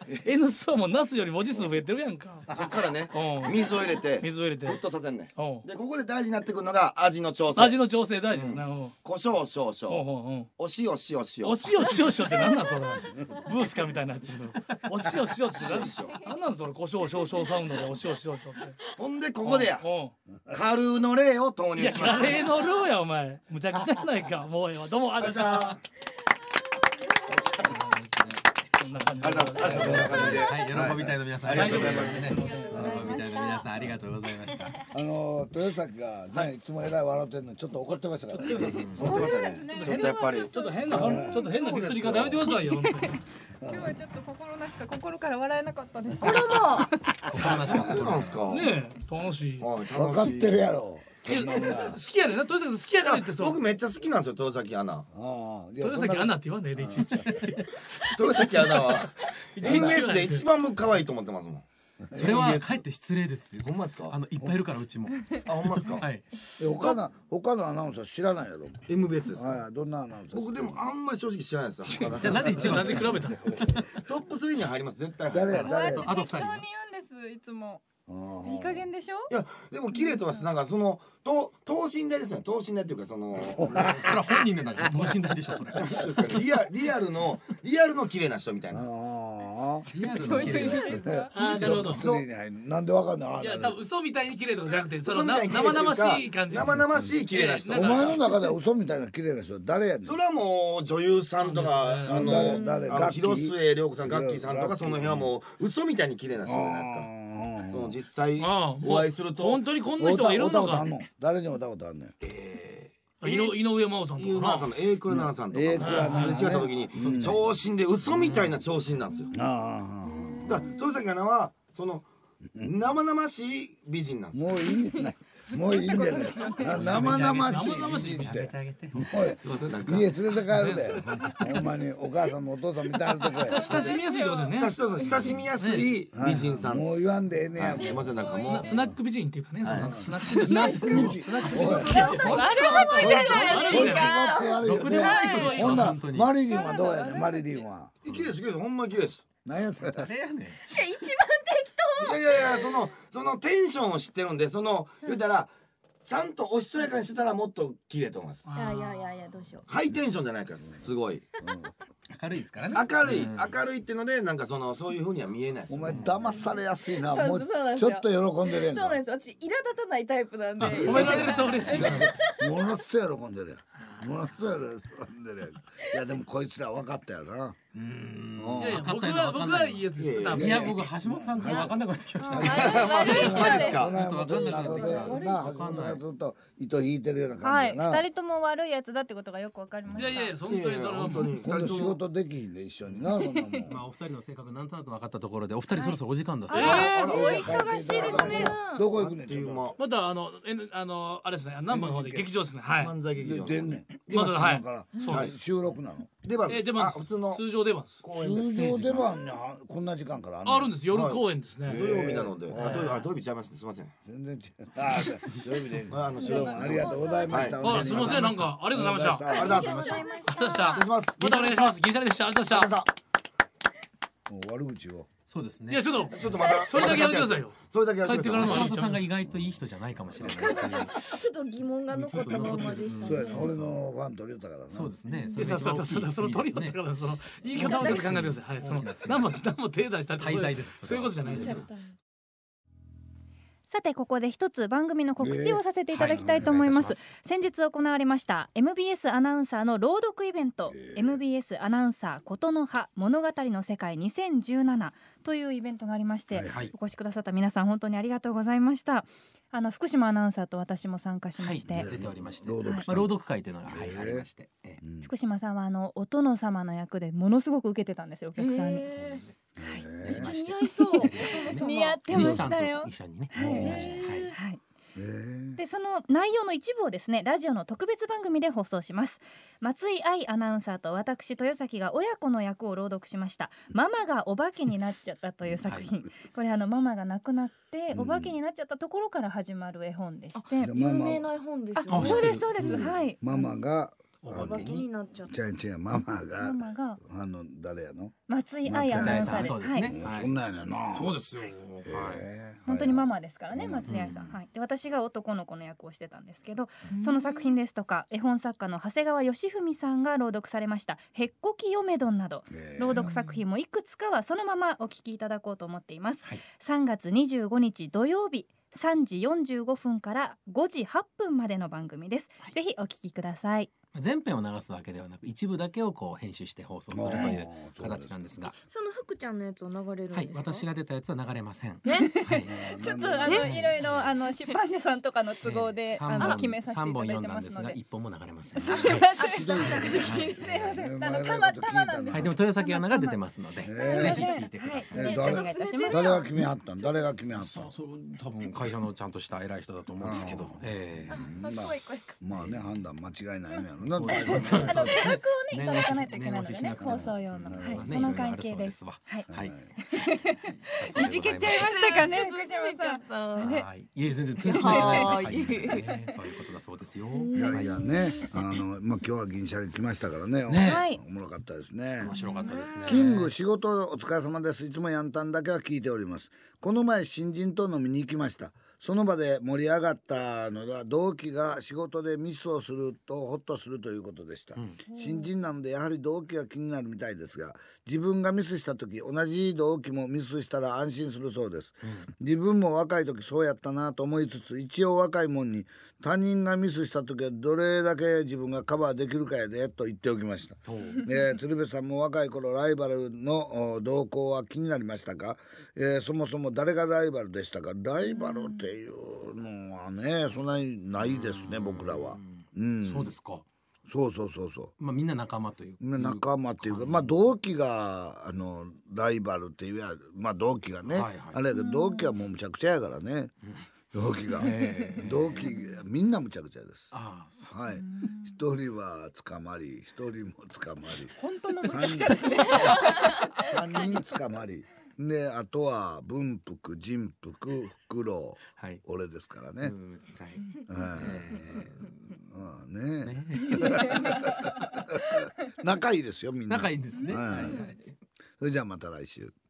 [SPEAKER 5] N 数はもうナスより文字数増えてるやんか
[SPEAKER 6] そっからね
[SPEAKER 5] うん
[SPEAKER 6] 水を入れて
[SPEAKER 5] 水を入れて
[SPEAKER 6] 沸騰させんね
[SPEAKER 5] うん
[SPEAKER 6] でここで大事になってくるのが味の調整
[SPEAKER 5] 味の調整大事ですねうん
[SPEAKER 6] 胡椒少
[SPEAKER 5] うん
[SPEAKER 6] 々
[SPEAKER 5] うんうん
[SPEAKER 6] お塩塩塩
[SPEAKER 5] お塩塩塩ってなんなんそれブースカみたいなやつお塩塩ってなんなんそれ胡椒少々サウンドでお塩塩塩って
[SPEAKER 6] ほんでここでや
[SPEAKER 5] うん
[SPEAKER 6] カルーのレーを投
[SPEAKER 5] いや
[SPEAKER 6] 入します
[SPEAKER 5] カレーのルーやお前むちゃくちゃやないかもうええわどうもありがとうございましたそんな感じで。
[SPEAKER 4] はい、喜びたいの皆さん、
[SPEAKER 6] ありがとうございます
[SPEAKER 4] 喜びたいの皆さん、ありがとうございました。
[SPEAKER 1] 豊崎がね、いつもえらい笑ってるのにちょっと怒ってましたから。
[SPEAKER 6] 思ってましたね。ちょっとやっぱり
[SPEAKER 5] ちょっと変なディスり方やめてくださいよ。
[SPEAKER 2] 今日はちょっと心から笑えなかったです。
[SPEAKER 6] そうなんですか。
[SPEAKER 5] ねえ、楽しい。
[SPEAKER 1] 分かってるやろ。
[SPEAKER 5] 好きやねんな、豊崎好きやから言ってそう。
[SPEAKER 6] 僕めっちゃ好きなんですよ、豊崎アナ。
[SPEAKER 5] 豊崎アナって言わんねえでいちいち。
[SPEAKER 6] 豊崎アナは NS で一番僕可愛いと思ってますもん。
[SPEAKER 4] それはかえって失礼ですよ。
[SPEAKER 6] ほんまですか。
[SPEAKER 4] いっぱいいるからうちも。
[SPEAKER 6] ほんまですか。
[SPEAKER 4] はい。
[SPEAKER 1] 他のアナウンサー知らないやろ。
[SPEAKER 6] MBS です。
[SPEAKER 1] どんなアナウンサー。
[SPEAKER 6] 僕でもあんまり正直知らないです。
[SPEAKER 4] じゃあなぜ一応
[SPEAKER 5] なぜ比べたの。
[SPEAKER 6] トップ3に入ります絶対。
[SPEAKER 1] 誰
[SPEAKER 4] あと2人。
[SPEAKER 2] 適当に言うんですいつも。いい加減でしょ。
[SPEAKER 6] いやでも綺麗とはなんかその等身大ですね。等身大っていうかその
[SPEAKER 4] これは本人の中で等身大でしょそれ。
[SPEAKER 6] リアルの綺麗な人みたいな。
[SPEAKER 4] リアルの綺麗な人。
[SPEAKER 5] なるほど。
[SPEAKER 1] なんでわかんない。
[SPEAKER 5] いや多分嘘みたいに綺麗とかじゃなくて、その生々しい感じ。
[SPEAKER 6] 生々しい綺麗な人。
[SPEAKER 1] お前の中では嘘みたいな綺麗な人誰やねん。
[SPEAKER 6] それはもう女優さんとか広末涼子さん、ガッキーさんとかその辺はもう嘘みたいに綺麗な人じゃないですか。その実際お会いすると
[SPEAKER 5] 本当にこんな人がいるのか。
[SPEAKER 1] 誰に会ったことあんねん。
[SPEAKER 5] 井上真央さんとか
[SPEAKER 6] 井上真央さんの英倉奈々さんとかすれ違った時に長身で嘘みたいな長身なんですよ。だから豊崎アナはその生々しい美人なんですよ。
[SPEAKER 1] もういいんじゃない。もういいんじゃない。生々しい美人って。家連れて帰るで。ほんまにお母さんもお父さんみたいなとこや。
[SPEAKER 5] 親しみやすいってことだよね。
[SPEAKER 6] 親しみやすい美人さん。
[SPEAKER 1] もう言わんでええねや。
[SPEAKER 6] すいませんなんかもう
[SPEAKER 5] スナック美人っていうかね。
[SPEAKER 1] スナック美人。
[SPEAKER 2] 悪口じゃないですか。
[SPEAKER 5] ろくでもない人がいい。
[SPEAKER 1] ほんなマリリンはどうやねん。マリリンは。
[SPEAKER 6] 綺麗です綺麗ですほんま綺麗です。
[SPEAKER 1] 何やそれ。
[SPEAKER 4] 誰やねん。
[SPEAKER 3] 一番適当。
[SPEAKER 6] いやそのテンションを知ってるんで言うたらちゃんとおしとやかにしてたらもっと綺麗と思います。
[SPEAKER 3] いやどうしよう。
[SPEAKER 6] ハイテンションじゃないからすごい
[SPEAKER 4] 明るいですからね。
[SPEAKER 6] 明るいっていうのでなんかそういう風には見えないです。
[SPEAKER 1] お前騙されやすいな。
[SPEAKER 3] そう
[SPEAKER 1] もう
[SPEAKER 3] そうなんですよ
[SPEAKER 1] ちょっと喜んでるやんか。
[SPEAKER 3] そうなんです。私苛立たないタイプなんで。
[SPEAKER 5] 褒められると嬉しい。
[SPEAKER 1] ものすごい喜んでるやん。ものすごい喜んでるやん。いやでもこいつら分かったよな。
[SPEAKER 5] いやいや僕はいいやつです。
[SPEAKER 4] いや僕橋本さんちょっと分かんなくなってきました。
[SPEAKER 3] 悪い人
[SPEAKER 6] マジですか。
[SPEAKER 1] この辺も謎でな橋本がずっと糸引いてるような感じやな。
[SPEAKER 2] 二人とも悪いやつだってことがよくわかりました。
[SPEAKER 5] いや本当にそれは
[SPEAKER 6] 本当に
[SPEAKER 1] 今度仕事できひんで一緒になそんなもん。
[SPEAKER 4] まあお二人の性格なんとなく分かったところでお二人そろそろお時間だそう
[SPEAKER 2] お
[SPEAKER 4] です。
[SPEAKER 2] 忙しいですね。
[SPEAKER 1] どこ行くねんちょっと。
[SPEAKER 5] またあれですね南部の方で劇場ですね。はい。
[SPEAKER 6] 漫才劇場
[SPEAKER 1] 出んねん。
[SPEAKER 5] まだはい。
[SPEAKER 1] そう収録なの。
[SPEAKER 6] 出番です。
[SPEAKER 5] 出番
[SPEAKER 6] 普通の
[SPEAKER 5] 通常出番です。
[SPEAKER 6] 公演です
[SPEAKER 1] 通常出番にこんな時間から
[SPEAKER 5] あるんです。夜公演ですね。
[SPEAKER 6] 土曜日なので土曜日ちゃいますすいません。
[SPEAKER 1] 全然違う。土曜日で。
[SPEAKER 6] 収録
[SPEAKER 1] ありがとうございました。
[SPEAKER 5] すみませんなんかありがとうございました。
[SPEAKER 6] ありがとうございました。
[SPEAKER 5] ありがとうございました。
[SPEAKER 6] 失礼します。
[SPEAKER 5] またお願いします。銀シャリでした。ありがとうございました。
[SPEAKER 1] もう悪口を。
[SPEAKER 4] そうですね。
[SPEAKER 5] いやちょっと
[SPEAKER 6] また
[SPEAKER 5] それだけやめてくださいよ。
[SPEAKER 6] それだけやってください。
[SPEAKER 5] 帰ってからの
[SPEAKER 4] 橋本さんが意外といい人じゃないかもしれない。
[SPEAKER 3] ちょっと疑問が残ったままでしたね。
[SPEAKER 1] そうやね。俺のファン取り寄ったからな。
[SPEAKER 4] そうですね。
[SPEAKER 5] その取り寄ったからその言い方をちょっと考えてください。はい。その何も手出したり
[SPEAKER 4] 滞在です。
[SPEAKER 5] そういうことじゃないですよ。
[SPEAKER 2] さてここで一つ番組の告知をさせていただきたいと思います。先日行われました MBS アナウンサーの朗読イベント、MBS アナウンサー琴の葉物語の世界2017というイベントがありまして、お越しくださった皆さん本当にありがとうございました。福島アナウンサーと私も参加しまして、
[SPEAKER 4] 出ておりまして、
[SPEAKER 1] 朗
[SPEAKER 4] 読会というのがありまして、
[SPEAKER 2] 福島さんはお殿様の役でものすごく受けてたんですよお客さんに。
[SPEAKER 3] めっちゃ似合いそう。
[SPEAKER 2] 似合ってましたよ。
[SPEAKER 4] 一緒にね。
[SPEAKER 2] はい。でその内容の一部をですねラジオの特別番組で放送します。松井愛アナウンサーと私豊崎が親子の役を朗読しましたママがお化けになっちゃったという作品、これママが亡くなってお化けになっちゃったところから始まる絵本でして、
[SPEAKER 3] 有名な絵本ですよね。
[SPEAKER 2] そうですそうです、はい。
[SPEAKER 1] ママが
[SPEAKER 3] お化けになっちゃった。
[SPEAKER 1] 違うママが誰やの
[SPEAKER 2] 松井愛アナウンサーです。
[SPEAKER 4] そうですね。
[SPEAKER 1] そんなんやねんな。
[SPEAKER 5] そうですよ。
[SPEAKER 2] 本当にママですからね、松井愛さん。はい。で私が男の子の役をしてたんですけど、その作品ですとか絵本作家の長谷川義文さんが朗読されましたへっこき嫁どんなど、朗読作品もいくつかはそのままお聞きいただこうと思っています。3月25日土曜日3時45分から5時8分までの番組です。ぜひお聞きください。
[SPEAKER 4] 全編を流すわけではなく一部だけをこう編集して放送するという形なんですが、
[SPEAKER 3] その福ちゃんのやつを流れるんですか？
[SPEAKER 4] はい、私が出たやつは流れません。
[SPEAKER 3] ね、
[SPEAKER 4] はい、
[SPEAKER 2] ちょっといろいろ出版社さんとかの都合で決めさせていただいてますので、
[SPEAKER 4] 1本も流れません。
[SPEAKER 2] すみません。すいません。たまなんです。
[SPEAKER 4] はい、でも豊崎アナが出てますので、ぜひ聞いてください。
[SPEAKER 1] 誰が決めはったん？誰が決めはったん？
[SPEAKER 4] 多分会社のちゃんとした偉い人だと思うんですけど、
[SPEAKER 1] まあね、判断間違いないのやろな。
[SPEAKER 2] 企画をねいただかないといけないのでね、放送用の、その関係です。はい。いじけちゃいましたかね。
[SPEAKER 4] はい。いえ全然詰めてないです。そういうことだそうですよ。
[SPEAKER 1] いやいやね、まあ今日は銀シャリ来ましたからね。おもろかったですね。
[SPEAKER 4] 面白かったですね。
[SPEAKER 1] キング仕事お疲れ様です。いつもヤンタンだけは聞いております。この前新人と飲みに行きました。その場で盛り上がったのは同期が仕事でミスをするとホッとするということでした、新人なのでやはり同期が気になるみたいですが、自分がミスした時同じ同期もミスしたら安心するそうです、自分も若い時そうやったなと思いつつ、一応若いもんに他人がミスした時はどれだけ自分がカバーできるかやでと言っておきました。鶴瓶さんも若い頃ライバルの動向は気になりましたか？そもそも誰がライバルでしたか？ライバルっていうのはね、そんなにないですね、僕らは。
[SPEAKER 4] そうですか。
[SPEAKER 1] そう。
[SPEAKER 4] まあみんな仲間という。
[SPEAKER 1] 仲間っていうか、まあ同期がライバルっていうや、まあ同期がね、あれやけど同期はもうむちゃくちゃやからね。同期が、同期みんなむちゃくちゃです。はい。一人は捕まり、一人も捕まり。
[SPEAKER 2] 本当のむちゃくちゃですね。
[SPEAKER 1] 3人捕まり。であとは文福、仁福、フクロウ、俺ですからね。仲いいですよみんな。
[SPEAKER 4] 仲いいですね。
[SPEAKER 1] それじゃあまた来週。